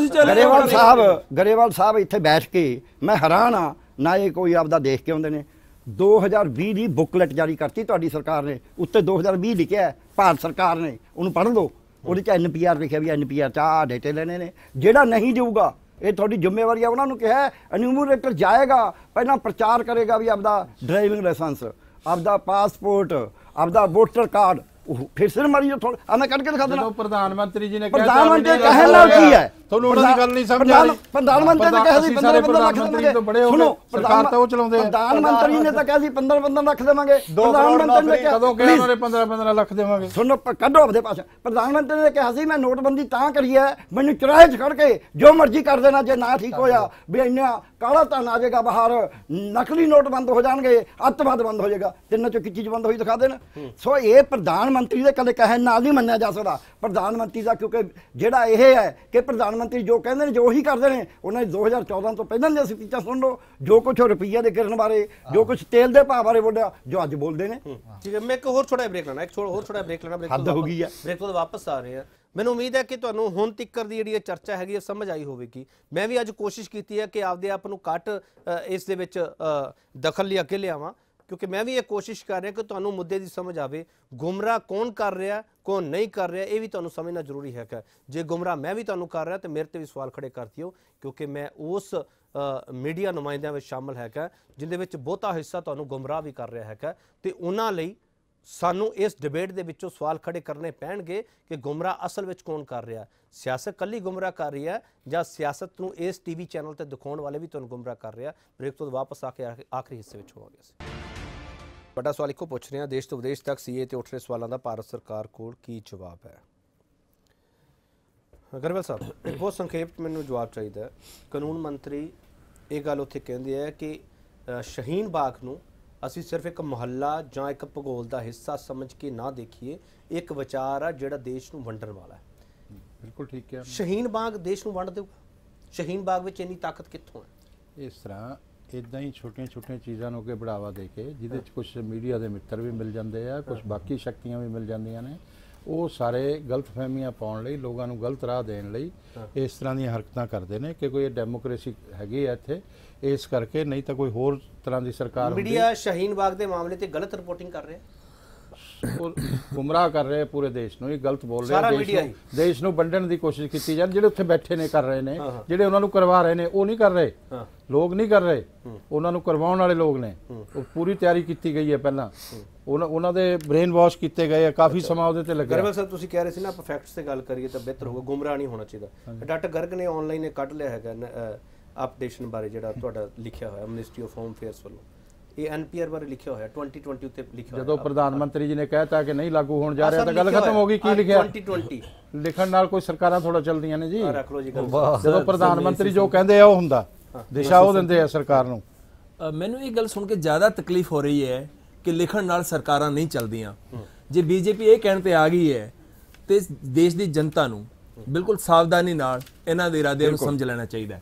ਹੁਣ ਗਰੇਵਾਲ ਸਾਹਿਬ ਇੱਥੇ ਬੈਠ ਕੇ ਮੈਂ ਹੈਰਾਨ ਆ, ਨਾ ਇਹ ਕੋਈ ਆਪਦਾ ਦੇਖ ਕੇ ਆਉਂਦੇ ਨੇ। 2020 ਦੀ ਬੁੱਕਲੈਟ ਜਾਰੀ ਕਰਤੀ ਤੁਹਾਡੀ ਸਰਕਾਰ ਨੇ, ਉੱਤੇ 2020 ਲਿਖਿਆ ਭਾਰਤ ਸਰਕਾਰ ਨੇ, ਉਹਨੂੰ ਪੜ੍ਹ ਲਓ। ਉਹਦੇ 'ਚ NPR ਲਿਖਿਆ ਵੀ NPR 'ਚ ਆਹ ਡੇਟੇ ਲੈਣੇ ਨੇ। ਜਿਹੜਾ ਨਹੀਂ ਦੇਊਗਾ ਇਹ ਤੁਹਾਡੀ ਜ਼ਿੰਮੇਵਾਰੀ ਆ। ਉਹਨਾਂ ਨੂੰ ਕਿਹਾ ਐਨੂਮਰੇਟਰ ਜਾਏਗਾ, ਪਹਿਲਾਂ ਪ੍ਰਚਾਰ ਕਰੇਗਾ ਵੀ ਆਪਦਾ ਡਰਾਈਵਿੰਗ ਲਾਇਸੈਂਸ, ਆਪਦਾ ਪਾਸਪੋਰਟ, ਆਪਦਾ ਵੋਟਰ ਕਾਰਡ, ਫਿਰ ਸਿਰ ਮਾਰੀ ਥੋੜਾ ਮੈਂ ਕੱਢ ਕੇ ਦਿਖਾ ਦੇਣਾ। ਪ੍ਰਧਾਨ ਮੰਤਰੀ ਜੀ ਨੇ ਪ੍ਰਧਾਨ ਮੰਤਰੀ ਕਹਿਣ ਨਾਲ ਕੀ ਹੈ? ਤੁਹਾਨੂੰ ਉਹਨਾਂ ਦੀ ਗੱਲ ਨਹੀਂ ਸਮਝ ਆਈ। ਪ੍ਰਧਾਨ ਮੰਤਰੀ ਨੇ ਕਿਹਾ ਸੀ 15 ਲੱਖ ਦੇਵਾਂਗੇ। ਸੁਣੋ, ਸਰਕਾਰ ਤਾਂ ਉਹ ਚਲਾਉਂਦੇ ਆ। ਪ੍ਰਧਾਨ ਮੰਤਰੀ ਨੇ ਤਾਂ ਕਿਹਾ ਸੀ 15 ਲੱਖ ਦੇਵਾਂਗੇ। ਪ੍ਰਧਾਨ ਮੰਤਰੀ ਨੇ ਕਦੋਂ ਕਿਹਾ ਉਹਨਾਂ ਨੇ 15 ਲੱਖ ਦੇਵਾਂਗੇ? ਸੁਣੋ, ਕੱਢੋ ਆਪਦੇ ਪਾਸ। ਪ੍ਰਧਾਨ ਮੰਤਰੀ ਨੇ ਕਿਹਾ ਸੀ ਮੈਂ ਨੋਟਬੰਦੀ ਤਾਂ ਕਰੀ ਹੈ, ਮੈਨੂੰ ਚੁਰਾਹੇ 'ਚ ਖੜ ਕੇ ਜੋ ਮਰਜ਼ੀ ਕਰ ਦੇਣਾ, ਜੇ ਨਾ ਠੀਕ ਹੋਇਆ ਵੀ ਇੰਨਾ ਕਾਲਾ ਧਨ ਆ ਜਾਏਗਾ ਬਾਹਰ, ਨਕਲੀ ਨੋਟ ਬੰਦ ਹੋ ਜਾਣਗੇ, ਅੱਤਵਾਦ ਬੰਦ ਹੋ ਜਾਏਗਾ। ਤਿੰਨਾਂ ਚੋਂ ਇੱਕ ਚੀਜ਼ ਬੰਦ ਹੋਈ ਦਿਖਾ ਦੇਣ। ਸੋ ਇਹ ਪ੍ਰਧਾਨ ਮੰਤਰੀ ਦੇ ਕਦੇ ਕਹਿਣ ਨਾਲ ਨਹੀਂ ਮੰਨਿਆ ਜਾ ਸਕਦਾ ਪ੍ਰਧਾਨ ਮੰਤਰੀ ਦਾ, ਕਿਉਂਕਿ ਜਿਹੜਾ ਇਹ ਹੈ ਕਿ ਪ੍ਰਧਾਨ ਮੰਤਰੀ ਜੋ ਕਹਿੰਦੇ ਨੇ ਜੋ ਉਹੀ ਕਰਦੇ ਨੇ। ਉਹਨਾਂ ਨੇ 2014 ਤੋਂ ਪਹਿਲਾਂ ਦੀਆਂ ਸਪੀਚਾਂ ਸੁਣ ਲਓ, ਜੋ ਕੁਛ ਰੁਪਈਆ ਦੇ ਗਿਰਨ ਬਾਰੇ, ਜੋ ਕੁਛ ਤੇਲ ਦੇ ਭਾਅ ਬਾਰੇ ਬੋਲਿਆ, ਜੋ ਅੱਜ ਬੋਲਦੇ ਨੇ। ਠੀਕ ਹੈ, ਮੈਂ ਇੱਕ ਹੋਰ ਛੋਟਾ ਬ੍ਰੇਕ ਲੈਣਾ, ਹੋਰ ਛੋਟਾ ਬ੍ਰੇਕ ਲੈਣਾ। ਹੱਦ ਹੋ ਗਈ ਹੈ। ਬ੍ਰੇਕ ਤੋਂ ਵਾਪਸ ਆ ਰਹੇ ਆ। ਮੈਨੂੰ ਉਮੀਦ ਹੈ ਕਿ ਤੁਹਾਨੂੰ ਹੁਣ ਤੱਕ ਦੀ ਜਿਹੜੀ ਇਹ ਚਰਚਾ ਹੈਗੀ ਸਮਝ ਆਈ ਹੋਵੇਗੀ। ਮੈਂ ਵੀ ਅੱਜ ਕੋਸ਼ਿਸ਼ ਕੀਤੀ ਹੈ ਕਿ ਆਪਦੇ ਆਪ ਨੂੰ ਘੱਟ ਇਸ ਦੇ ਵਿੱਚ ਦਖਲ ਲਈ ਅੱਗੇ ਲਿਆਵਾਂ, ਕਿਉਂਕਿ ਮੈਂ ਵੀ ਇਹ ਕੋਸ਼ਿਸ਼ ਕਰ ਰਿਹਾ ਕਿ ਤੁਹਾਨੂੰ ਮੁੱਦੇ ਦੀ ਸਮਝ ਆਵੇ। ਗੁੰਮਰਾਹ ਕੌਣ ਕਰ ਰਿਹਾ, ਕੌਣ ਨਹੀਂ ਕਰ ਰਿਹਾ, ਇਹ ਵੀ ਤੁਹਾਨੂੰ ਸਮਝਣਾ ਜ਼ਰੂਰੀ ਹੈਗਾ। ਜੇ ਗੁੰਮਰਾਹ ਮੈਂ ਵੀ ਤੁਹਾਨੂੰ ਕਰ ਰਿਹਾ ਤੇ ਮੇਰੇ ਤੇ ਵੀ ਸਵਾਲ ਖੜੇ ਕਰ ਦਿਓ, ਕਿਉਂਕਿ ਮੈਂ ਉਸ ਮੀਡੀਆ ਨੁਮਾਇੰਦਿਆਂ ਵਿੱਚ ਸ਼ਾਮਲ ਹੈਗਾ ਜਿਹਦੇ ਵਿੱਚ ਬਹੁਤਾ ਹਿੱਸਾ ਤੁਹਾਨੂੰ ਗੁੰਮਰਾਹ ਵੀ ਕਰ ਰਿਹਾ ਹੈਗਾ। ਤੇ ਉਹਨਾਂ ਲਈ ਸਾਨੂੰ ਇਸ ਡਿਬੇਟ ਦੇ ਵਿੱਚੋਂ ਸਵਾਲ ਖੜੇ ਕਰਨੇ ਪੈਣਗੇ ਕਿ ਗੁੰਮਰਾਹ ਅਸਲ ਵਿੱਚ ਕੌਣ ਕਰ ਰਿਹਾ। ਸਿਆਸਤ ਕੱਲੀ ਗੁੰਮਰਾਹ ਕਰ ਰਹੀ ਹੈ ਜਾਂ ਸਿਆਸਤ ਨੂੰ ਇਸ TV ਚੈਨਲ ਤੇ ਦਿਖਾਉਣ ਵਾਲੇ ਵੀ ਤੁਹਾਨੂੰ ਗੁੰਮਰਾਹ ਕਰ ਰਿਹਾ? ਬ੍ਰੇਕ ਤੋਂ ਵਾਪਸ ਆ ਕੇ ਆਖਰੀ ਹਿੱਸੇ ਵਿੱਚ ਹੋਵਾਂਗੇ ਅਸੀਂ। ਵੱਡਾ ਸਵਾਲ ਇੱਕੋ ਪੁੱਛ ਰਹੇ ਹਾਂ, ਦੇਸ਼ ਤੋਂ ਵਿਦੇਸ਼ ਤੱਕ CA ਤੇ ਉੱਠ ਰਹੇ ਸਵਾਲਾਂ ਦਾ ਭਾਰਤ ਸਰਕਾਰ ਕੋਲ ਕੀ ਜਵਾਬ ਹੈ? ਗਰੇਵਾਲ ਸਾਹਿਬ, ਇੱਕ ਬਹੁਤ ਸੰਖੇਪ ਮੈਨੂੰ ਜਵਾਬ ਚਾਹੀਦਾ। ਕਾਨੂੰਨ ਮੰਤਰੀ ਇਹ ਗੱਲ ਉੱਥੇ ਕਹਿੰਦੇ ਹੈ ਕਿ ਸ਼ਹੀਨ ਬਾਗ ਨੂੰ ਅਸੀਂ ਸਿਰਫ ਇੱਕ ਮੁਹੱਲਾ ਜਾਂ ਇੱਕ ਭੂਗੋਲ ਦਾ ਹਿੱਸਾ ਸਮਝ ਕੇ ਨਾ ਦੇਖੀਏ, ਇੱਕ ਵਿਚਾਰ ਆ ਜਿਹੜਾ ਦੇਸ਼ ਨੂੰ ਵੰਡਣ ਵਾਲਾ ਹੈ। ਬਿਲਕੁਲ ਠੀਕ ਹੈ। ਸ਼ਹੀਨ ਬਾਗ ਦੇਸ਼ ਨੂੰ ਵੰਡ ਦੇਊਗਾ? ਸ਼ਹੀਨ ਬਾਗ ਵਿੱਚ ਇੰਨੀ ਤਾਕਤ ਕਿੱਥੋਂ ਹੈ? ਇਸ ਤਰ੍ਹਾਂ ਇਦਾਂ ਹੀ ਛੋਟੀਆਂ ਚੀਜ਼ਾਂ ਨੂੰ ਅੱਗੇ ਬੜਾਵਾ ਦੇ ਕੇ, ਜਿਹਦੇ 'ਚ ਕੁਝ ਮੀਡੀਆ ਦੇ ਮਿੱਤਰ ਵੀ ਮਿਲ ਜਾਂਦੇ ਆ, ਕੁਝ ਬਾਕੀ ਸ਼ਕਤੀਆਂ ਵੀ ਮਿਲ ਜਾਂਦੀਆਂ ਨੇ, ਉਹ ਸਾਰੇ ਗਲਤਫਹਿਮੀਆਂ ਪਾਉਣ ਲਈ, ਲੋਕਾਂ ਨੂੰ ਗਲਤ ਰਾਹ ਦੇਣ ਲਈ ਇਸ ਤਰ੍ਹਾਂ ਦੀਆਂ ਹਰਕਤਾਂ ਕਰਦੇ ਨੇ ਕਿ ਕੋਈ ਡੈਮੋਕ੍ਰੇਸੀ ਹੈਗੀ ਹੈ ਇੱਥੇ, ਇਸ ਕਰਕੇ। ਨਹੀਂ ਤਾਂ ਕੋਈ ਹੋਰ ਤਰ੍ਹਾਂ ਦੀ ਸਰਕਾਰ ਹੁੰਦੀ। ਮੀਡੀਆ ਸ਼ਹੀਨ ਬਾਗ ਦੇ ਮਾਮਲੇ ਤੇ ਗਲਤ ਰਿਪੋਰਟਿੰਗ ਕਰ ਰਿਹਾ, ਗੁੰਮਰਾਹ ਕਰ ਰਹੇ ਪੂਰੇ ਦੇਸ਼ ਨੂੰ, ਇਹ ਗਲਤ ਬੋਲ ਰਹੇ। ਦੇਸ਼ ਨੂੰ ਵੰਡਣ ਦੀ ਕੋਸ਼ਿਸ਼ ਕੀਤੀ ਜਾਂਦੀ। ਜਿਹੜੇ ਉੱਥੇ ਬੈਠੇ ਨੇ ਕਰ ਰਹੇ ਨੇ, ਜਿਹੜੇ ਉਹਨਾਂ ਨੂੰ ਕਰਵਾ ਰਹੇ ਨੇ ਉਹ ਨਹੀਂ ਕਰ ਰਹੇ, ਲੋਕ ਨਹੀਂ ਕਰ ਰਹੇ, ਉਹਨਾਂ ਨੂੰ ਕਰਵਾਉਣ ਵਾਲੇ ਲੋਕ ਨੇ। ਉਹ ਪੂਰੀ ਤਿਆਰੀ ਕੀਤੀ ਗਈ ਹੈ ਪਹਿਲਾਂ, ਉਹਨਾਂ ਦੇ ਬ੍ਰੇਨ ਵਾਸ਼ ਕੀਤੇ ਗਏ ਆ, ਕਾਫੀ ਸਮਾਂ ਉਹਦੇ ਤੇ ਲੱਗਾ। ਗਰੇਵਾਲ ਸਾਹਿਬ, ਤੁਸੀਂ ਕਹਿ ਰਹੇ ਸੀ ਨਾ ਆਪਾਂ ਫੈਕਟਸ ਤੇ ਗੱਲ ਕਰੀਏ ਤਾਂ ਬਿਹਤਰ ਹੋਊਗਾ, ਗੁੰਮਰਾਹ ਨਹੀਂ ਹੋਣਾ ਚਾਹੀਦਾ। ਡਾਕਟਰ ਗਰਗ ਨੇ ਆਨਲਾਈਨ ਕੱਢ ਲਿਆ ਹੈਗਾ ਅਪਡੇਸ਼ਨ ਬਾਰੇ, ਜਿਹੜਾ ਤੁਹਾਡਾ ਲਿਖਿਆ ਹੋਇਆ ਮਿਨਿਸਟਰੀ ਆਫ ਹੋਮ ਅਫੇਅਰਸ ਵੱਲੋਂ। ਇਹ NPR ਬਾਰੇ ਲਿਖਿਆ ਹੋਇਆ 2020 ਉੱਤੇ ਲਿਖਿਆ ਹੋਇਆ। ਜਦੋਂ ਪ੍ਰਧਾਨ ਮੰਤਰੀ ਜੀ ਨੇ ਕਹਿਤਾ ਕਿ ਨਹੀਂ ਲਾਗੂ ਹੋਣ ਜਾ ਰਿਹਾ ਤਾਂ ਗੱਲ ਖਤਮ ਹੋ ਗਈ। ਕੀ ਲਿਖਿਆ? 2020 ਲਿਖਣ ਨਾਲ ਕੋਈ ਸਰਕਾਰਾਂ ਥੋੜਾ ਚੱਲਦੀਆਂ ਨੇ ਜੀ। ਰੱਖ ਲਓ ਜੀ ਗੱਲ। ਜਦੋਂ ਪ੍ਰਧਾਨ ਮੰਤਰੀ ਜੋ ਕਹਿੰਦੇ ਆ ਉਹ ਹੁੰਦਾ, ਦਿਸ਼ਾ ਉਹ ਦਿੰਦੇ ਆ ਸਰਕਾਰ ਨੂੰ। ਮੈਨੂੰ ਇਹ ਗੱਲ ਸੁਣ ਕੇ ਜ਼ਿਆਦਾ ਤਕਲੀਫ ਹੋ ਰਹੀ ਹੈ ਕਿ ਲਿਖਣ ਨਾਲ ਸਰਕਾਰਾਂ ਨਹੀਂ ਚੱਲਦੀਆਂ। ਜੇ BJP ਇਹ ਕਹਿਣ ਤੇ ਆ ਗਈ ਹੈ ਤੇ ਦੇਸ਼ ਦੀ ਜਨਤਾ ਨੂੰ ਬਿਲਕੁਲ ਸਾਵਧਾਨੀ ਨਾਲ ਇਹਨਾਂ ਦੇ ਇਰਾਦਿਆਂ ਨੂੰ ਸਮਝ ਲੈਣਾ ਚਾਹੀਦਾ ਹੈ।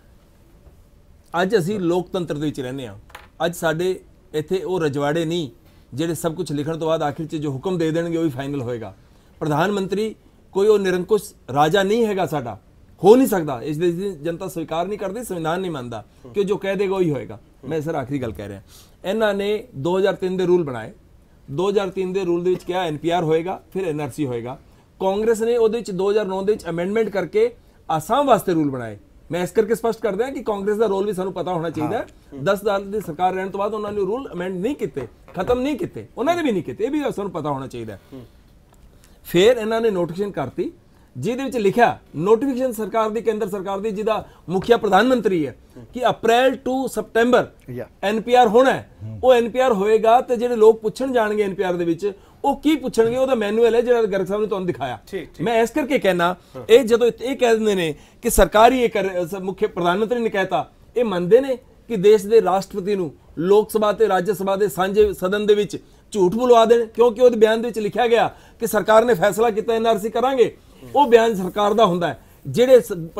ਅੱਜ ਅਸੀਂ ਲੋਕਤੰਤਰ ਦੇ ਵਿੱਚ ਰਹਿੰਦੇ ਹਾਂ। ਅੱਜ ਸਾਡੇ ਇੱਥੇ ਉਹ ਰਜਵਾੜੇ ਨਹੀਂ ਜਿਹੜੇ ਸਭ ਕੁਝ ਲਿਖਣ ਤੋਂ ਬਾਅਦ ਆਖਿਰ 'ਚ ਜੋ ਹੁਕਮ ਦੇ ਦੇਣਗੇ ਉਹ ਹੀ ਫਾਈਨਲ ਹੋਏਗਾ। ਪ੍ਰਧਾਨ ਮੰਤਰੀ ਕੋਈ ਉਹ ਨਿਰੰਕੁਸ਼ ਰਾਜਾ ਨਹੀਂ ਹੈਗਾ, ਸਾਡਾ ਹੋ ਨਹੀਂ ਸਕਦਾ। ਇਸ ਦੇਸ਼ ਦੀ ਜਨਤਾ ਸਵੀਕਾਰ ਨਹੀਂ ਕਰਦੀ, ਸੰਵਿਧਾਨ ਨਹੀਂ ਮੰਨਦਾ ਕਿ ਜੋ ਕਹਿ ਦੇਗਾ ਉਹੀ ਹੋਏਗਾ। ਮੈਂ ਸਰ ਆਖਰੀ ਗੱਲ ਕਹਿ ਰਿਹਾ, ਇਹਨਾਂ ਨੇ 2003 ਦੇ ਰੂਲ ਬਣਾਏ। 2003 ਦੇ ਰੂਲ ਦੇ ਵਿੱਚ ਕਿਹਾ NPR ਹੋਏਗਾ, ਫਿਰ NRC ਹੋਏਗਾ। ਕਾਂਗਰਸ ਨੇ ਉਹਦੇ ਵਿੱਚ 2009 ਦੇ ਵਿੱਚ ਅਮੈਂਡਮੈਂਟ ਕਰਕੇ ਆਸਾਮ ਵਾਸਤੇ ਰੂਲ ਬਣਾਏ। ਮੈਂ ਇਸ ਕਰਕੇ ਸਪਸ਼ਟ ਕਰ ਦਿਆਂ ਕਿ ਕਾਂਗਰਸ ਦਾ ਰੋਲ ਵੀ ਸਾਨੂੰ ਪਤਾ ਹੋਣਾ ਚਾਹੀਦਾ ਹੈ। 10 ਸਾਲ ਦੀ ਸਰਕਾਰ ਰਹਿਣ ਤੋਂ ਬਾਅਦ ਉਹਨਾਂ ਨੇ ਰੂਲ ਅਮੈਂਡ ਨਹੀਂ ਕੀਤੇ, ਖਤਮ ਨਹੀਂ ਕੀਤੇ, ਉਹਨਾਂ ਨੇ ਵੀ ਨਹੀਂ ਕੀਤੇ, ਇਹ ਵੀ ਸਾਨੂੰ ਪਤਾ ਹੋਣਾ ਚਾਹੀਦਾ ਹੈ। ਫਿਰ ਇਹਨਾਂ ਨੇ ਨੋਟੀਫਿਕੇਸ਼ਨ ਕਰਤੀ ਜਿਹਦੇ ਵਿੱਚ ਲਿਖਿਆ ਨੋਟੀਫਿਕੇਸ਼ਨ ਸਰਕਾਰ ਦੀ, ਕੇਂਦਰ ਸਰਕਾਰ ਦੀ, ਜਿਹਦਾ ਮੁਖੀਆ ਪ੍ਰਧਾਨ ਮੰਤਰੀ ਹੈ, ਕਿ ਅਪ੍ਰੈਲ ਟੂ ਸਪਟੈਂਬਰ ਐਨਪੀਆਰ ਹੋਣਾ ਹੈ। ਉਹ ਐਨਪੀਆਰ ਹੋਏਗਾ ਤੇ ਜਿਹੜੇ ਲੋਕ ਪੁੱਛਣ ਜਾਣਗੇ ਐਨਪੀਆਰ ਦੇ ਵਿੱਚ ਉਹ ਕੀ ਪੁੱਛਣਗੇ, ਉਹਦਾ ਮੈਨੂਅਲ ਹੈ ਜਿਹੜਾ ਗਰਗ ਸਾਹਿਬ ਨੇ ਤੁਹਾਨੂੰ ਦਿਖਾਇਆ। ਮੈਂ ਇਸ ਕਰਕੇ ਕਹਿਣਾ, ਇਹ ਜਦੋਂ ਇਹ ਕਹਿ ਦਿੰਦੇ ਨੇ ਕਿ ਸਰਕਾਰ ਹੀ ਇਹ ਮੁੱਖ ਪ੍ਰਧਾਨ ਮੰਤਰੀ ਨੇ ਕਹਿਤਾ, ਇਹ ਮੰਨਦੇ ਨੇ ਕਿ ਦੇਸ਼ ਦੇ ਰਾਸ਼ਟਰਪਤੀ ਨੂੰ ਲੋਕ ਸਭਾ ਤੇ ਰਾਜ ਸਭਾ ਦੇ ਸਾਂਝੇ ਸਦਨ ਦੇ ਵਿੱਚ ਝੂਠ ਬੁਲਵਾ ਦੇਣ, ਕਿਉਂਕਿ ਉਹਦੇ ਬਿਆਨ ਦੇ ਵਿੱਚ ਲਿਖਿਆ ਗਿਆ ਕਿ ਸਰਕਾਰ ਨੇ ਫੈਸਲਾ ਕੀਤਾ ਐਨਆਰਸੀ ਕਰਾਂਗੇ। ਉਹ ਬਿਆਨ ਸਰਕਾਰ ਦਾ ਹੁੰਦਾ ਹੈ। ਜਿਹੜੇ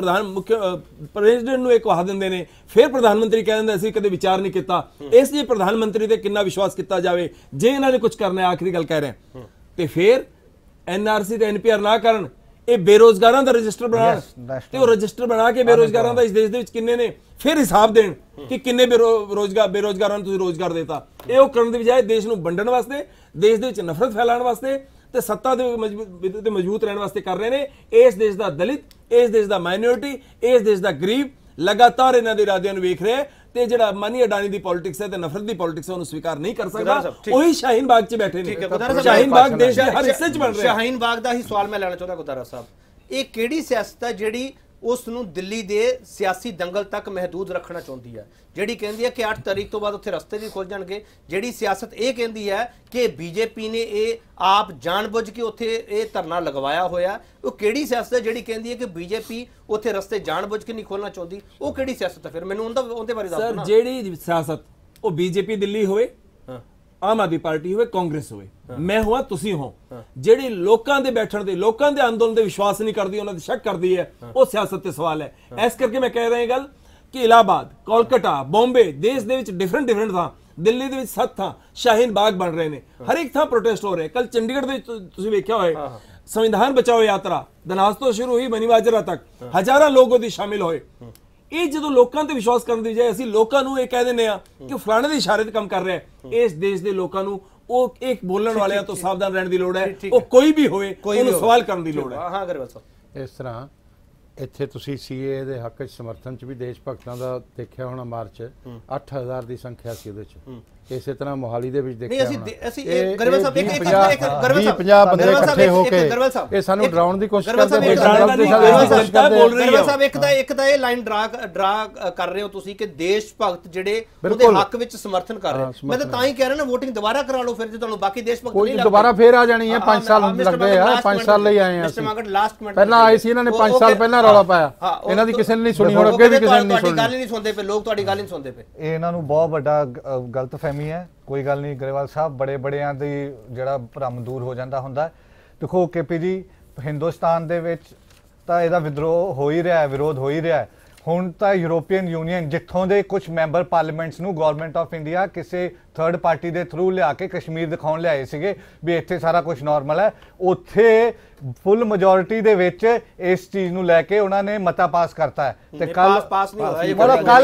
ਪ੍ਰੈਜ਼ੀਡੈਂਟ ਨੂੰ ਇਹ ਕਹਾ ਦਿੰਦੇ ਨੇ, ਫਿਰ ਪ੍ਰਧਾਨ ਮੰਤਰੀ ਕਹਿ ਦਿੰਦੇ ਅਸੀਂ ਕਦੇ ਵਿਚਾਰ ਨਹੀਂ ਕੀਤਾ। ਇਸ ਲਈ ਪ੍ਰਧਾਨ ਮੰਤਰੀ ਤੇ ਕਿੰਨਾ ਵਿਸ਼ਵਾਸ ਕੀਤਾ ਜਾਵੇ ਜੇ ਇਹਨਾਂ ਨੇ ਕੁਝ ਕਰਨਾ ਹੈ, ਆਖਰੀ ਗੱਲ ਕਹਿ ਰਹੇ ਤੇ ਫਿਰ ਐਨਆਰਸੀ ਤੇ ਐਨਪੀਆਰ ਨਾ ਕਰਨ, ਇਹ ਬੇਰੋਜ਼ਗਾਰਾਂ ਦਾ ਰਜਿਸਟਰ ਬਣਾਉਣ ਤੇ ਉਹ ਰਜਿਸਟਰ ਬਣਾ ਕੇ ਬੇਰੋਜ਼ਗਾਰਾਂ ਦਾ ਇਸ ਦੇਸ਼ ਦੇ ਵਿੱਚ ਕਿੰਨੇ ਨੇ ਫਿਰ ਹਿਸਾਬ ਦੇਣ ਕਿ ਕਿੰਨੇ ਬੇਰੋਜ਼ਗਾਰਾਂ ਨੂੰ ਤੁਸੀਂ ਰੋਜ਼ਗਾਰ ਦਿੱਤਾ। ਇਹ ਉਹ ਕਰਨ ਦੀ ਬਜਾਏ ਦੇਸ਼ ਨੂੰ ਵੰਡਣ ਵਾਸਤੇ, ਦੇਸ਼ ਦੇ ਵਿੱਚ ਨਫ਼ਰਤ ਫੈਲਾਉਣ ਵਾਸਤੇ ਤੇ ਸੱਤਾ ਦੇ ਮਜ਼ਬੂਤ ਰਹਿਣ ਵਾਸਤੇ ਕਰ ਰਹੇ ਨੇ। ਇਸ ਦੇਸ਼ ਦਾ ਦਲਿਤ, ਇਸ ਦੇਸ਼ ਦਾ ਮਾਈਨੋਰਿਟੀ, ਇਸ ਦੇਸ਼ ਦਾ ਗਰੀਬ ਲਗਾਤਾਰ ਇਹਨਾਂ ਦੇ ਇਰਾਦਿਆਂ ਨੂੰ ਵੇਖ ਰਿਹਾ ਤੇ ਜਿਹੜਾ ਮਨੀ ਅਡਾਨੀ ਦੀ ਪੋਲਿਟਿਕਸ ਹੈ ਤੇ ਨਫ਼ਰਤ ਦੀ ਪੋਲਿਟਿਕਸ ਹੈ ਉਹਨੂੰ ਸਵੀਕਾਰ ਨਹੀਂ ਕਰ ਸਕਦਾ। ਉਹੀ ਸ਼ਾਹੀਨ ਬਾਗ 'ਚ ਬੈਠੇ ਨੇ। ਸ਼ਾਹੀਨ ਬਾਗ ਦੇਸ਼ ਦੇ ਹਰ ਹਿੱਸੇ 'ਚ ਬਣ ਰਿਹਾ। ਸ਼ਾਹੀਨ ਬਾਗ ਦਾ ਹੀ ਸਵਾਲ ਮੈਂ ਲੈਣਾ ਚਾਹੁੰਦਾ ਗੁਰਦਾਰਾ ਸਾਹਿਬ, ਇਹ ਕਿਹੜੀ ਸਿਆਸਤ ਹੈ ਜਿਹੜੀ ਉਸ ਨੂੰ ਦਿੱਲੀ ਦੇ ਸਿਆਸੀ ਦੰਗਲ ਤੱਕ ਮਹਿਦੂਦ ਰੱਖਣਾ ਚਾਹੁੰਦੀ ਹੈ, ਜਿਹੜੀ ਕਹਿੰਦੀ ਹੈ ਕਿ 8 ਤਾਰੀਖ ਤੋਂ ਬਾਅਦ ਉੱਥੇ ਰਸਤੇ ਵੀ ਖੁੱਲ ਜਾਣਗੇ, ਜਿਹੜੀ ਸਿਆਸਤ ਇਹ ਕਹਿੰਦੀ ਹੈ ਕਿ ਬੀਜੇਪੀ ਨੇ ਇਹ ਆਪ ਜਾਣਬੁੱਝ ਕੇ ਉੱਥੇ ਇਹ ਧਰਨਾ ਲਗਵਾਇਆ ਹੋਇਆ, ਉਹ ਕਿਹੜੀ ਸਿਆਸਤ ਹੈ ਜਿਹੜੀ ਕਹਿੰਦੀ ਹੈ ਕਿ ਬੀਜੇਪੀ ਉੱਥੇ ਰਸਤੇ ਜਾਣਬੁੱਝ ਕੇ ਨਹੀਂ ਖੋਲਣਾ ਚਾਹੁੰਦੀ? ਉਹ ਕਿਹੜੀ ਸਿਆਸਤ ਹੈ ਫਿਰ? ਮੈਨੂੰ ਉਹਦੇ ਬਾਰੇ ਦੱਸੋ ਨਾ। ਸਰ, ਜਿਹੜੀ ਸਿਆਸਤ ਉਹ ਬੀਜੇਪੀ ਦਿੱਲੀ ਹੋਵੇ, ਆਮ ਆਦਮੀ ਪਾਰਟੀ ਹੋਵੇ, ਕਾਂਗਰਸ ਹੋਵੇ, ਮੈਂ ਹੋਵਾਂ, ਤੁਸੀਂ ਹੋ, ਜਿਹੜੀ ਲੋਕਾਂ ਦੇ ਬੈਠਣ ਦੇ, ਲੋਕਾਂ ਦੇ ਅੰਦੋਲਨ ਦੇ ਵਿਸ਼ਵਾਸ ਨਹੀਂ ਕਰਦੀ, ਉਹਨਾਂ ਦੇ ਸ਼ੱਕ ਕਰਦੀ ਹੈ, ਉਹ ਸਿਆਸਤ ਤੇ ਸਵਾਲ ਹੈ। ਇਸ ਕਰਕੇ ਮੈਂ ਕਹਿ ਰਿਹਾ ਗੱਲ ਕਿ ਇਲਾਹਾਬਾਦ, ਕੋਲਕਾਤਾ, ਬੰਬੇ, ਦੇਸ਼ ਦੇ ਵਿੱਚ ਡਿਫਰੈਂਟ ਥਾਂ, ਦਿੱਲੀ ਦੇ ਵਿੱਚ 7 ਥਾਂ ਸ਼ਾਹੀਨ ਬਾਗ ਬਣ ਰਹੇ ਨੇ, ਹਰ ਇੱਕ ਥਾਂ ਪ੍ਰੋਟੈਸਟ ਹੋ ਰਹੇ। ਕੱਲ ਚੰਡੀਗੜ੍ਹ ਦੇ ਵਿੱਚ ਤੁਸੀਂ ਵੇਖਿਆ ਹੋਏ ਸੰਵਿਧਾਨ ਬਚਾਓ ਯਾਤਰਾ ਦਨਾਸ ਤੋਂ ਸ਼ੁਰੂ ਹੋਈ ਮਨੀਮਾਜਰਾ ਤੱਕ ਹਜ਼ਾਰਾਂ ਲੋਕ ਉਹਦੀ ਸ਼ਾਮਿਲ ਹੋਏ। ਇਹ ਜਦੋਂ ਲੋਕਾਂ ਤੇ ਵਿਸ਼ਵਾਸ ਕਰਨ ਦੀ ਬਜਾਏ ਅਸੀਂ ਲੋਕਾਂ ਨੂੰ ਇਹ ਕਹਿ ਦਿੰਦੇ ਆ ਕਿ ਫਲਾਣੇ ਦੇ ਇਸ਼ਾਰੇ ਤੇ ਕੰਮ ਕਰ ਰਿਹਾ, ਇਸ ਦੇਸ਼ ਦੇ ਲੋਕਾਂ ਨੂੰ ਉਹ ਇੱਕ ਬੋਲਣ ਵਾਲਿਆਂ ਤੋਂ ਸਾਵਧਾਨ ਰਹਿਣ ਦੀ ਲੋੜ ਹੈ। ਉਹ ਕੋਈ ਵੀ ਹੋਵੇ, ਉਹਨੂੰ ਸਵਾਲ ਕਰਨ ਦੀ ਲੋੜ ਹੈ। ਹਾਂ ਗਰੇਵਾਲ ਸਾਹਿਬ, ਇਸ ਤਰ੍ਹਾਂ ਇੱਥੇ ਤੁਸੀਂ ਸੀਏ ਦੇ ਹੱਕ 'ਚ ਸਮਰਥਨ 'ਚ ਵੀ ਦੇਸ਼ ਭਗਤਾਂ ਦਾ ਦੇਖਿਆ ਹੋਣਾ ਮਾਰਚ 8000 ਦੀ ਸੰਖਿਆ ਸੀ ਉਹਦੇ 'ਚ। ਇਸੇ ਤਰ੍ਹਾਂ ਮੋਹਾਲੀ ਦੇ ਵਿੱਚ ਦੇਖਿਆ ਹੋਣਾ ਗਰੇਵਾਲ ਸਾਹਿਬ 50 ਬੰਦੇ ਇਕੱਠੇ ਹੋ ਕੇ ਇਹ ਸਾਨੂੰ ਡਰਾਉਣ ਦੀ ਕੋਸ਼ਿਸ਼ ਕਰਦੇ ਨੇ। ਗਰੇਵਾਲ ਸਾਹਿਬ ਇੱਕ ਤਾਂ ਇਹ ਲਾਈਨ ਡਰਾ ਕਰ ਰਹੇ ਹੋ ਤੁਸੀਂ ਕਿ ਦੇਸ਼ ਭਗਤ ਜਿਹੜੇ ਉਹਦੇ ਹੱਕ ਵਿੱਚ ਸਮਰਥਨ ਕਰ ਰਹੇ। ਮੈਂ ਤਾਂ ਹੀ ਕਹਿ ਰਿਹਾ ਨਾ, ਵੋਟਿੰਗ ਦੁਬਾਰਾ ਕਰਾ ਲਓ ਫਿਰ, ਜੇ ਤੁਹਾਨੂੰ ਬਾਕੀ ਦੇਸ਼ ਭਗਤ ਨਹੀਂ ਲੱਗਦੇ। ਦੁਬਾਰਾ ਫੇਰ ਆ ਜਾਣੀ ਹੈ, 5 ਸਾਲ ਲੱਗਦੇ ਆ, 5 ਸਾਲ ਲਈ ਆਏ ਆ ਅਸੀਂ। ਪਹਿਲਾਂ ਆਏ ਸੀ ਇਹਨਾਂ ਨੇ 5 ਸਾਲ ਪਹਿਲਾਂ ਰੌਲਾ ਪਾਇਆ, ਇਹਨਾਂ ਦੀ ਕਿਸੇ ਨੇ ਨਹੀਂ ਸੁਣੀ, ਹੁਣ ਅੱਗੇ ਵੀ ਕਿਸੇ ਨੇ ਨਹੀਂ ਸੁਣੀ। ਗੱਲ ਹੀ ਨਹੀਂ ਸੁਣਦੇ ਪਏ ਲੋਕ, ਤੁਹਾਡੀ ਗੱਲ ਨਹੀਂ ਸੁਣਦੇ ਪਏ। ਇਹ ਇਹਨਾਂ ਨੂੰ ਬਹੁਤ ਵੱਡਾ ਗਲਤਫਹਿਮੀ ਹੈ। ਕੋਈ ਗੱਲ ਨਹੀਂ ਗਰੇਵਾਲ ਸਾਹਿਬ, ਬੜੇ ਬੜਿਆਂ ਦੀ ਜਿਹੜਾ ਭਰਮ ਦੂਰ ਹੋ ਜਾਂਦਾ ਹੁੰਦਾ। ਦੇਖੋ ਕੇਪੀ ਜੀ, ਹਿੰਦੁਸਤਾਨ ਦੇ ਵਿੱਚ ਤਾਂ ਇਹਦਾ ਵਿਦਰੋਹ ਹੋ ਹੀ ਰਿਹਾ, ਵਿਰੋਧ ਹੋ ਹੀ ਰਿਹਾ। ਹੁਣ ਤਾਂ ਯੂਰੋਪੀਅਨ ਯੂਨੀਅਨ ਜਿੱਥੋਂ ਦੇ ਕੁਝ ਮੈਂਬਰ ਪਾਰਲੀਮੈਂਟਸ ਨੂੰ ਗਵਰਨਮੈਂਟ ਆਫ ਇੰਡੀਆ ਕਿਸੇ ਥਰਡ ਪਾਰਟੀ ਦੇ ਥਰੂ ਲਿਆ ਕੇ ਕਸ਼ਮੀਰ ਦਿਖਾਉਣ ਲਿਆਏ ਸੀਗੇ ਵੀ ਇੱਥੇ ਸਾਰਾ ਕੁਝ ਨਾਰਮਲ ਹੈ, ਉੱਥੇ ਫੁੱਲ ਮੈਜੋਰਿਟੀ ਦੇ ਵਿੱਚ ਇਸ ਚੀਜ਼ ਨੂੰ ਲੈ ਕੇ ਉਹਨਾਂ ਨੇ ਮਤਾ ਪਾਸ ਕਰਤਾ ਹੈ। ਤੇ ਕੱਲ ਪਾਸ ਨਹੀਂ ਹੋਇਆ,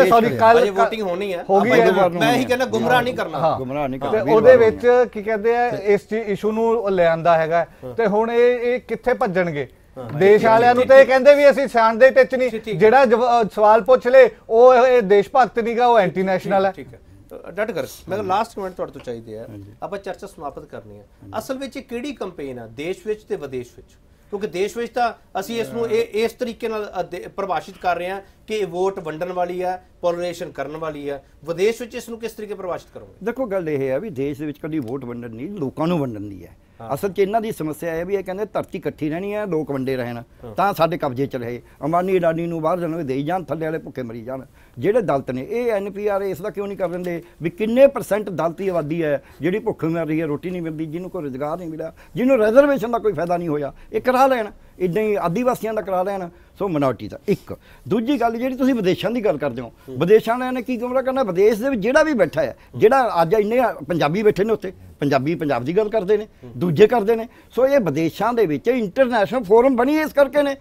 ਕੱਲ ਵੋਟਿੰਗ ਹੋਣੀ ਹੈ, ਹੋ ਗਈ ਹੈ। ਮੈਂ ਇਹੀ ਕਹਿੰਦਾ ਗੁੰਮਰਾਹ ਨਹੀਂ ਕਰਨਾ, ਗੁੰਮਰਾਹ ਨਹੀਂ ਕਰਨਾ। ਉਹਦੇ ਵਿੱਚ ਕੀ ਕਹਿੰਦੇ ਆ, ਇਸ ਇਸ਼ੂ ਨੂੰ ਲਿਆਂਦਾ ਹੈਗਾ ਤੇ ਹੁਣ ਇਹ ਕਿੱਥੇ ਭੱਜਣਗੇ? ਦੇਸ਼ ਵਾਲਿਆਂ ਨੂੰ ਤਾਂ ਇਹ ਕਹਿੰਦੇ ਵੀ ਅਸੀਂ ਸਿਆਣਦੇ ਟਿੱਚ ਨਹੀਂ, ਜਿਹੜਾ ਸਵਾਲ ਪੁੱਛ ਲੇ ਉਹ ਇਹ ਦੇਸ਼ ਭਗਤ ਨਹੀਂਗਾ, ਉਹ ਐਂਟੀ ਨੈਸ਼ਨਲ ਹੈ। ਠੀਕ ਹੈ, ਡਟ ਕਰ। ਮੈਂ ਲਾਸਟ ਕਮੈਂਟ ਤੁਹਾਡੇ ਤੋਂ ਚਾਹੀਦੇ ਆ, ਆਪਾਂ ਚਰਚਾ ਸਮਾਪਤ ਕਰਨੀ ਹੈ। ਅਸਲ ਵਿੱਚ ਇਹ ਕਿਹੜੀ ਕੰਪੇਨ ਆ ਦੇਸ਼ ਵਿੱਚ ਤੇ ਵਿਦੇਸ਼ ਵਿੱਚ? ਕਿਉਂਕਿ ਦੇਸ਼ ਵਿੱਚ ਤਾਂ ਅਸੀਂ ਇਸ ਨੂੰ ਇਸ ਤਰੀਕੇ ਨਾਲ ਪਰਿਭਾਸ਼ਿਤ ਕਰ ਰਹੇ ਹਾਂ ਕਿ ਇਹ ਵੋਟ ਵੰਡਣ ਵਾਲੀ ਹੈ, ਪੋਲਰਾਈਜੇਸ਼ਨ ਕਰਨ ਵਾਲੀ ਹੈ। ਵਿਦੇਸ਼ ਵਿੱਚ ਇਸ ਨੂੰ ਕਿਸ ਤਰੀਕੇ ਪਰਿਭਾਸ਼ਿਤ ਕਰੋਗੇ? ਦੇਖੋ ਗੱਲ ਇਹ ਹੈ ਵੀ ਦੇਸ਼ ਦੇ ਵਿੱਚ ਕਦੀ ਵੋਟ ਵੰਡਣ ਨਹੀਂ, ਲੋਕਾਂ ਨੂੰ ਵੰਡਣ ਦੀ ਹੈ। ਅਸਲ 'ਚ ਇਹਨਾਂ ਦੀ ਸਮੱਸਿਆ ਹੈ ਵੀ ਇਹ ਕਹਿੰਦੇ ਧਰਤੀ ਇਕੱਠੀ ਰਹਿਣੀ ਹੈ, ਲੋਕ ਵੰਡੇ ਰਹਿਣ ਤਾਂ ਸਾਡੇ ਕਬਜ਼ੇ 'ਚ ਰਹੇ। ਅੰਬਾਨੀ ਅਡਾਨੀ ਨੂੰ ਬਾਹਰ ਜਾਣ ਦੇਈ ਜਾਣ, ਥੱਲੇ ਵਾਲੇ ਭੁੱਖੇ ਮਰੀ ਜਾਣ। ਜਿਹੜੇ ਦਲਿਤ ਨੇ ਇਹ NPR ਇਸ ਦਾ ਕਿਉਂ ਨਹੀਂ ਕਰ ਦਿੰਦੇ ਵੀ ਕਿੰਨੇ % ਦਲਿਤੀ ਆਬਾਦੀ ਹੈ ਜਿਹੜੀ ਭੁੱਖੇ ਮਰ ਰਹੀ ਹੈ, ਰੋਟੀ ਨਹੀਂ ਮਿਲਦੀ, ਜਿਹਨੂੰ ਕੋਈ ਰੁਜ਼ਗਾਰ ਨਹੀਂ ਮਿਲਿਆ, ਜਿਹਨੂੰ ਰਿਜ਼ਰਵੇਸ਼ਨ ਦਾ ਕੋਈ ਫਾਇਦਾ ਨਹੀਂ ਹੋਇਆ, ਇਹ ਕਰਾ ਲੈਣ, ਇੱਦਾਂ ਹੀ ਆਦੀਵਾਸੀਆਂ ਦਾ ਕਰਾ ਲੈਣ। ਸੋ ਮਿਨੋਰਟੀ ਦਾ ਇੱਕ। ਦੂਜੀ ਗੱਲ ਜਿਹੜੀ ਤੁਸੀਂ ਵਿਦੇਸ਼ਾਂ ਦੀ ਗੱਲ ਕਰਦੇ ਹੋ, ਵਿਦੇਸ਼ਾਂ ਵਾਲਿਆਂ ਨੇ ਕੀ ਗੁੰਮਰਾਹ ਕਰਨਾ? ਵਿਦੇਸ਼ ਦੇ ਵਿੱਚ ਜਿਹੜਾ ਵੀ ਬੈਠਾ ਹੈ, ਜਿਹੜਾ ਅੱਜ ਇੰਨੇ ਪੰਜਾਬੀ ਬੈਠੇ ਨੇ ਉੱਥੇ, ਪੰਜਾਬੀ ਪੰਜਾਬ ਦੀ ਗੱਲ ਕਰਦੇ ਨੇ, ਦੂਜੇ ਕਰਦੇ ਨੇ। ਸੋ ਇਹ ਵਿਦੇਸ਼ਾਂ ਦੇ ਵਿੱਚ ਇੰਟਰਨੈਸ਼ਨਲ ਫੋਰਮ ਬਣੀ ਇਸ ਕਰਕੇ ਨੇ।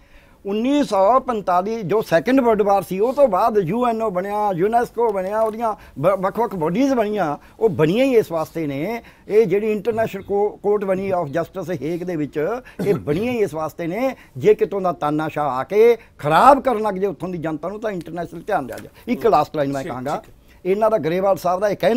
1945 ਜੋ ਸੈਕੰਡ ਵਰਲਡ ਵਾਰ ਸੀ, ਉਹ ਤੋਂ ਬਾਅਦ UNO ਬਣਿਆ, UNESCO ਬਣਿਆ, ਉਹਦੀਆਂ ਵੱਖ-ਵੱਖ ਬੋਡੀਜ਼ ਬਣੀਆਂ। ਉਹ ਬਣੀਆਂ ਹੀ ਇਸ ਵਾਸਤੇ ਨੇ। ਇਹ ਜਿਹੜੀ ਇੰਟਰਨੈਸ਼ਨਲ ਕੋਰਟ ਬਣੀ ਆਫ ਜਸਟਿਸ ਹੇਗ ਦੇ ਵਿੱਚ, ਇਹ ਬਣੀਆਂ ਹੀ ਇਸ ਵਾਸਤੇ ਨੇ ਜੇ ਕਿਤੋਂ ਦਾ ਤਾਨਾਸ਼ਾਹ ਆ ਕੇ ਖਰਾਬ ਕਰਨ ਲੱਗ ਜੇ ਉੱਥੋਂ ਦੀ ਜਨਤਾ ਨੂੰ, ਤਾਂ ਇੰਟਰਨੈਸ਼ਨਲ ਧਿਆਨ ਦਿਆ ਜਾ। ਇੱਕ ਲਾਸਟ ਲਾਈਨ ਮੈਂ ਕਹਾਂਗਾ, ਇਹਨਾਂ ਦਾ ਗਰੇਵਾਲ ਸਾਹਿਬ ਦਾ ਇਹ ਕਹਿਣਾ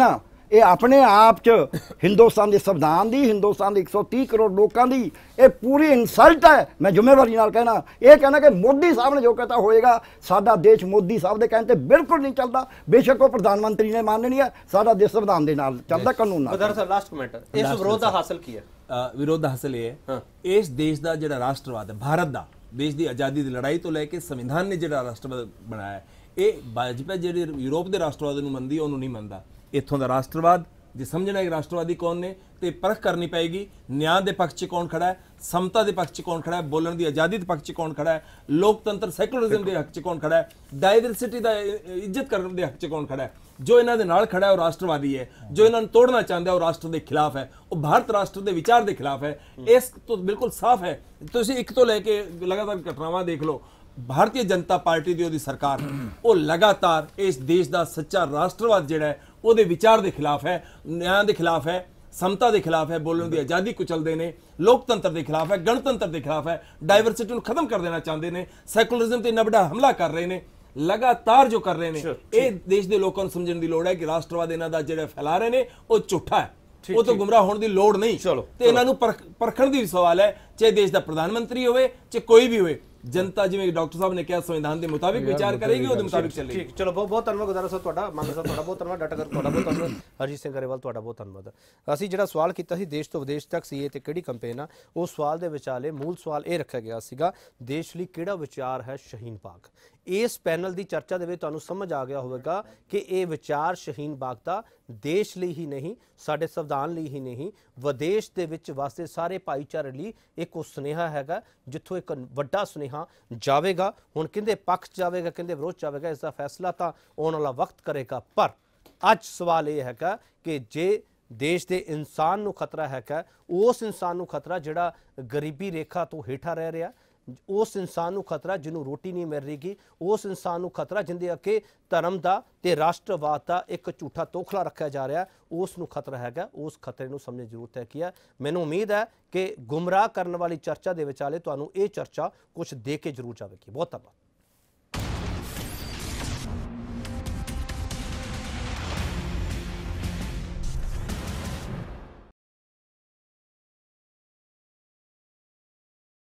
ਇਹ ਆਪਣੇ ਆਪ 'ਚ ਹਿੰਦੁਸਤਾਨ ਦੇ ਸੰਵਿਧਾਨ ਦੀ, ਹਿੰਦੁਸਤਾਨ ਦੇ 130 ਕਰੋੜ ਲੋਕਾਂ ਦੀ ਇਹ ਪੂਰੀ ਇਨਸਲਟ ਹੈ। ਮੈਂ ਜ਼ਿੰਮੇਵਾਰੀ ਨਾਲ ਕਹਿਣਾ, ਇਹ ਕਹਿਣਾ ਕਿ ਮੋਦੀ ਸਾਹਿਬ ਨੇ ਜੋ ਕਹਤਾ ਹੋਏਗਾ, ਸਾਡਾ ਦੇਸ਼ ਮੋਦੀ ਸਾਹਿਬ ਦੇ ਕਹਿਣ ਤੇ ਬਿਲਕੁਲ ਨਹੀਂ ਚੱਲਦਾ। ਬੇਸ਼ੱਕ ਉਹ ਪ੍ਰਧਾਨ ਮੰਤਰੀ ਨੇ ਮੰਨਣੀ ਹੈ, ਸਾਡਾ ਦੇਸ਼ ਸੰਵਿਧਾਨ ਦੇ ਨਾਲ ਚੱਲਦਾ, ਕਾਨੂੰਨ ਨਾਲ। ਦਰਅਸਲ ਲਾਸਟ ਕਮੈਂਟ, ਇਸ ਵਿਰੋਧ ਦਾ ਹਾਸਲ ਕੀ ਹੈ? ਵਿਰੋਧ ਦਾ ਹਾਸਲ ਇਹ ਹੈ, ਇਸ ਦੇਸ਼ ਦਾ ਜਿਹੜਾ ਰਾਸ਼ਟਰਵਾਦ ਹੈ, ਭਾਰਤ ਦਾ, ਦੇਸ਼ ਦੀ ਆਜ਼ਾਦੀ ਦੀ ਲੜਾਈ ਤੋਂ ਲੈ ਕੇ ਸੰਵਿਧਾਨ ਨੇ ਜਿਹੜਾ ਰਾਸ਼ਟਰਵਾਦ ਬਣਾਇਆ ਹੈ, ਇਹ ਭਾਜਪਾ ਜਿਹੜੇ ਯੂਰਪ ਦੇ ਰਾਸ਼ਟਰਵਾਦ ਨੂੰ ਮੰਨਦੀ ਉਹਨੂੰ ਨਹੀਂ ਮੰਨਦਾ। ਇੱਥੋਂ ਦਾ ਰਾਸ਼ਟਰਵਾਦ ਜੇ ਸਮਝਣਾ ਹੈ ਕਿ ਰਾਸ਼ਟਰਵਾਦੀ ਕੌਣ ਨੇ ਤੇ ਪਰਖ ਕਰਨੀ ਪਏਗੀ, ਨਿਆਂ ਦੇ ਪੱਖ 'ਚ ਕੌਣ ਖੜਾ ਹੈ, ਸਮਤਾ ਦੇ ਪੱਖ 'ਚ ਕੌਣ ਖੜਾ ਹੈ, ਬੋਲਣ ਦੀ ਆਜ਼ਾਦੀ ਦੇ ਪੱਖ 'ਚ ਕੌਣ ਖੜਾ ਹੈ, ਲੋਕਤੰਤਰ ਸੈਕੂਲਰਿਜ਼ਮ ਦੇ ਹੱਕ 'ਚ ਕੌਣ ਖੜਾ ਹੈ, ਡਾਇਵਰਸਿਟੀ ਦਾ ਇੱਜ਼ਤ ਕਰਨ ਦੇ ਹੱਕ 'ਚ ਕੌਣ ਖੜਾ ਹੈ। ਜੋ ਇਹਨਾਂ ਦੇ ਨਾਲ ਖੜਾ ਹੈ ਉਹ ਰਾਸ਼ਟਰਵਾਦੀ ਹੈ, ਜੋ ਇਹਨਾਂ ਨੂੰ ਤੋੜਨਾ ਚਾਹੁੰਦਾ ਉਹ ਰਾਸ਼ਟਰ ਦੇ ਖਿਲਾਫ ਹੈ, ਉਹ ਭਾਰਤ ਰਾਸ਼ਟਰ ਦੇ ਵਿਚਾਰ ਦੇ ਖਿਲਾਫ ਹੈ। ਇਸ ਤੋਂ ਬਿਲਕੁਲ ਸਾਫ਼ ਹੈ। ਤੁਸੀਂ ਇੱਕ ਤੋਂ ਲੈ ਕੇ ਲਗਾਤਾਰ ਘਟਨਾਵਾਂ ਦੇਖ ਲਓ, ਭਾਰਤੀ ਜਨਤਾ ਪਾਰਟੀ ਦੀ ਉਹਦੀ ਸਰਕਾਰ ਉਹ ਲਗਾਤਾਰ ਇਸ ਦੇਸ਼ ਦਾ ਸੱਚਾ ਰਾਸ਼ਟਰਵਾਦ ਜਿਹੜਾ ਹੈ ਉਹਦੇ ਵਿਚਾਰ ਦੇ ਖਿਲਾਫ ਹੈ, ਨਿਆਂ ਦੇ ਖਿਲਾਫ ਹੈ, ਸਮਤਾ ਦੇ ਖਿਲਾਫ ਹੈ, ਬੋਲਣ ਦੀ ਆਜ਼ਾਦੀ ਕੁਚਲਦੇ ਨੇ, ਲੋਕਤੰਤਰ ਦੇ ਖਿਲਾਫ ਹੈ, ਗਣਤੰਤਰ ਦੇ ਖਿਲਾਫ ਹੈ, ਡਾਇਵਰਸਿਟੀ ਨੂੰ ਖਤਮ ਕਰ ਦੇਣਾ ਚਾਹੁੰਦੇ ਨੇ, ਸੈਕੂਲਰਿਜ਼ਮ ਤੇ ਇੰਨਾ ਵੱਡਾ ਹਮਲਾ ਕਰ ਰਹੇ ਨੇ, ਲਗਾਤਾਰ ਜੋ ਕਰ ਰਹੇ ਨੇ। ਇਹ ਦੇਸ਼ ਦੇ ਲੋਕਾਂ ਨੂੰ ਸਮਝਣ ਦੀ ਲੋੜ ਹੈ ਕਿ ਰਾਸ਼ਟਰਵਾਦ ਇਹਨਾਂ ਦਾ ਜਿਹੜਾ ਫੈਲਾ ਰਹੇ ਨੇ ਉਹ ਝੂਠਾ ਹੈ, ਉਹ ਤੋਂ ਗੁੰਮਰਾਹ ਹੋਣ ਦੀ ਲੋੜ ਨਹੀਂ। ਤੇ ਇਹਨਾਂ ਨੂੰ ਪਰਖਣ ਦੀ ਸਵਾਲ ਹੈ, ਚਾਹੇ ਦੇਸ਼ ਦਾ ਪ੍ਰਧਾਨ ਮੰਤਰੀ ਹੋਵੇ ਚਾਹੇ ਕੋਈ ਵੀ ਹੋਵੇ, जनता जिवें डॉक्टर साहब ने कहा संविधान के मुताबिक विचार करेगी, ਉਹਦੇ ਮੁਤਾबिक ਚੱਲੇਗੀ। ਠੀਕ, ਚਲੋ ਬਹੁਤ ਧੰਨਵਾਦ ਗੁਰਦਾਰਾ ਸਾਹਿਬ ਤੁਹਾਡਾ, ਮੰਨ ਸਾਹਿਬ ਤੁਹਾਡਾ ਬਹੁਤ ਧੰਨਵਾਦ, ਡਾਕਟਰ ਕਰ ਤੁਹਾਡਾ ਬਹੁਤ ਧੰਨਵਾਦ, ਹਰਜੀਤ ਸਿੰਘ ਗਰੇਵਾਲ ਤੁਹਾਡਾ ਬਹੁਤ ਧੰਨਵਾਦ। ਅਸੀਂ ਜਿਹੜਾ ਸਵਾਲ ਕੀਤਾ ਸੀ ਦੇਸ਼ ਤੋਂ ਵਿਦੇਸ਼ ਤੱਕ ਸੀਏ ਤੇ ਕਿਹੜੀ ਕੰਪੇਨ ਆ, ਉਹ ਸਵਾਲ ਦੇ ਵਿਚਾਲੇ ਮੂਲ ਸਵਾਲ ਇਹ ਰੱਖਿਆ ਗਿਆ ਸੀਗਾ, ਦੇਸ਼ ਲਈ ਕਿਹੜਾ ਵਿਚਾਰ ਹੈ ਸ਼ਹੀਨ ਬਾਗ। ਇਸ ਪੈਨਲ ਦੀ ਚਰਚਾ ਦੇ ਵਿੱਚ ਤੁਹਾਨੂੰ ਸਮਝ ਆ ਗਿਆ ਹੋਵੇਗਾ ਕਿ ਇਹ ਵਿਚਾਰ ਸ਼ਹੀਨ ਬਾਗ ਦਾ ਦੇਸ਼ ਲਈ ਹੀ ਨਹੀਂ, ਸਾਡੇ ਸੰਵਿਧਾਨ ਲਈ ਹੀ ਨਹੀਂ, ਵਿਦੇਸ਼ ਦੇ ਵਿੱਚ ਵਸਦੇ ਸਾਰੇ ਭਾਈਚਾਰੇ ਲਈ ਇੱਕ ਉਹ ਸੁਨੇਹਾ ਹੈਗਾ, ਜਿੱਥੋਂ ਇੱਕ ਵੱਡਾ ਸੁਨੇਹਾ ਜਾਵੇਗਾ। ਹੁਣ ਕਿਹਦੇ ਪੱਖ 'ਚ ਜਾਵੇਗਾ, ਕਿਹਦੇ ਵਿਰੋਧ 'ਚ ਜਾਵੇਗਾ, ਇਸ ਦਾ ਫੈਸਲਾ ਤਾਂ ਆਉਣ ਵਾਲਾ ਵਕਤ ਕਰੇਗਾ। ਪਰ ਅੱਜ ਸਵਾਲ ਇਹ ਹੈਗਾ ਕਿ ਜੇ ਦੇਸ਼ ਦੇ ਇਨਸਾਨ ਨੂੰ ਖਤਰਾ ਹੈਗਾ, ਉਸ ਇਨਸਾਨ ਨੂੰ ਖਤਰਾ ਜਿਹੜਾ ਗਰੀਬੀ ਰੇਖਾ ਤੋਂ ਹੇਠਾਂ ਰਹਿ ਰਿਹਾ, ਉਸ ਇਨਸਾਨ ਨੂੰ ਖਤਰਾ ਜਿਹਨੂੰ ਰੋਟੀ ਨਹੀਂ ਮਿਲ ਰਹੀਗੀ, ਉਸ ਇਨਸਾਨ ਨੂੰ ਖਤਰਾ ਜਿਹਦੇ ਅੱਗੇ ਧਰਮ ਦਾ ਤੇ ਰਾਸ਼ਟਰਵਾਦ ਦਾ ਇੱਕ ਝੂਠਾ ਤੋਖਲਾ ਰੱਖਿਆ ਜਾ ਰਿਹਾ, ਉਸ ਨੂੰ ਖਤਰਾ ਹੈਗਾ। ਉਸ ਖਤਰੇ ਨੂੰ ਸਮਝਣ ਦੀ ਜ਼ਰੂਰਤ ਹੈ। ਕੀ ਹੈ, ਮੈਨੂੰ ਉਮੀਦ ਹੈ ਕਿ ਗੁੰਮਰਾਹ ਕਰਨ ਵਾਲੀ ਚਰਚਾ ਦੇ ਵਿਚਾਲੇ ਤੁਹਾਨੂੰ ਇਹ ਚਰਚਾ ਕੁਝ ਦੇ ਕੇ ਜ਼ਰੂਰ ਜਾਵੇਗੀ। ਬਹੁਤ ਧੰਨਵਾਦ।